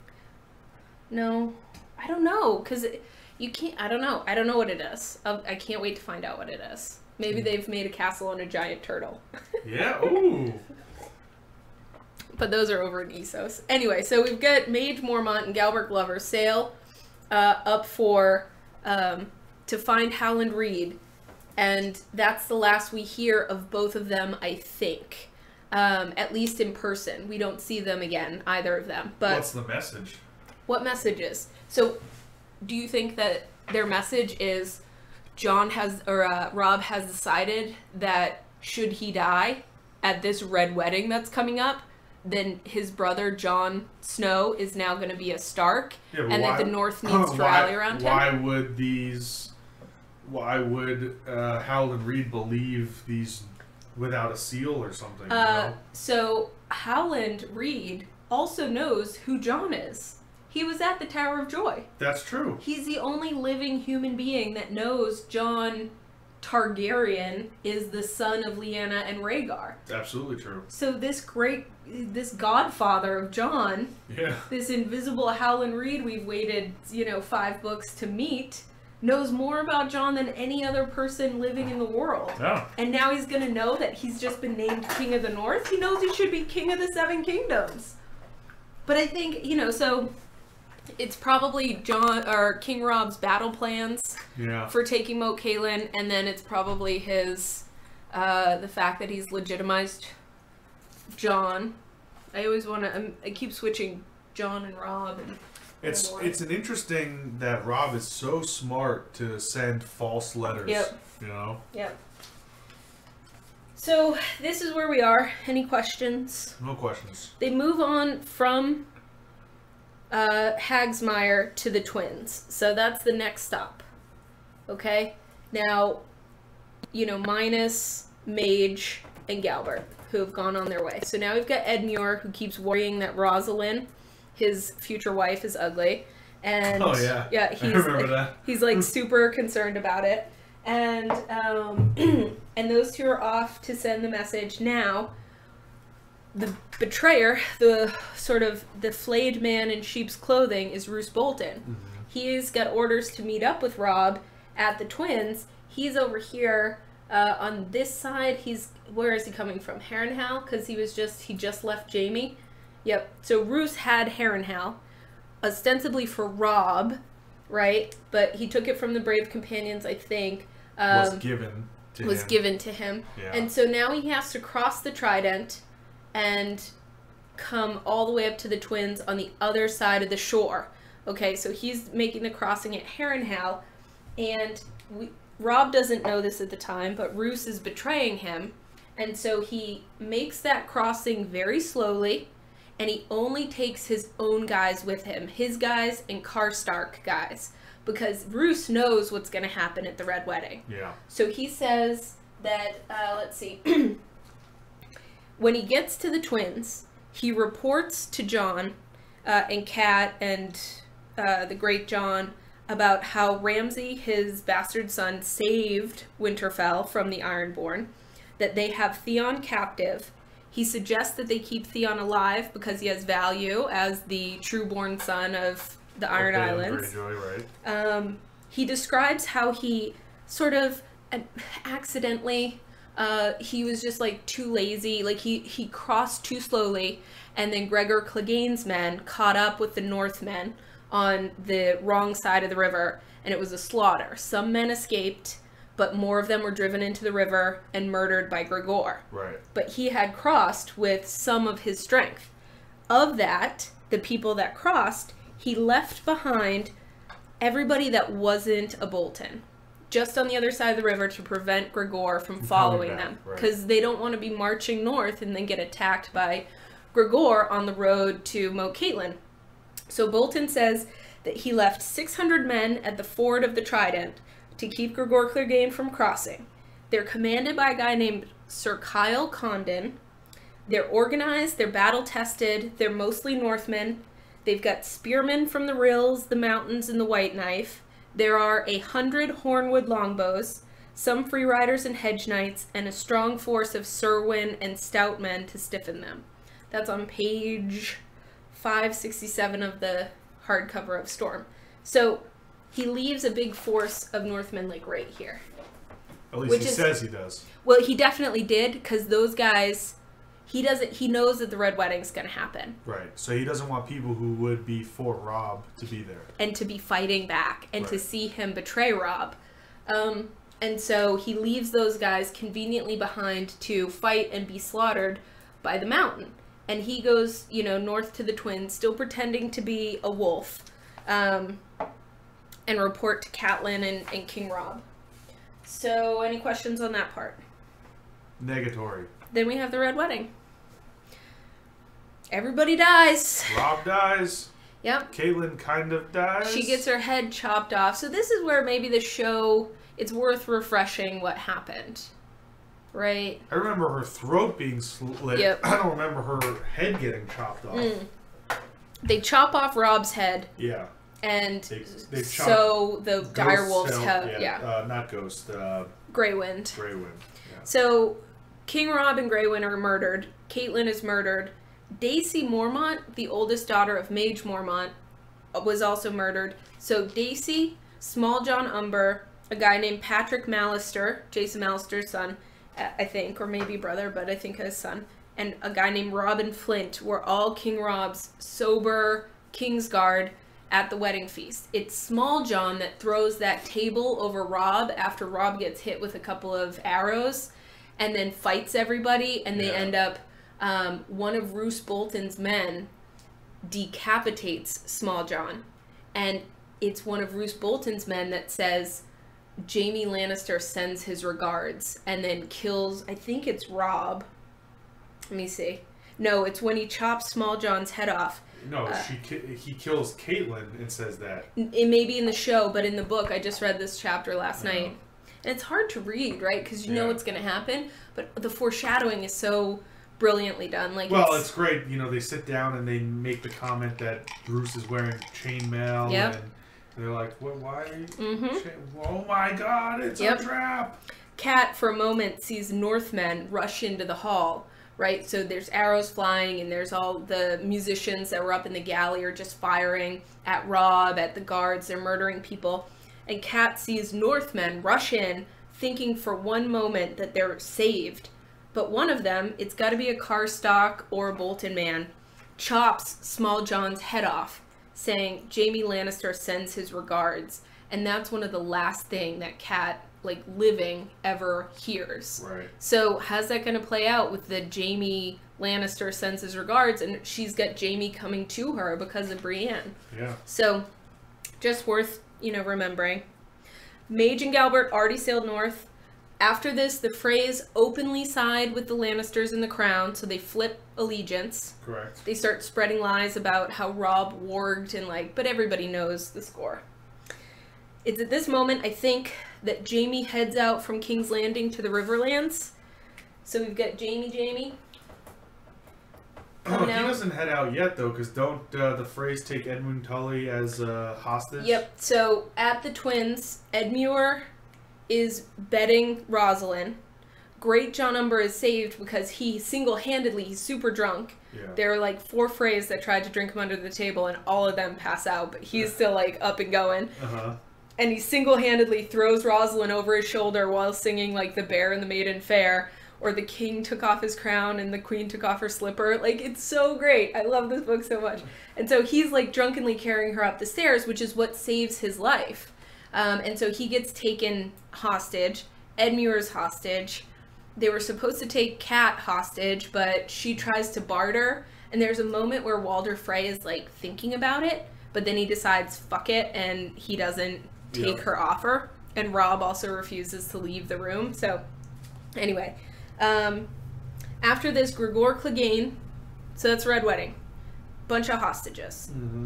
No. I don't know, because you can't, I don't know. I don't know what it is. I can't wait to find out what it is. Maybe they've made a castle on a giant turtle. Yeah, ooh. But those are over in Essos. Anyway, so we've got Mage Mormont and Galbert Glover sail uh, up for... Um, to find Howland Reed, and that's the last we hear of both of them, I think. Um, at least in person. We don't see them again, either of them. But what's the message? What messages? So, do you think that their message is John has, or uh, Robb has decided that should he die at this Red Wedding that's coming up, then his brother Jon Snow is now going to be a Stark, yeah, and why, that the North needs to why, rally around him? Why would these... Why would uh, Howland Reed believe these without a seal or something? Uh, you know? So, Howland Reed also knows who Jon is. He was at the Tower of Joy. That's true. He's the only living human being that knows Jon Targaryen is the son of Lyanna and Rhaegar. It's absolutely true. So this great, this godfather of Jon, yeah. this invisible Howland Reed we've waited, you know, five books to meet, knows more about Jon than any other person living in the world. Yeah. And now he's going to know that he's just been named King of the North. He knows he should be King of the Seven Kingdoms. But I think, you know, so it's probably John or King Robb's battle plans yeah. for taking Moat Cailin, and then it's probably his, uh, the fact that he's legitimized Jon. I always want to, I keep switching Jon and Robb. And it's it's an interesting that Robb is so smart to send false letters. Yep. You know? Yep. So this is where we are. Any questions? No questions. They move on from uh, Hagsmire to the Twins. So that's the next stop. Okay? Now, you know, minus Mage and Galbert, who have gone on their way. So now we've got Edmure, who keeps worrying that Rosalind, his future wife, is ugly. And oh, yeah. Yeah, he's, I remember that. He's, like, super concerned about it. And, um, and those two are off to send the message. Now, the betrayer, the sort of the flayed man in sheep's clothing, is Roose Bolton. Mm-hmm. He's got orders to meet up with Robb at the Twins. He's over here uh, on this side. He's, where is he coming from? Harrenhal? Because he was just, he just left Jaime. Yep. So Roose had Harrenhal, ostensibly for Robb, right? But he took it from the Brave Companions, I think. Um, was given to was him. given to him. Yeah. And so now he has to cross the Trident and come all the way up to the twins on the other side of the shore. Okay, so he's making the crossing at Harrenhal, and we, Robb doesn't know this at the time, but Roose is betraying him, and so he makes that crossing very slowly, and he only takes his own guys with him, his guys and Karstark guys, because Roose knows what's going to happen at the Red Wedding. Yeah. So he says that, uh, let's see, when he gets to the twins, he reports to Jon uh, and Cat and uh, the great Jon about how Ramsay, his bastard son, saved Winterfell from the Ironborn, that they have Theon captive. He suggests that they keep Theon alive because he has value as the true-born son of the Iron okay, Islands. Greyjoy, right? Um, he describes how he sort of uh, accidentally, uh, he was just like too lazy, like he, he crossed too slowly, and then Gregor Clegane's men caught up with the Northmen on the wrong side of the river, and it was a slaughter. Some men escaped, but more of them were driven into the river and murdered by Gregor. Right. But he had crossed with some of his strength. Of that, the people that crossed, he left behind everybody that wasn't a Bolton, just on the other side of the river to prevent Gregor from From following coming back, them, right. because they don't want to be marching north and then get attacked by Gregor on the road to Mo Caitlin. So Bolton says that he left six hundred men at the ford of the Trident to keep Gregor Clegane from crossing. They're commanded by a guy named Sir Kyle Condon. They're organized, they're battle-tested, they're mostly Northmen. They've got spearmen from the rills, the mountains, and the White Knife. There are a hundred Hornwood longbows, some free riders and hedge knights, and a strong force of Serwyn and stout men to stiffen them. That's on page five sixty-seven of the hardcover of Storm. So he leaves a big force of Northmen like right here. At least Which he is- says he does. Well, he definitely did, because those guys, he doesn't, he knows that the Red Wedding's going to happen. Right. So he doesn't want people who would be for Robb to be there. And to be fighting back, and to Right. see him betray Robb. Um, and so he leaves those guys conveniently behind to fight and be slaughtered by the mountain. And he goes, you know, north to the twins, still pretending to be a wolf, um, and report to Catelyn and, and King Robb. So, any questions on that part? Negatory. Then we have the Red Wedding. Everybody dies. Robb dies. Yep. Caitlyn kind of dies. She gets her head chopped off. So this is where maybe the show, it's worth refreshing what happened. Right? I remember her throat being slit. Yep. I don't remember her head getting chopped off. Mm. They chop off Robb's head, Yeah. and They, they chop so the Ghost direwolves Cell- have, yeah, yeah, Uh, not Ghost. Uh, Grey Wind. Grey Wind. Yeah. So King Robb and Grey Wind are murdered. Caitlyn is murdered. Daisy Mormont, the oldest daughter of Mage Mormont, was also murdered. So Daisy, Small John Umber, a guy named Patrick Mallister, Jason Mallister's son, I think, or maybe brother, but I think his son, and a guy named Robin Flint were all King Robb's sober Kingsguard at the wedding feast. It's Small John that throws that table over Robb after Robb gets hit with a couple of arrows and then fights everybody, and they Yeah. end up, um, one of Roose Bolton's men decapitates Small John, and it's one of Roose Bolton's men that says Jaime Lannister sends his regards, and then kills, I think it's Robb. Let me see. No, it's when he chops Small John's head off. No, Uh, she ki- he kills Caitlyn and says that. It may be in the show, but in the book, I just read this chapter last Yeah. night. And it's hard to read, right? Because you know Yeah. what's going to happen, but the foreshadowing is so brilliantly done. Like, Well, it's, it's great. You know, they sit down and they make the comment that Bruce is wearing chainmail. Yep. And they're like, "What? Why? Are you Mhm. chain- Oh my God! It's Yep. a trap!" Cat, for a moment, sees Northmen rush into the hall, right? So there's arrows flying, and there's all the musicians that were up in the galley are just firing at Robb, at the guards. They're murdering people. And Cat sees Northmen rush in, thinking for one moment that they're saved. But one of them, it's got to be a Karstark or a Bolton man, chops Small John's head off, saying Jaime Lannister sends his regards. And that's one of the last thing that Cat like living ever hears. Right. So how's that going to play out with the Jaime Lannister sends his regards, and she's got Jaime coming to her because of Brienne. Yeah. So just worth, you know, remembering. Mage and Galbert already sailed north. After this, the Freys openly side with the Lannisters in the crown, so they flip allegiance. Correct. They start spreading lies about how Robb warged and like, but everybody knows the score. It's at this moment, I think, that Jaime heads out from King's Landing to the Riverlands. So we've got Jaime, Jaime. Oh, he out. doesn't head out yet, though, because don't uh, the Freys take Edmund Tully as uh, hostage? Yep, so at the Twins, Edmure is bedding Rosalind. Great John Umber is saved because he single-handedly, he's super drunk. Yeah. There are like four Freys that tried to drink him under the table and all of them pass out, but he's still like up and going. Uh-huh. And he single-handedly throws Rosalind over his shoulder while singing like The Bear and the Maiden Fair, or the king took off his crown and the queen took off her slipper. Like, it's so great. I love this book so much. And so he's like drunkenly carrying her up the stairs, which is what saves his life. Um, and so he gets taken hostage. Edmure's hostage. They were supposed to take Kat hostage, but she tries to barter. And there's a moment where Walder Frey is like thinking about it, but then he decides, fuck it, and he doesn't take Yeah. her offer. And Robb also refuses to leave the room. So anyway, um, after this, Gregor Clegane, so that's Red Wedding, bunch of hostages. Mm-hmm.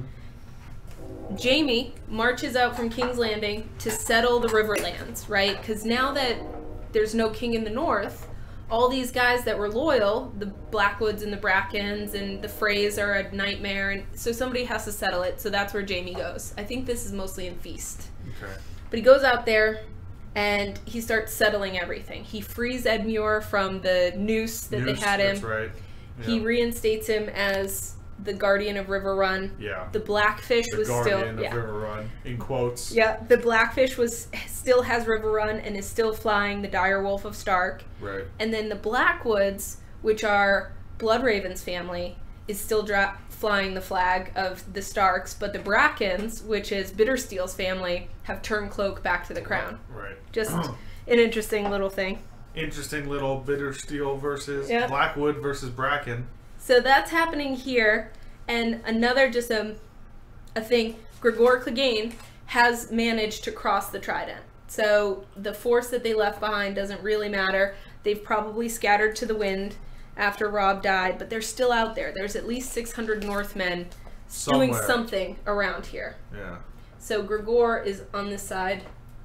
Jaime marches out from King's Landing to settle the Riverlands, right? Because now that there's no king in the north, all these guys that were loyal, the Blackwoods and the Brackens and the Freys are a nightmare, and so somebody has to settle it, so that's where Jaime goes. I think this is mostly in Feast. Okay. But he goes out there and he starts settling everything. He frees Edmure from the noose that Noose, they had him. That's right. He Yeah. reinstates him as the guardian of River Run. Yeah. The Blackfish The was guardian still of yeah. River Run, in quotes. Yeah, the Blackfish was still has River Run and is still flying the Dire Wolf of Stark. Right. And then the Blackwoods, which are Bloodraven's family, is still dra- flying the flag of the Starks, but the Brackens, which is Bittersteel's family, have turned cloak back to the crown. Right. Just an interesting little thing. Interesting little Bittersteel versus Yep. Blackwood versus Bracken. So that's happening here, and another just a, a thing, Gregor Clegane has managed to cross the Trident. So the force that they left behind doesn't really matter. They've probably scattered to the wind after Robb died, but they're still out there. There's at least six hundred Northmen doing Somewhere. something around here. Yeah. So Gregor is on this side.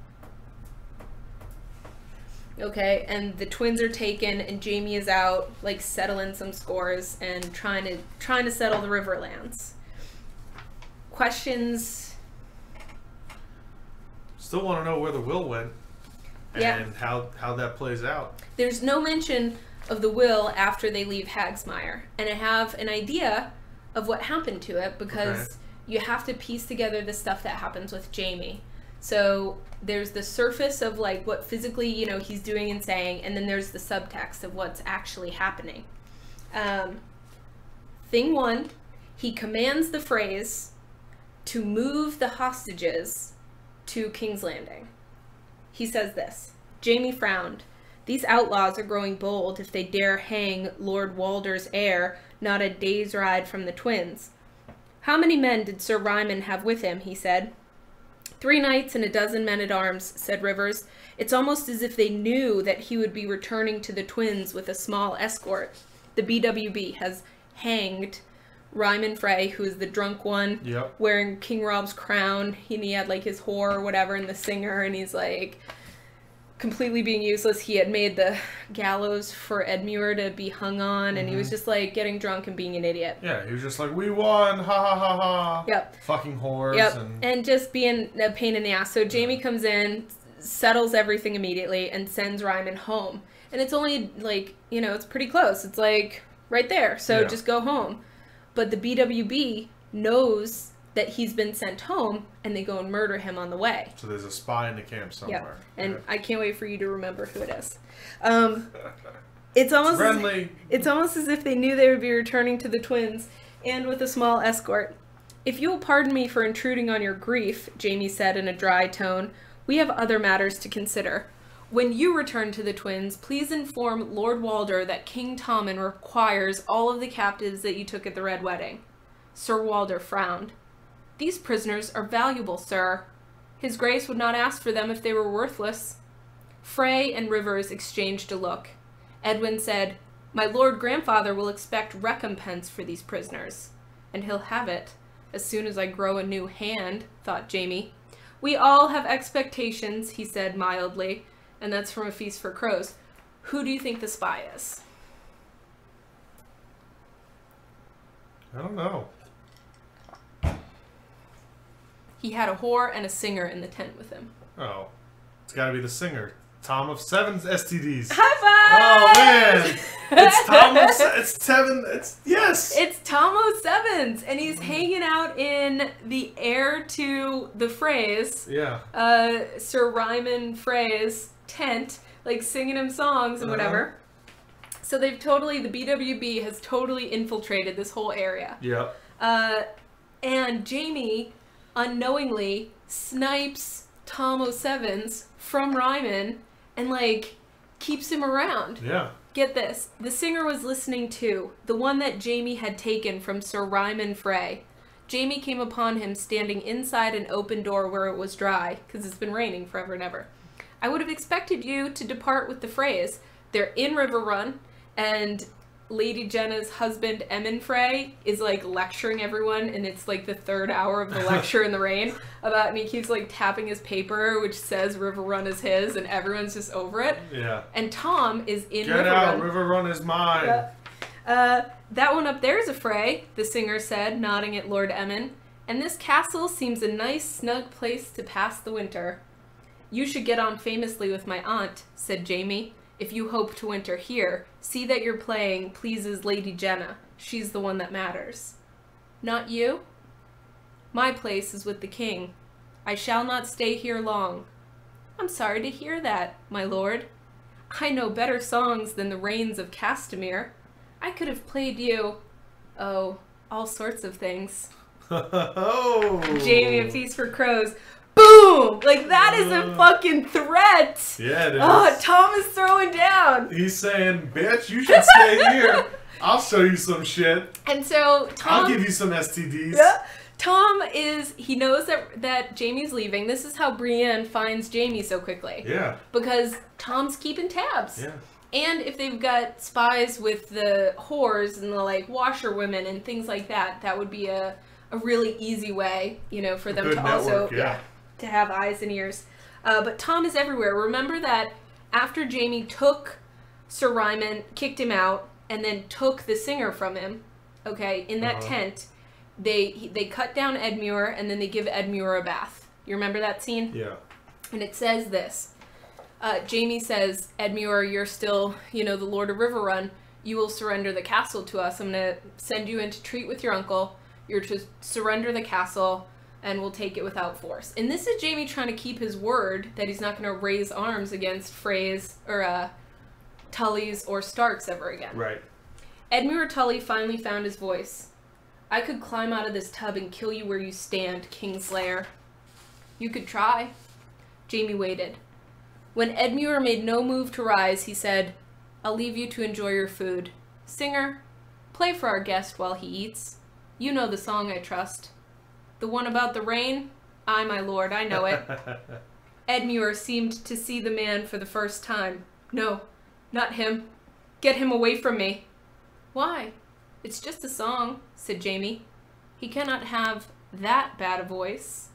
Okay, and the twins are taken, and Jaime is out, like settling some scores and trying to trying to settle the Riverlands. Questions? Still want to know where the will went and Yeah. how how that plays out. There's no mention of the will after they leave Hagsmire, and I have an idea of what happened to it because Okay. you have to piece together the stuff that happens with Jaime. So there's the surface of like what physically, you know, he's doing and saying, and then there's the subtext of what's actually happening. Um, thing one, he commands the Freys to move the hostages to King's Landing. He says this. Jaime frowned. These outlaws are growing bold if they dare hang Lord Walder's heir not a day's ride from the twins. How many men did Sir Ryman have with him, he said. Three knights and a dozen men-at-arms, said Rivers. It's almost as if they knew that he would be returning to the twins with a small escort. The B W B has hanged Ryman Frey, who is the drunk one, Yep. wearing King Robb's crown. He, and he had like his whore or whatever and the singer, and he's like completely being useless. He had made the gallows for Edmure to be hung on, and he was just like getting drunk and being an idiot. Yeah, he was just like, we won, ha ha ha ha. Yep. Fucking whores. Yep, And, and just being a pain in the ass. So Jaime comes in, settles everything immediately, and sends Ryman home. And it's only like, you know, it's pretty close. It's like right there. So Yeah. just go home. But the B W B knows that he's been sent home, and they go and murder him on the way. so there's a spy in the camp Yeah, somewhere. and Yeah. I can't wait for you to remember who it is. Um, it's almost as, Friendly. it's almost as if they knew they would be returning to the twins, and with a small escort. If you will pardon me for intruding on your grief, Jaime said in a dry tone, we have other matters to consider. When you return to the twins, please inform Lord Walder that King Tommen requires all of the captives that you took at the Red Wedding. Sir Walder frowned. These prisoners are valuable, sir. His Grace would not ask for them if they were worthless. Frey and Rivers exchanged a look. Edwin said, my Lord Grandfather will expect recompense for these prisoners. And he'll have it. As soon as I grow a new hand, thought Jaime. We all have expectations, he said mildly. And that's from A Feast for Crows. Who do you think the spy is? I don't know. He had a whore and a singer in the tent with him. Oh. It's gotta be the singer. Tom of Seven's S T Ds. High five! Oh, man! It's Tom of Se- It's Seven. It's, yes! It's Tom of Sevens, and he's hanging out in the heir to the Freys, Yeah. uh, Sir Ryman Frey's tent, like singing him songs and whatever. Uh-huh. So they've totally, the B W B has totally infiltrated this whole area. Yeah. Uh, and Jaime, unknowingly, snipes Tom O'Sevens from Ryman and, like, keeps him around. Yeah. Get this. The singer was listening too. The one that Jaime had taken from Sir Ryman Frey. Jaime came upon him standing inside an open door where it was dry, because it's been raining forever and ever. I would have expected you to depart with the Freys. They're in River Run, and Lady Jenna's husband, Emmon Frey, is, like, lecturing everyone, and it's, like, the third hour of the lecture in the rain, about, and he keeps, like, tapping his paper, which says River Run is his, and everyone's just over it. Yeah. And Tom is in Get River out, Run. River Run is mine. Yeah. Uh, that one up there is a Frey, the singer said, nodding at Lord Emmon. And this castle seems a nice, snug place to pass the winter. You should get on famously with my aunt, said Jaime. If you hope to winter here, see that your playing pleases Lady Jenna. She's the one that matters. Not you? My place is with the king. I shall not stay here long. I'm sorry to hear that, my lord. I know better songs than the Rains of Castamere. I could have played you, oh, all sorts of things. Oh. Jaime, A Feast for Crows. Boom! Like, that is a fucking threat! Yeah, it is. Oh, Tom is throwing down! He's saying, bitch, you should stay here. I'll show you some shit. And so, Tom... I'll give you some S T Ds. Yeah. Tom is... He knows that, that Jaime's leaving. This is how Brienne finds Jaime so quickly. Yeah. Because Tom's keeping tabs. Yeah. And if they've got spies with the whores and the, like, washerwomen and things like that, that would be a, a really easy way, you know, for them Good to network, also... yeah. yeah. to have eyes and ears. Uh, but Tom is everywhere. Remember that after Jaime took Sir Ryman, kicked him out, and then took the singer from him, okay, in that uh-huh. tent, they he, they cut down Edmure, and then they give Edmure a bath. You remember that scene? Yeah. And it says this. Uh, Jaime says, Edmure, you're still, you know, the Lord of River Run. You will surrender the castle to us. I'm going to send you in to treat with your uncle. You're to surrender the castle, and we'll take it without force. And this is Jaime trying to keep his word that he's not going to raise arms against Freys, or uh, Tullys, or Starks ever again. Right. Edmure Tully finally found his voice. I could climb out of this tub and kill you where you stand, Kingslayer. You could try. Jaime waited. When Edmure made no move to rise, he said, I'll leave you to enjoy your food. Singer, play for our guest while he eats. You know the song, I trust. The one about the rain? Aye, my lord, I know it. Edmure seemed to see the man for the first time. No, not him. Get him away from me. Why? It's just a song, said Jaime. He cannot have that bad a voice.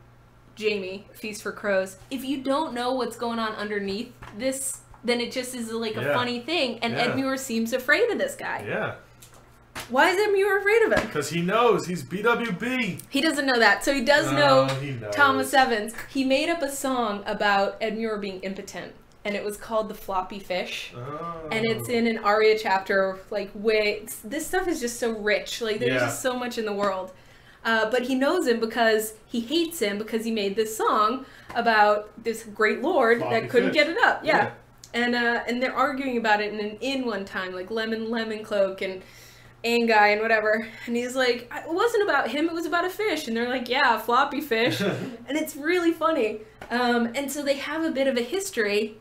Jaime, Feast for Crows. If you don't know what's going on underneath this, then it just is like a yeah. funny thing. And yeah. Edmure seems afraid of this guy. Yeah. Why is Edmure afraid of him? Because he knows. He's B W B. He doesn't know that. So he does no, know he knows. Thomas Evans. He made up a song about Edmure being impotent. And it was called The Floppy Fish. Oh. And it's in an Arya chapter. Like, way, this stuff is just so rich. Like, there's yeah. just so much in the world. Uh, but he knows him because he hates him because he made this song about this great lord Floppy that couldn't fish. get it up. Yeah. yeah. And uh, and they're arguing about it in an inn one time, like Lemon Lemon Cloak and Anguy and whatever. And he's like, it wasn't about him, it was about a fish. And they're like, yeah, floppy fish. And it's really funny. Um, and so they have a bit of a history.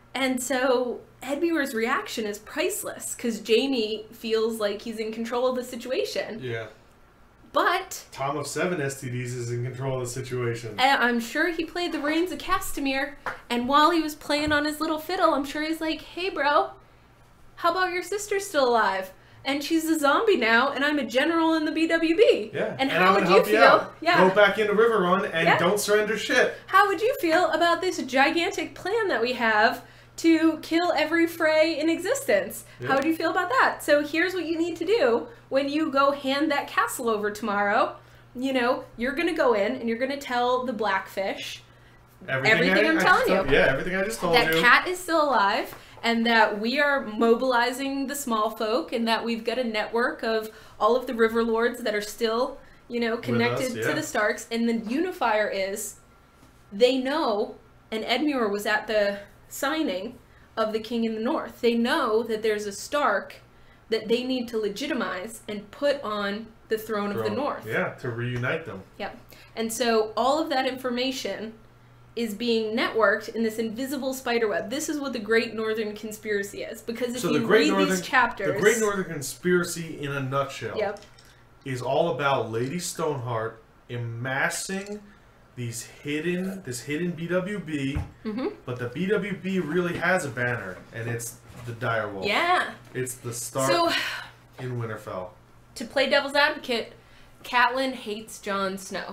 And so Edmure's reaction is priceless because Jaime feels like he's in control of the situation. Yeah. But Tom of seven S T Ds is in control of the situation. And I'm sure he played the reins of Castamere, and while he was playing on his little fiddle, I'm sure he's like, hey bro, how about your sister's still alive? And she's a zombie now, and I'm a general in the B W B. Yeah. And, and how I'm would gonna you help feel? you out. Yeah. Go back into River Run and Yeah. don't surrender shit. How would you feel about this gigantic plan that we have to kill every Frey in existence? Yeah. How would you feel about that? So here's what you need to do when you go hand that castle over tomorrow. You know, you're going to go in and you're going to tell the Blackfish Everything, everything I, I'm I telling just, you. Yeah, everything I just told that you. Cat is still alive, and that we are mobilizing the small folk, and that we've got a network of all of the river lords that are still, you know, connected us, yeah. to the Starks. And the unifier is they know, and Edmure was at the signing of the King in the North. They know that there's a Stark that they need to legitimize and put on the throne, Throne. of the North. Yeah, to reunite them. Yep. And so all of that information is being networked in this invisible spiderweb. This is what the Great Northern Conspiracy is. Because if So you the Great read Northern, these chapters... the Great Northern Conspiracy in a nutshell Yep. is all about Lady Stoneheart amassing these hidden, this hidden B W B, Mm-hmm. but the B W B really has a banner, and it's the Direwolf. Yeah. It's the Stark So, in Winterfell. to play devil's advocate, Catelyn hates Jon Snow.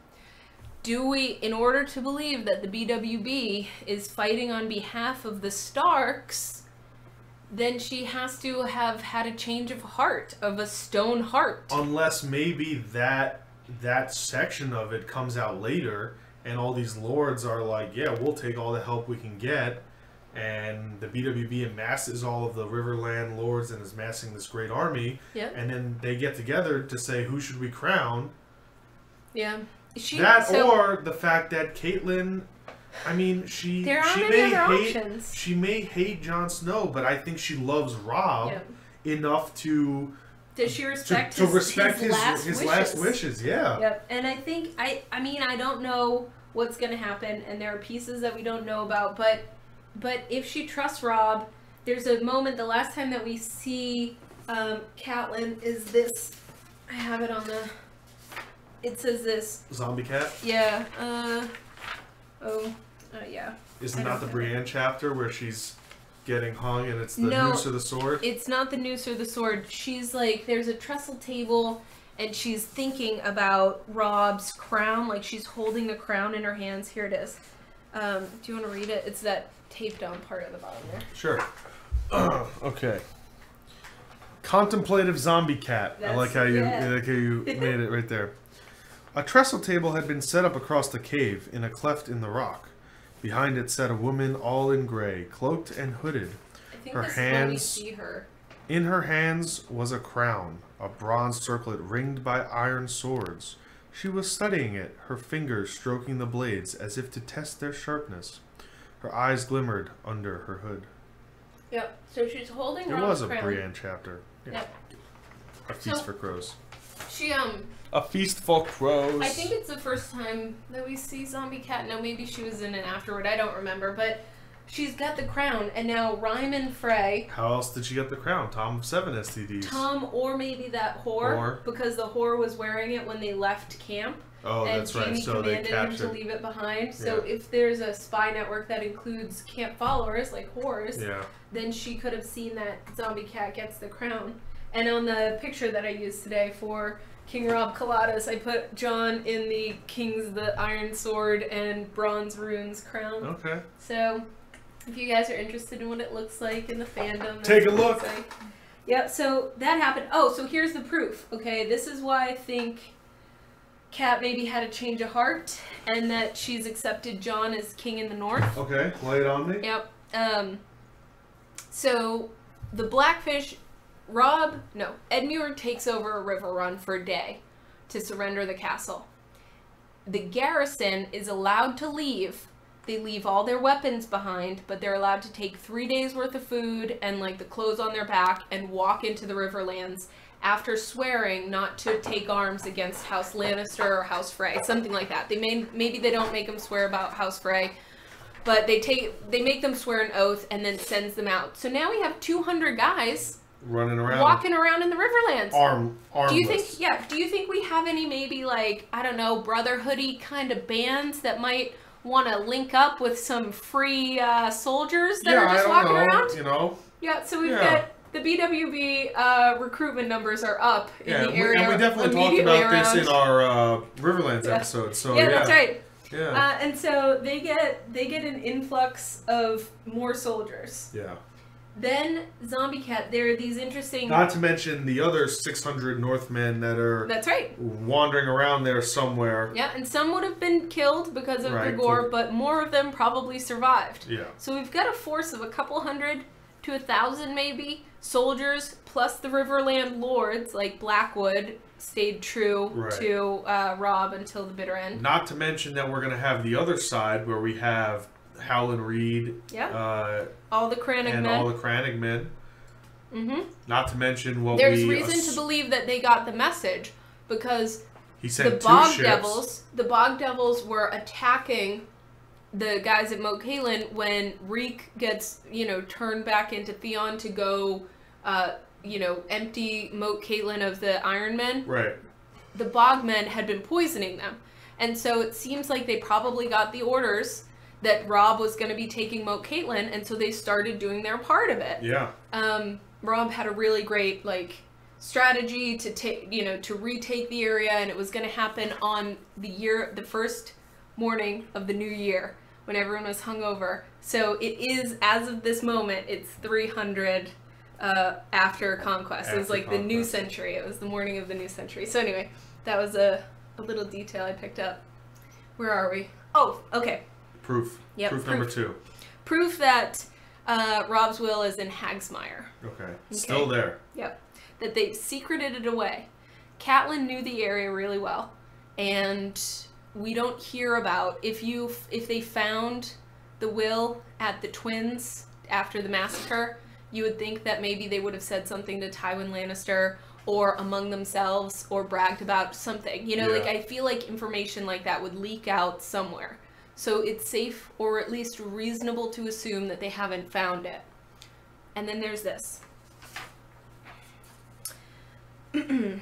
Do we, in order to believe that the B W B is fighting on behalf of the Starks, then she has to have had a change of heart, of a stone heart. Unless maybe that that section of it comes out later, and all these lords are like, yeah, we'll take all the help we can get, and the B W B amasses all of the Riverland lords and is massing this great army, Yep. and then they get together to say, who should we crown? Yeah. She, That so, or the fact that Caitlyn, I mean, she There aren't she any may other hate options. she may hate Jon Snow, but I think she loves Robb Yep. enough to Does she to, respect, to his, respect his, his last his wishes? last wishes. Yeah. Yep. And I think I I mean I don't know what's gonna happen, and there are pieces that we don't know about, but but if she trusts Robb, there's a moment the last time that we see um, Catelyn is this. I have it on the. It says this. Zombie cat. Yeah. Uh. Oh. Uh, yeah. Isn't I that don't the know. Brienne chapter where she's getting hung and it's the No. noose or the sword? It's not the noose or the sword. She's like, there's a trestle table, and she's thinking about Robb's crown. Like, she's holding the crown in her hands. Here it is. Um, do you want to read it? It's that taped on part at the bottom there. Sure. Okay. Contemplative zombie cat. I That's- like how you yeah. I like how you made it right there. A trestle table had been set up across the cave in a cleft in the rock. Behind it sat a woman all in gray, cloaked and hooded. I think Her this is when we hands- see her. In her hands was a crown, a bronze circlet ringed by iron swords. She was studying it, her fingers stroking the blades as if to test their sharpness. Her eyes glimmered under her hood. Yep. So she's holding There Robb's was a crown. Brienne chapter. Yeah. Yep. A feast So- for crows. She um. A feast for crows. I think it's the first time that we see Zombie Cat. No, maybe she was in it afterward. I don't remember, but she's got the crown, and now Ryman Frey. How else did she get the crown? Tom of seven S T Ds. Tom, or maybe that whore, Whore. because the whore was wearing it when they left camp, Oh, and that's right. Jaime So they commanded him to captured. leave it behind. So Yeah. if there's a spy network that includes camp followers, like whores, Yeah. then she could have seen that Zombie Cat gets the crown. And on the picture that I used today for King Robb Coladas, I put John in the King's the Iron Sword and Bronze Runes crown. Okay. So, if you guys are interested in what it looks like in the fandom, that's Take a what it looks look. like. Yeah, so that happened. Oh, so here's the proof. Okay, this is why I think Kat maybe had a change of heart, and that she's accepted John as king in the north. Okay. Lay it on me. Yep. Um. So, the Blackfish, Robb, no, Edmure takes over a river run for a day to surrender the castle. The garrison is allowed to leave. They leave all their weapons behind, but they're allowed to take three days worth of food and like the clothes on their back and walk into the Riverlands after swearing not to take arms against House Lannister or House Frey, something like that. They may maybe they don't make them swear about House Frey, But they take, they make them swear an oath and then sends them out. So now we have two hundred guys running around, walking around in the Riverlands. Arm, armless. Do you think? Yeah. Do you think we have any maybe like I don't know brotherhoody kind of bands that might want to link up with some free uh, soldiers that yeah, are just I don't walking know, around? You know. Yeah. So we've Yeah. got the B W B uh, recruitment numbers are up in Yeah, the we, area. and we definitely talked immediately about around. this in our uh, Riverlands Yeah. episode. So yeah, yeah, that's right. Yeah. Uh, and so they get they get an influx of more soldiers. yeah. Then Zombie Cat, there are these interesting. Not to mention the other six hundred Northmen that are That's right. wandering around there somewhere. Yeah, and some would have been killed because of Right, the gore, so- but more of them probably survived. Yeah. So we've got a force of a couple hundred to a thousand maybe soldiers, plus the Riverland lords like Blackwood stayed true Right. to uh, Robb until the bitter end. Not to mention that we're going to have the other side where we have Howland Reed Yeah. uh, All the Crannig and men. all the Crannig men. Mm-hmm. Not to mention what There's we... reason ass- to believe that they got the message because He sent the two Bog ships. Devils, the Bog Devils were attacking the guys at Moat Cailin when Reek gets, you know, turned back into Theon to go, uh, you know, empty Moat Cailin of the Iron Men. Right. The Bogmen had been poisoning them. And so it seems like they probably got the orders that Robb was going to be taking Moat Cailin, and so they started doing their part of it. Yeah. Um, Robb had a really great, like, strategy to take, you know, to retake the area, and it was going to happen on the year, the first morning of the new year, when everyone was hungover. So it is, as of this moment, it's three hundred uh, after Conquest. It was After like the new Conquest. century. It was the morning of the new century. So anyway, that was a, a little detail I picked up. Where are we? Oh, okay. Proof. Yep, proof, proof. number two. Proof that uh, Robb's will is in Hagsmire. Okay. Still there. Yep. That they secreted it away. Catelyn knew the area really well, and we don't hear about if you if they found the will at the Twins after the massacre. You would think that maybe they would have said something to Tywin Lannister or among themselves or bragged about something. You know, Yeah. like I feel like information like that would leak out somewhere. So it's safe or at least reasonable to assume that they haven't found it. And then there's this. Okay.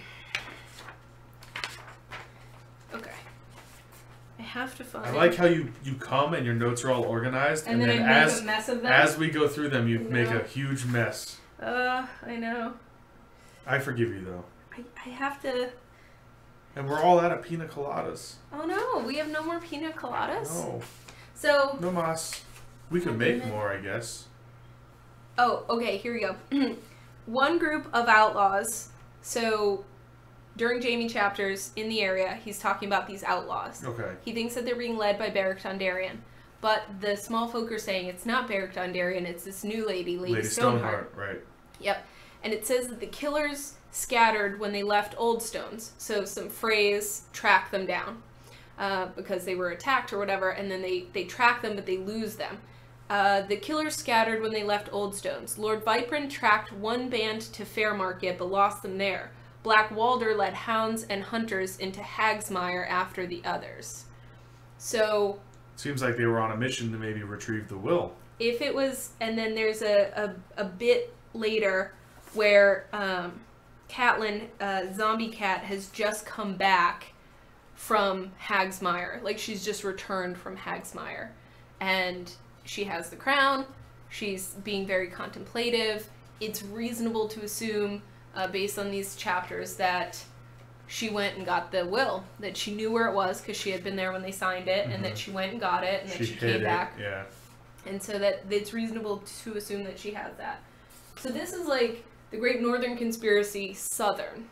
I have to find. I like how you, you come and your notes are all organized, And and, then then, I make as a mess of them? as we go through them, you I make know. a huge mess. Uh, I know. I forgive you though. I, I have to. And we're all out of Pina Coladas. Oh no, we have no more Pina Coladas. No, So, no mas. We could God make damn it. more, I guess. oh, okay, here we go. One group of outlaws. So, during Jaime chapters in the area, he's talking about these outlaws. Okay. He thinks that they're being led by Beric Dondarrion. But the small folk are saying it's not Beric Dondarrion, it's this new lady, Lady, Lady Stoneheart. Stoneheart, right? Yep. And it says that the killers scattered when they left Old Stones. So some Freys track them down uh, because they were attacked or whatever, and then they, they track them, but they lose them. Uh, the killers scattered when they left Old Stones. Lord Viprin tracked one band to Fairmarket, but lost them there. Black Walder led hounds and hunters into Hagsmire after the others. So Seems like they were on a mission to maybe retrieve the will. if it was, and then there's a, a, a bit later where um, Catelyn, uh, Zombie Cat, has just come back from Hagsmire. Like, she's just returned from Hagsmire. And she has the crown. She's being very contemplative. It's reasonable to assume, uh, based on these chapters, that she went and got the will. That she knew where it was because she had been there when they signed it, and that she went and got it, and that she, hid came it, back. Yeah. And so that it's reasonable to assume that she has that. So this is like the Great Northern Conspiracy Southern.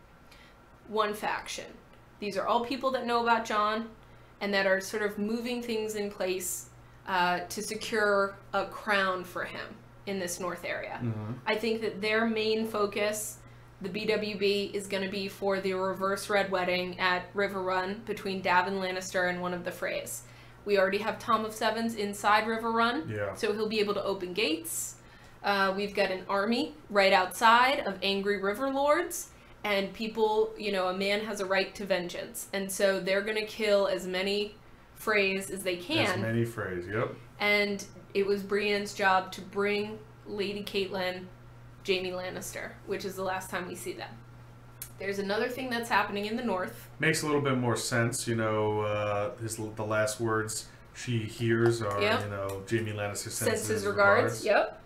One faction. These are all people that know about Jon and that are sort of moving things in place uh, to secure a crown for him in this north area. Mm-hmm. I think that their main focus, the B W B, is going to be for the reverse red wedding at River Run between Davin Lannister and one of the Freys. We already have Tom of Sevens inside River Run, Yeah. so he'll be able to open gates. Uh, we've got an army right outside of angry river lords, and people, you know, a man has a right to vengeance. And so they're going to kill as many phrase as they can. As many phrase, yep. And it was Brienne's job to bring Lady Catelyn Jaime Lannister, which is the last time we see them. There's another thing that's happening in the north. Makes a little bit more sense, you know, uh, his, the last words she hears are, yep. you know, Jaime Lannister sends his regards. regards. Yep.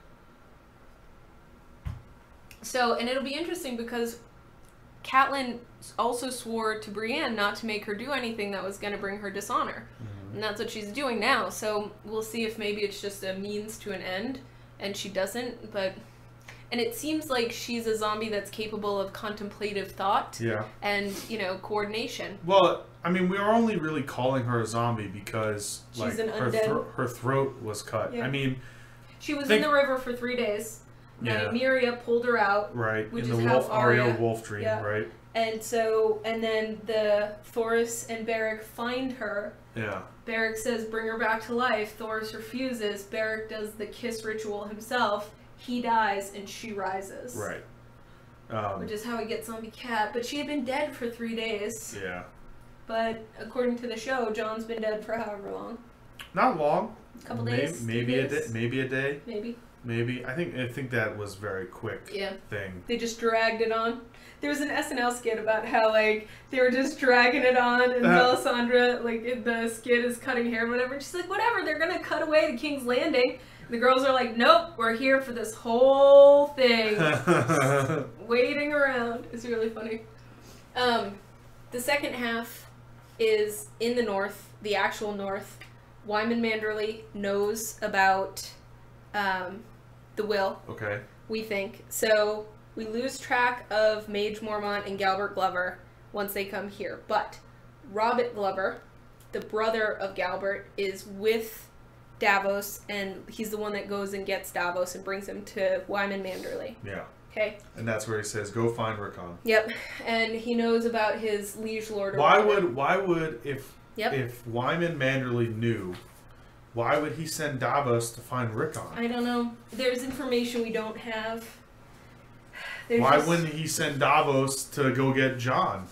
So, and it'll be interesting because Catelyn also swore to Brienne not to make her do anything that was going to bring her dishonor. Mm-hmm. And that's what she's doing now. So we'll see if maybe it's just a means to an end and she doesn't, but... And it seems like she's a zombie that's capable of contemplative thought yeah. and, you know, coordination. Well, I mean, we are only really calling her a zombie because she's like an her, undead. thro her throat was cut. Yeah. I mean... She was think, in the river for three days. Yeah. Nymeria pulled her out. Right. Which in is the how wolf, Arya, Arya wolf dream, yeah. right? And so, and then the Thoros and Beric find her. Yeah. Beric says, bring her back to life. Thoros refuses. Beric does the kiss ritual himself. He dies and she rises. Right. Um, which is how he gets Zombie Cat. But she had been dead for three days. Yeah. But according to the show, Jon's been dead for however long. Not long. A couple maybe, days. Maybe days? a day. Maybe a day. Maybe. Maybe. I think I think that was very quick. Yeah. Thing. They just dragged it on. There was an S N L skit about how, like, they were just dragging it on, and Uh, Melisandre, like, the skit is cutting hair or whatever, and she's like, whatever, they're gonna cut away to King's Landing. And the girls are like, nope, we're here for this whole thing. Waiting around. It's really funny. Um, the second half is in the north, the actual north. Wyman Manderley knows about um, the will. Okay. We think. So we lose track of Mage Mormont and Galbert Glover once they come here. But Robert Glover, the brother of Galbert, is with Davos, and he's the one that goes and gets Davos and brings him to Wyman Manderley. Yeah. Okay. And that's where he says, "Go find Rickon." Yep. And he knows about his liege lord. Why would why would if yep. if Wyman Manderley knew, why would he send Davos to find Rickon? I don't know. There's information we don't have. There's why just... wouldn't he send Davos to go get Jon?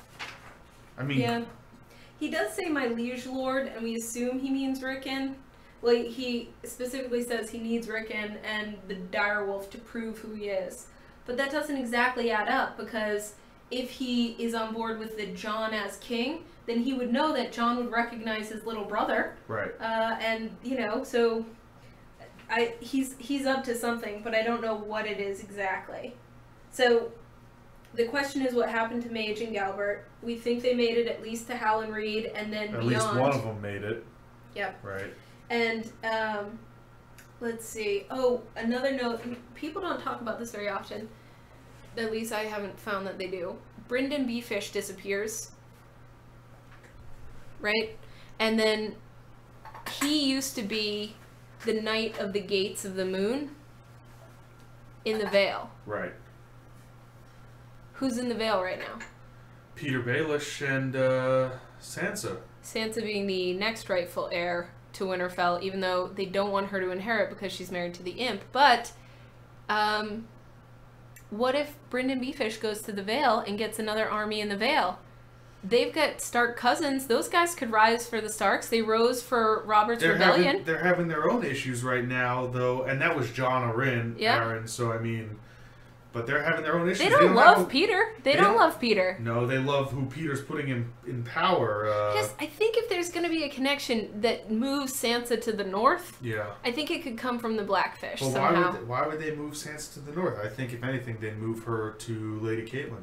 I mean, yeah. He does say my liege lord, and we assume he means Rickon. Well, he specifically says he needs Rickon and the direwolf to prove who he is. But that doesn't exactly add up, because if he is on board with the Jon as king, then he would know that Jon would recognize his little brother. Right. Uh, and, you know, so I he's he's up to something, but I don't know what it is exactly. So the question is what happened to Mage and Galbert. We think they made it at least to Howland Reed and then at beyond. At least one of them made it. Yep. Right. And, um, let's see. Oh, another note. People don't talk about this very often. At least I haven't found that they do. Brynden Beefish disappears. Right? And then he used to be the Knight of the Gates of the Moon in the Vale. Right. Who's in the Vale right now? Peter Baelish and uh, Sansa. Sansa being the next rightful heir to Winterfell, even though they don't want her to inherit because she's married to the imp. But, um, what if Brynden Beefish goes to the Vale and gets another army in the Vale? They've got Stark cousins. Those guys could rise for the Starks. They rose for Robert's they're rebellion. Having, they're having their own issues right now, though, and that was Jon Arryn, yeah. Aaron, so I mean... But they're having their own issues. They don't, they don't love have, Peter. They, they don't, don't love Peter. No, they love who Peter's putting in, in power. Uh, yes, I think if there's going to be a connection that moves Sansa to the north, yeah, I think it could come from the Blackfish well, somehow. Why would, they, why would they move Sansa to the north? I think, if anything, they'd move her to Lady Catelyn.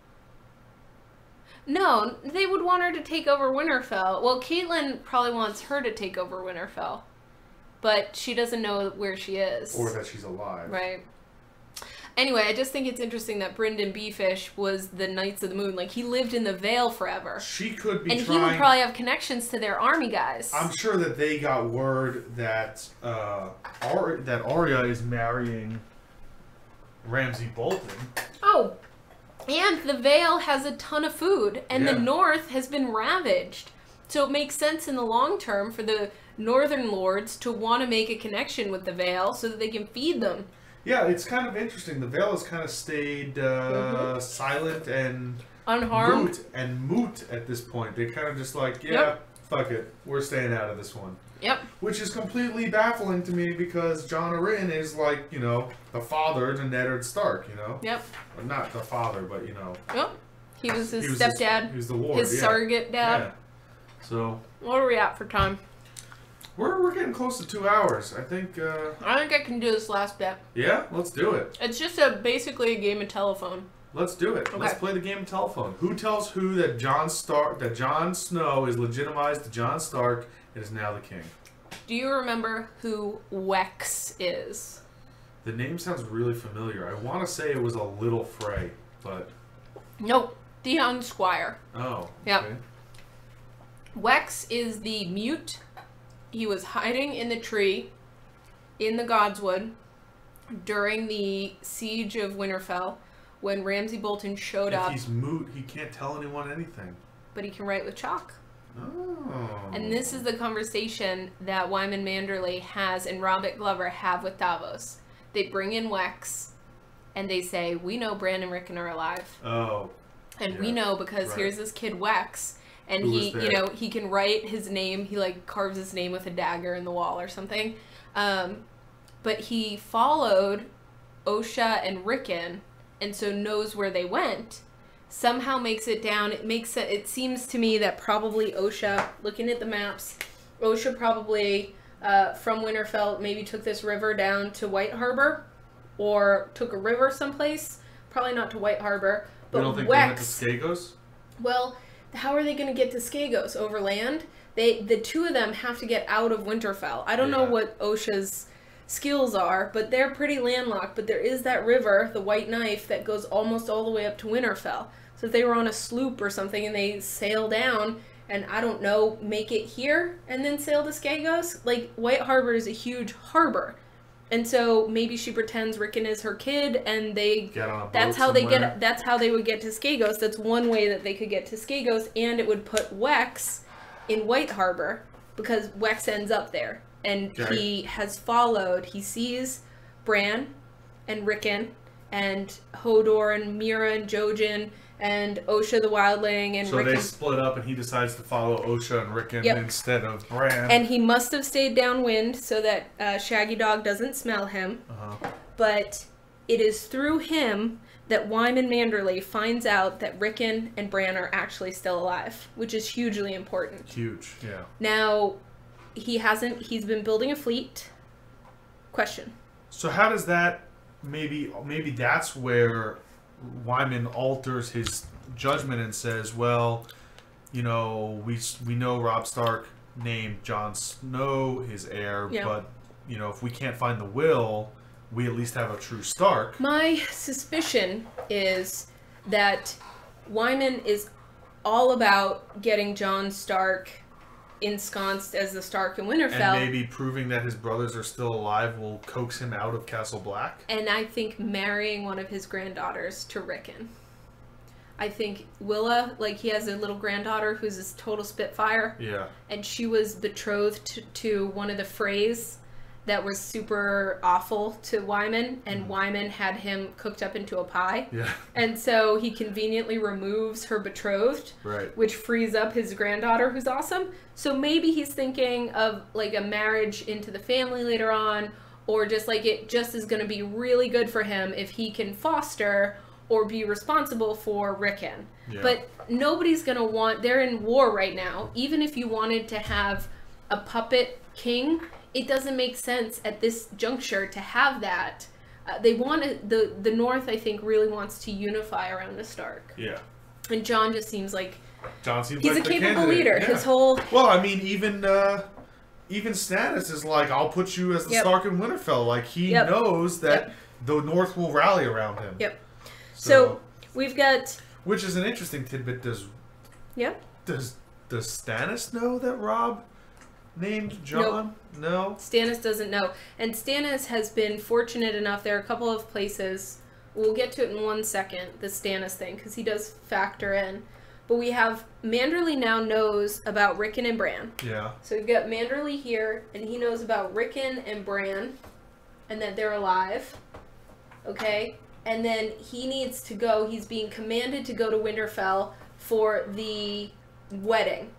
No, they would want her to take over Winterfell. Well, Catelyn probably wants her to take over Winterfell. But she doesn't know where she is. Or that she's alive. Right. Anyway, I just think it's interesting that Brynden Beefish was the Knights of the Moon. Like, he lived in the Vale forever. She could be and trying... he would probably have connections to their army guys. I'm sure that they got word that uh, Ar that Arya is marrying Ramsay Bolton. Oh, and the Vale has a ton of food, and yeah. the North has been ravaged. So it makes sense in the long term for the Northern Lords to want to make a connection with the Vale so that they can feed them. Yeah, it's kind of interesting. The Vale has kind of stayed uh, mm-hmm. silent and unharmed moot and moot at this point. They're kind of just like, yeah, yep. fuck it. We're staying out of this one. Yep. Which is completely baffling to me because Jon Arryn is like, you know, the father to Ned Stark, you know? Yep. Or not the father, but, you know. Yep. He was his he was stepdad. His, he was the ward, His yeah. surrogate dad. Yeah. So. What are we at for time? We're, we're getting close to two hours. I think, uh... I think I can do this last bit. Yeah? Let's do it. It's just a basically a game of telephone. Let's do it. Okay. Let's play the game of telephone. Who tells who that Jon Stark, that Jon Snow is legitimized to Jon Stark and is now the king? Do you remember who Wex is? The name sounds really familiar. I want to say it was a Little Frey, but... Nope. Theon Squire. Oh, Yep. okay. Wex is the mute. He was hiding in the tree in the Godswood during the siege of Winterfell when Ramsay Bolton showed if up. If he's mute, he can't tell anyone anything. But he can write with chalk. Oh. And this is the conversation that Wyman Manderley has and Robert Glover have with Davos. They bring in Wex, and they say, we know Bran and Rickon are alive. Oh. And yeah. we know because right. here's this kid Wex, and Who he, was there? you know, he can write his name. He, like, carves his name with a dagger in the wall or something. Um, but he followed Osha and Rickon, and so knows where they went. Somehow makes it down. It makes it, it seems to me that probably Osha, looking at the maps, Osha probably uh, from Winterfell maybe took this river down to White Harbor, or took a river someplace. Probably not to White Harbor. But you don't think Wex, they went to Skagos? Well, how are they going to get to Skagos? Over land? They, the two of them have to get out of Winterfell. I don't yeah. know what Osha's skills are, but they're pretty landlocked. But there is that river, the White Knife, that goes almost all the way up to Winterfell. So if they were on a sloop or something and they sail down and, I don't know, make it here and then sail to Skagos, like, White Harbor is a huge harbor. And so maybe she pretends Rickon is her kid and they get on a boat that's how somewhere. they get that's how they would get to Skagos. That's one way that they could get to Skagos, and it would put Wex in White Harbor because Wex ends up there. And okay. he has followed, he sees Bran and Rickon and Hodor and Mira and Jojen and Osha the Wildling and so Rickon. they split up and he decides to follow Osha and Rickon Yep. instead of Bran. And he must have stayed downwind so that uh, Shaggy Dog doesn't smell him. Uh-huh. But it is through him that Wyman Manderley finds out that Rickon and Bran are actually still alive, which is hugely important. Huge, yeah. Now, he hasn't, he's been building a fleet. Question. So how does that, maybe, maybe that's where Wyman alters his judgment and says, well, you know, we we know Robb Stark named Jon Snow his heir, Yeah. but, you know, if we can't find the will, we at least have a true Stark. My suspicion is that Wyman is all about getting Jon Stark ensconced as the Stark in Winterfell. And maybe proving that his brothers are still alive will coax him out of Castle Black. And I think marrying one of his granddaughters to Rickon. I think Willa, like, he has a little granddaughter who's this total spitfire. Yeah. And she was betrothed to, to one of the Freys that was super awful to Wyman, and mm. Wyman had him cooked up into a pie. Yeah. And so he conveniently removes her betrothed, right. which frees up his granddaughter, who's awesome. So maybe he's thinking of, like, a marriage into the family later on, or just, like, it just is going to be really good for him if he can foster or be responsible for Rickon. Yeah. But nobody's going to want, they're in war right now. Even if you wanted to have a puppet king, it doesn't make sense at this juncture to have that. Uh, they want to, the the North, I think, really wants to unify around the Stark. Yeah. And Jon just seems like Jon seems he's like a the capable candidate. leader. Yeah. His whole well, I mean, even uh, even Stannis is like, I'll put you as the Yep. Stark in Winterfell. Like he Yep. knows that Yep. the North will rally around him. Yep. So, So we've got. which is an interesting tidbit. Does Yep. does does Stannis know that Robb named Jon? No. Stannis doesn't know. And Stannis has been fortunate enough. There are a couple of places. We'll get to it in one second, the Stannis thing, because he does factor in. But we have Manderley now knows about Rickon and Bran. Yeah. So we've got Manderley here, and he knows about Rickon and Bran, and that they're alive. Okay? And then he needs to go, he's being commanded to go to Winterfell for the wedding.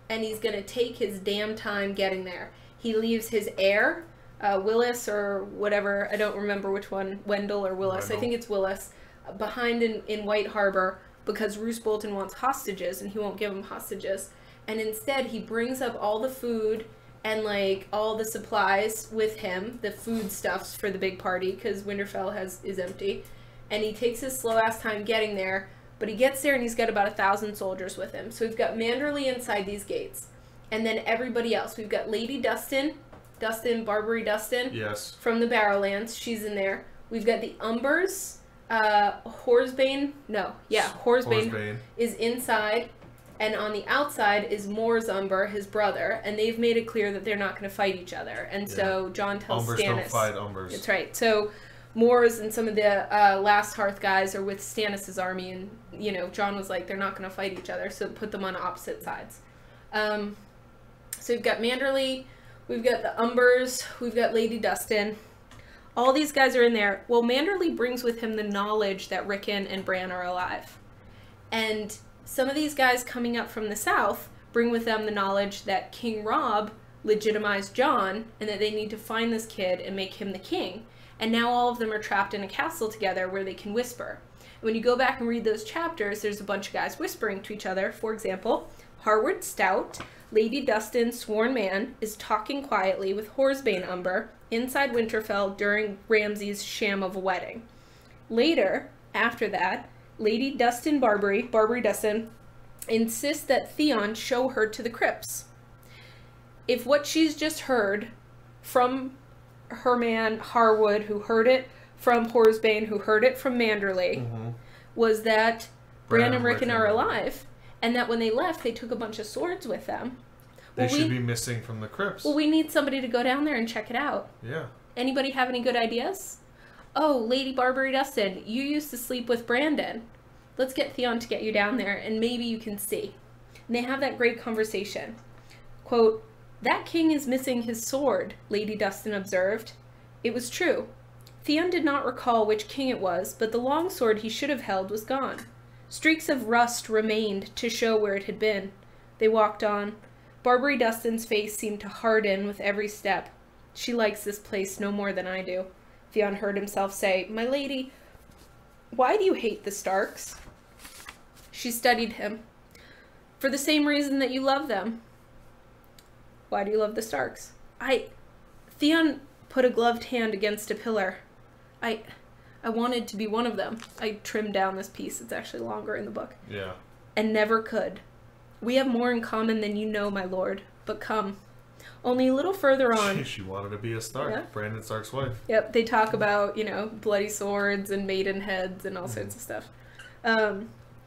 and he's going to take his damn time getting there. He leaves his heir, uh, Willis or whatever, I don't remember which one, Wendell or Willis, Wendell. I think it's Willis, behind in, in White Harbor because Roose Bolton wants hostages and he won't give him hostages. And instead he brings up all the food and like all the supplies with him, the foodstuffs for the big party because Winterfell has is empty. And he takes his slow ass time getting there, but he gets there and he's got about a thousand soldiers with him. So we've got Manderly inside these gates. And then everybody else. We've got Lady Dustin, Dustin, Barbary Dustin. Yes. From the Barrowlands. She's in there. We've got the Umbers. Uh, Horsebane. No. Yeah, Horsebane, Horsebane is inside. And on the outside is Mors Umber, his brother. And they've made it clear that they're not going to fight each other. And yeah. so John tells Umbers Stannis. don't fight Umbers. That's right. So Mors and some of the uh, Last Hearth guys are with Stannis' army. And, you know, John was like, they're not going to fight each other. So put them on opposite sides. Um... So we've got Manderly, we've got the Umbers, we've got Lady Dustin. All these guys are in there. Well, Manderly brings with him the knowledge that Rickon and Bran are alive. And some of these guys coming up from the south bring with them the knowledge that King Robb legitimized Jon and that they need to find this kid and make him the king. And now all of them are trapped in a castle together where they can whisper. When you go back and read those chapters, there's a bunch of guys whispering to each other. For example, Harwood Stout, Lady Dustin's sworn man, is talking quietly with Horsebane Umber inside Winterfell during Ramsay's sham of a wedding. Later, after that, Lady Dustin Barbary, Barbary Dustin, insists that Theon show her to the crypts. If what she's just heard from her man Harwood, who heard it from Horsebane, who heard it from Manderly, mm-hmm. was that Bran and Rickon are alive, and that when they left, they took a bunch of swords with them. They well, should we, be missing from the crypts. Well, we need somebody to go down there and check it out. Yeah. Anybody have any good ideas? Oh, Lady Barbary Dustin, you used to sleep with Brandon. Let's get Theon to get you down there, and maybe you can see. And they have that great conversation. Quote, "That king is missing his sword," Lady Dustin observed. It was true. Theon did not recall which king it was, but the long sword he should have held was gone. Streaks of rust remained to show where it had been. They walked on. Barbary Dustin's face seemed to harden with every step. She likes this place no more than I do. Theon heard himself say, "My lady, why do you hate the Starks?" She studied him. "For the same reason that you love them." "Why do you love the Starks?" I... Theon put a gloved hand against a pillar. I... I wanted to be one of them. I trimmed down this piece. It's actually longer in the book. Yeah. And never could. We have more in common than you know, my lord. But come. Only a little further on. She wanted to be a Stark. Yeah. Brandon Stark's wife. Yep. They talk about, you know, bloody swords and maiden heads and all mm-hmm. sorts of stuff. Um,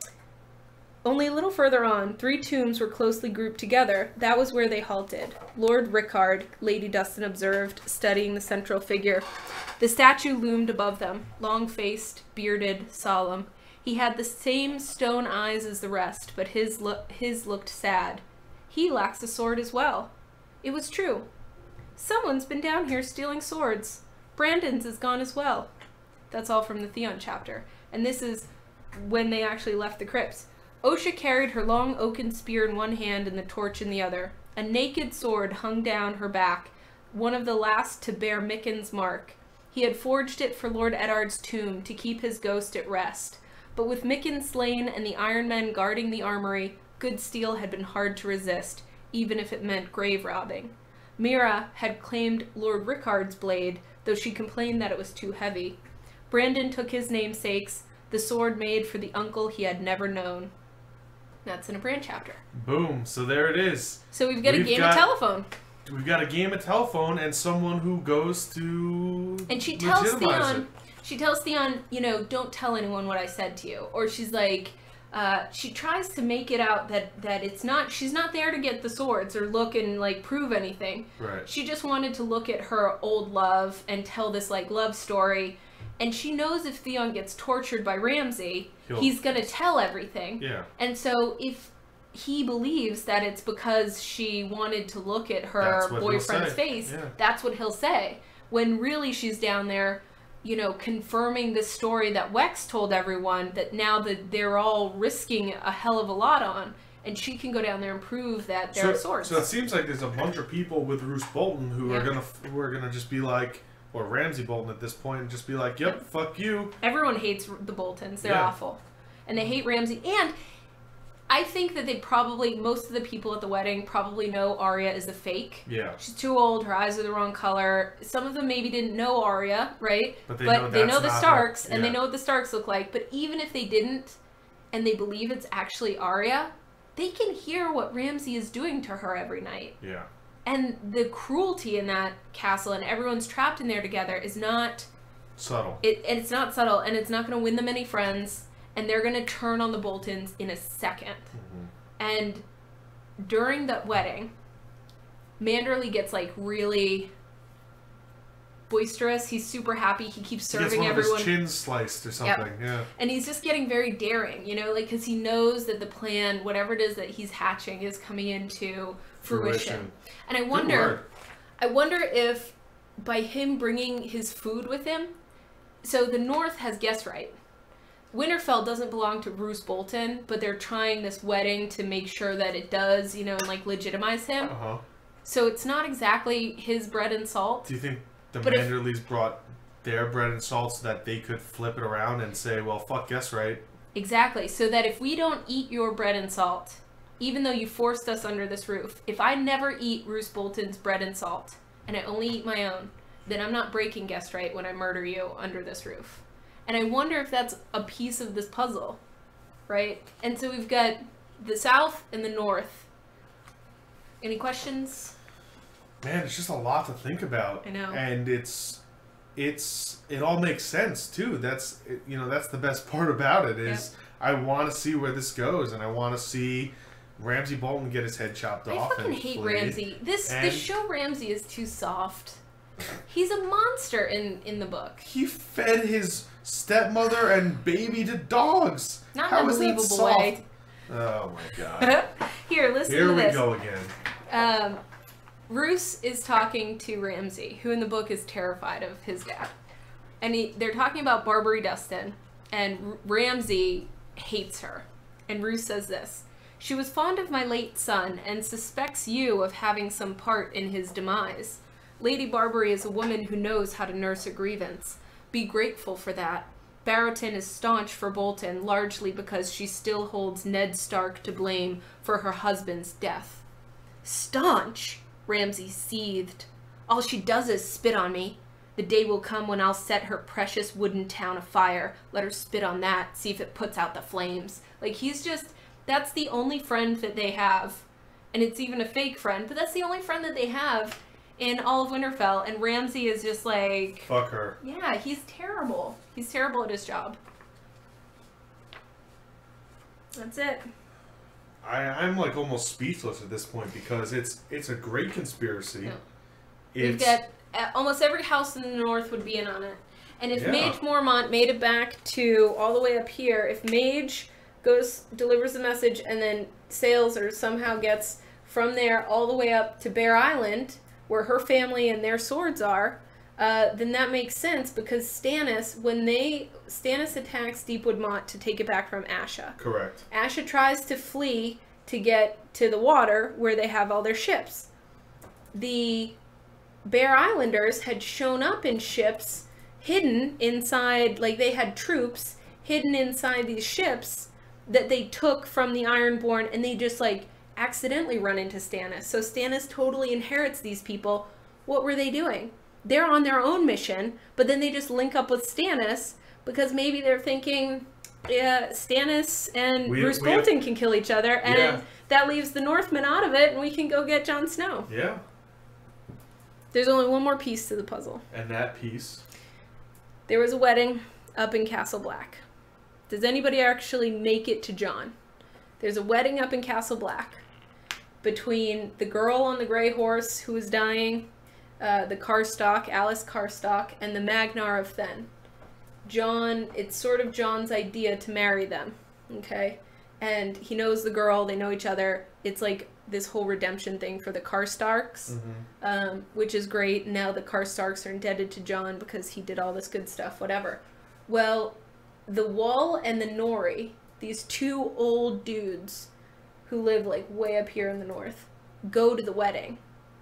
only a little further on, three tombs were closely grouped together. That was where they halted. Lord Rickard, Lady Dustin observed, studying the central figure. The statue loomed above them, long-faced, bearded, solemn. He had the same stone eyes as the rest, but his, lo his looked sad. He lacks a sword as well. It was true. Someone's been down here stealing swords. Brandon's is gone as well. That's all from the Theon chapter. And this is when they actually left the crypts. Osha carried her long oaken spear in one hand and the torch in the other. A naked sword hung down her back, one of the last to bear Micken's mark. He had forged it for Lord Eddard's tomb to keep his ghost at rest. But with Micken slain and the Iron Men guarding the armory, good steel had been hard to resist, even if it meant grave robbing. Mira had claimed Lord Rickard's blade, though she complained that it was too heavy. Brandon took his namesake's, the sword made for the uncle he had never known. That's in a Bran chapter. Boom. So there it is. So we've got we've a game got, of telephone. We've got a game of telephone and someone who goes to And she tells Theon, it. she tells Theon, you know, don't tell anyone what I said to you. Or she's like, uh, she tries to make it out that, that it's not, she's not there to get the swords or look and like prove anything. Right. She just wanted to look at her old love and tell this like love story. And she knows if Theon gets tortured by Ramsay, He'll... he's going to tell everything. Yeah. And so if he believes that it's because she wanted to look at her boyfriend's face, yeah. that's what he'll say. When really she's down there, you know, confirming the story that Wex told everyone that now that they're all risking a hell of a lot on. and she can go down there and prove that there so, are swords. So it seems like there's a bunch of people with Roose Bolton who yeah. are gonna who are gonna just be like, or Ramsay Bolton at this point, and just be like, "Yep, yep. fuck you." Everyone hates the Boltons. They're yeah. awful, and they hate Ramsay. And I think that they probably, most of the people at the wedding probably know Arya is a fake. Yeah. She's too old. Her eyes are the wrong color. Some of them maybe didn't know Arya, right? But they but know, they know the Starks, her, yeah. and they know what the Starks look like. But even if they didn't, and they believe it's actually Arya, they can hear what Ramsay is doing to her every night. Yeah. And the cruelty in that castle, and everyone's trapped in there together, is not subtle. It and it's not subtle, and it's not going to win them any friends. And they're going to turn on the Boltons in a second. Mm-hmm. And during that wedding, Manderley gets like really boisterous. He's super happy. He keeps serving he gets one everyone. Of his chin sliced or something. Yep. Yeah. And he's just getting very daring, you know, like because he knows that the plan, whatever it is that he's hatching, is coming into fruition. fruition. And I wonder, I wonder if by him bringing his food with him, so the North has guest right. Winterfell doesn't belong to Roose Bolton, but they're trying this wedding to make sure that it does, you know, and like legitimize him. Uh-huh. So it's not exactly his bread and salt. Do you think the but Manderleys if, brought their bread and salt so that they could flip it around and say, well, fuck guess right? Exactly. So that if we don't eat your bread and salt, even though you forced us under this roof, if I never eat Roose Bolton's bread and salt, and I only eat my own, then I'm not breaking guest right when I murder you under this roof. And I wonder if that's a piece of this puzzle, right? And so we've got the South and the North. Any questions? Man, it's just a lot to think about. I know. And it's, it's, it all makes sense too. That's, you know, that's the best part about it is yep. I want to see where this goes, and I want to see Ramsay Bolton get his head chopped I off. I fucking and hate flee. Ramsay. This and this show Ramsay is too soft. He's a monster in in the book. He fed his stepmother and baby to dogs. Not How in a is that believable soft? way. Oh my god. Here, listen Here to we this. go again. Um, Roose is talking to Ramsay, who in the book is terrified of his dad. And he, they're talking about Barbary Dustin, and R- Ramsay hates her. And Roose says this: "She was fond of my late son and suspects you of having some part in his demise. Lady Barbary is a woman who knows how to nurse a grievance. Be grateful for that. Barrington is staunch for Bolton, largely because she still holds Ned Stark to blame for her husband's death." Staunch? Ramsay seethed. "All she does is spit on me. The day will come when I'll set her precious wooden town afire. Let her spit on that, see if it puts out the flames." Like, he's just, that's the only friend that they have. And it's even a fake friend, but that's the only friend that they have in all of Winterfell. And Ramsay is just like, fuck her. Yeah, he's terrible. He's terrible at his job. That's it. I, I'm like almost speechless at this point because it's it's a great conspiracy. Yeah. It's, We've got uh, almost every house in the North would be in on it. And if Yeah. Mage Mormont made it back to all the way up here, if Mage goes, delivers the message, and then sails or somehow gets from there all the way up to Bear Island, where her family and their swords are, uh, then that makes sense because Stannis, when they, Stannis attacks Deepwood Mont to take it back from Asha. Correct. Asha tries to flee to get to the water where they have all their ships. The Bear Islanders had shown up in ships hidden inside, like they had troops hidden inside these ships that they took from the Ironborn, and they just like accidentally run into Stannis. So Stannis totally inherits these people. What were they doing? They're on their own mission, but then they just link up with Stannis because maybe they're thinking, yeah, Stannis and We- Roose we have- Bolton can kill each other, and Yeah. that leaves the Northmen out of it, and we can go get Jon Snow. Yeah. There's only one more piece to the puzzle. And that piece. There was a wedding up in Castle Black. Does anybody actually make it to Jon? There's a wedding up in Castle Black between the girl on the gray horse who is dying, uh, the Karstock, Alice Karstock, and the Magnar of Then. Jon, it's sort of Jon's idea to marry them, okay? And he knows the girl, they know each other. It's like this whole redemption thing for the Karstarks, Mm-hmm. um, which is great. Now the Karstarks are indebted to Jon because he did all this good stuff, whatever. Well, the Wall and the Nori, these two old dudes who live like way up here in the north, go to the wedding.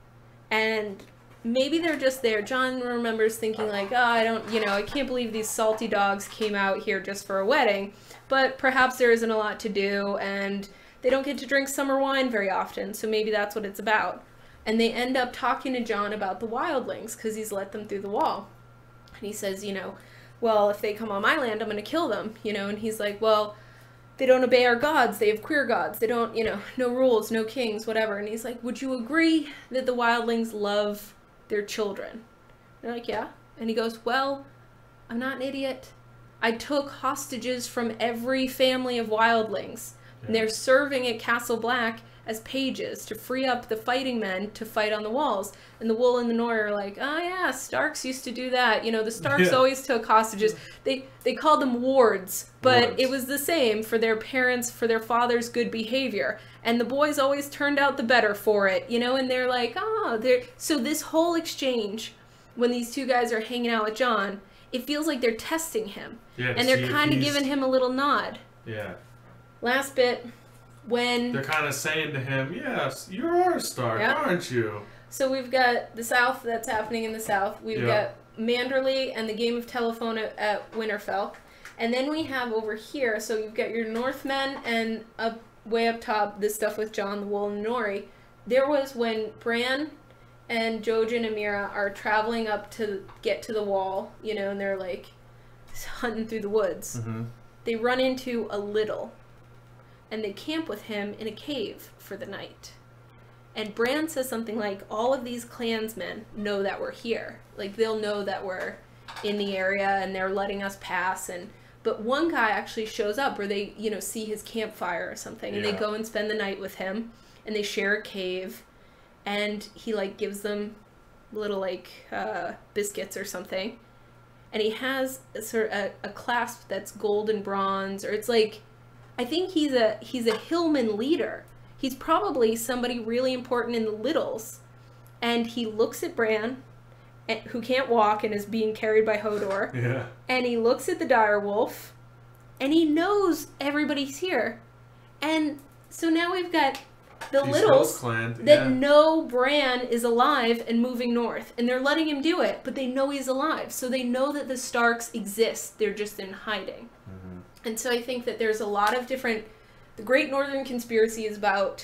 And maybe they're just there. John remembers thinking like, oh, I don't, you know, I can't believe these salty dogs came out here just for a wedding. But perhaps there isn't a lot to do, and they don't get to drink summer wine very often, so maybe that's what it's about. And they end up talking to John about the wildlings, because he's let them through the wall. And he says, you know, well, if they come on my land, I'm going to kill them, you know. And he's like, well, they don't obey our gods. They have queer gods. They don't, you know, no rules, no kings, whatever. And he's like, would you agree that the wildlings love their children? And they're like, yeah. And he goes, well, I'm not an idiot. I took hostages from every family of wildlings. Yeah. And they're serving at Castle Black as pages to free up the fighting men to fight on the walls. And the Wool and the Nori are like, oh yeah, Starks used to do that. You know, the Starks yeah. always took hostages. They they called them wards, but wards. It was the same for their parents, for their father's good behavior. And the boys always turned out the better for it, you know, and they're like, oh, they're... So this whole exchange, when these two guys are hanging out with John, it feels like they're testing him. Yeah, and they're kind of giving him a little nod. Yeah. Last bit, when... They're kind of saying to him, yes, you are a Stark, yep. aren't you? So we've got the South that's happening in the South. We've yep. got Manderley and the game of telephone at, at Winterfell. And then we have over here, so you've got your Northmen and up way up top, this stuff with John, the Wool, and Nori. There was when Bran and Jojen and Mira are traveling up to get to the wall, you know, and they're like hunting through the woods. Mm-hmm. They run into a Little, and they camp with him in a cave for the night. And Bran says something like, all of these clansmen know that we're here. Like, they'll know that we're in the area and they're letting us pass. And but one guy actually shows up, or they, you know, see his campfire or something, and yeah. they go and spend the night with him, and they share a cave, and he, like, gives them little, like, uh, biscuits or something. And he has a, sort of a, a clasp that's gold and bronze, or it's like, I think he's a he's a hillman leader. He's probably somebody really important in the Littles. And he looks at Bran, and, who can't walk and is being carried by Hodor. Yeah. And he looks at the direwolf, and he knows everybody's here. And so now we've got the These Littles clan, that yeah. know Bran is alive and moving north. And they're letting him do it, but they know he's alive. So they know that the Starks exist. They're just in hiding. Mm-hmm. And so I think that there's a lot of different... The Great Northern Conspiracy is about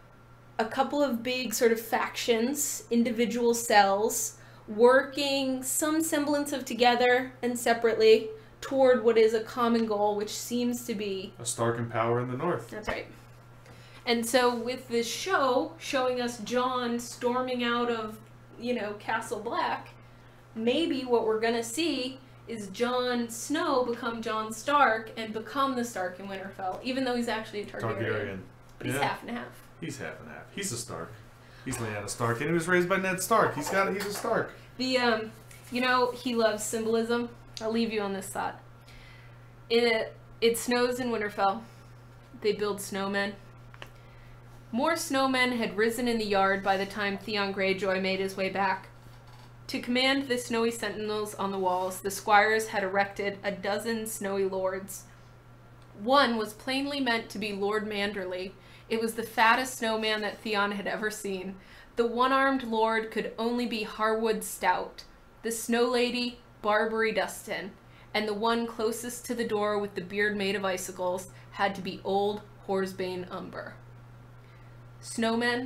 a couple of big sort of factions, individual cells, working some semblance of together and separately toward what is a common goal, which seems to be... A Stark in power in the north. That's right. And so with this show showing us Jon storming out of, you know, Castle Black, maybe what we're going to see is Jon Snow become Jon Stark and become the Stark in Winterfell, even though he's actually a Targaryen. Targaryen. But he's yeah. half and half. He's half and half. He's a Stark. He's Lyanna Stark, and he was raised by Ned Stark. He's got. He's a Stark. The um, you know, he loves symbolism. I'll leave you on this thought. It it snows in Winterfell. They build snowmen. More snowmen had risen in the yard by the time Theon Greyjoy made his way back. To command the snowy sentinels on the walls, the squires had erected a dozen snowy lords. One was plainly meant to be Lord Manderley. It was the fattest snowman that Theon had ever seen. The one-armed lord could only be Harwood Stout, the snow lady, Barbary Dustin, and the one closest to the door with the beard made of icicles had to be old Horsebane Umber. Snowmen?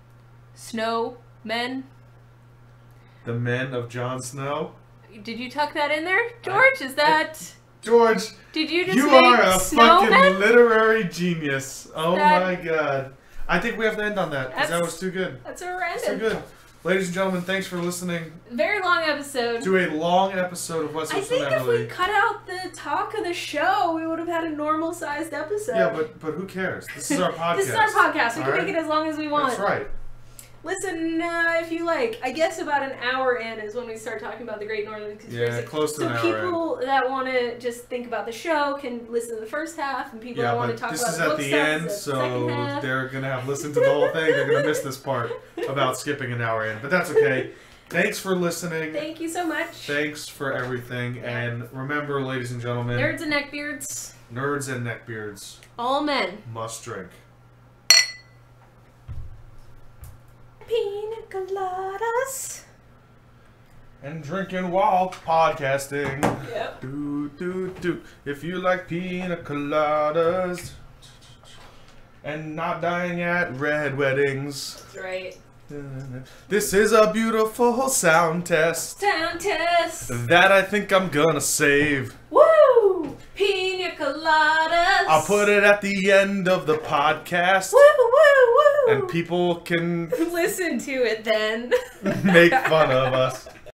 Snowmen? The men of Jon Snow? Did you tuck that in there, George? Is that... George, did you just you make are a snowmen? fucking literary genius. Oh that... my god. I think we have to end on that, because that was too good. That's where we're ending. Too good. Ladies and gentlemen, thanks for listening. Very long episode. To a long episode of Westeros Wheneverly. I think if we cut out the talk of the show, we would have had a normal-sized episode. Yeah, but but who cares? This is our podcast. This is our podcast. We All can right? make it as long as we want. That's right. Listen, uh, if you like, I guess about an hour in is when we start talking about the Great Northern Conspiracy. Yeah, close to so an hour people in. that want to just think about the show can listen to the first half, and people yeah, that want to talk this about is the book at the stuff end, is at so the half. They're going to have listened to the whole thing. They're going to miss this part about skipping an hour in. But that's okay. Thanks for listening. Thank you so much. Thanks for everything. Yeah. And remember, ladies and gentlemen. Nerds and neckbeards. Nerds and neckbeards. All men. Must drink. Pina Coladas. And drinking while podcasting. Yep. Do, do, do. If you like pina coladas. And not dying at red weddings. That's right. This is a beautiful sound test. Sound test. That I think I'm gonna save. Woo! Pina Coladas. I'll put it at the end of the podcast. Woo, woo, woo. And people can listen to it then. make fun of us.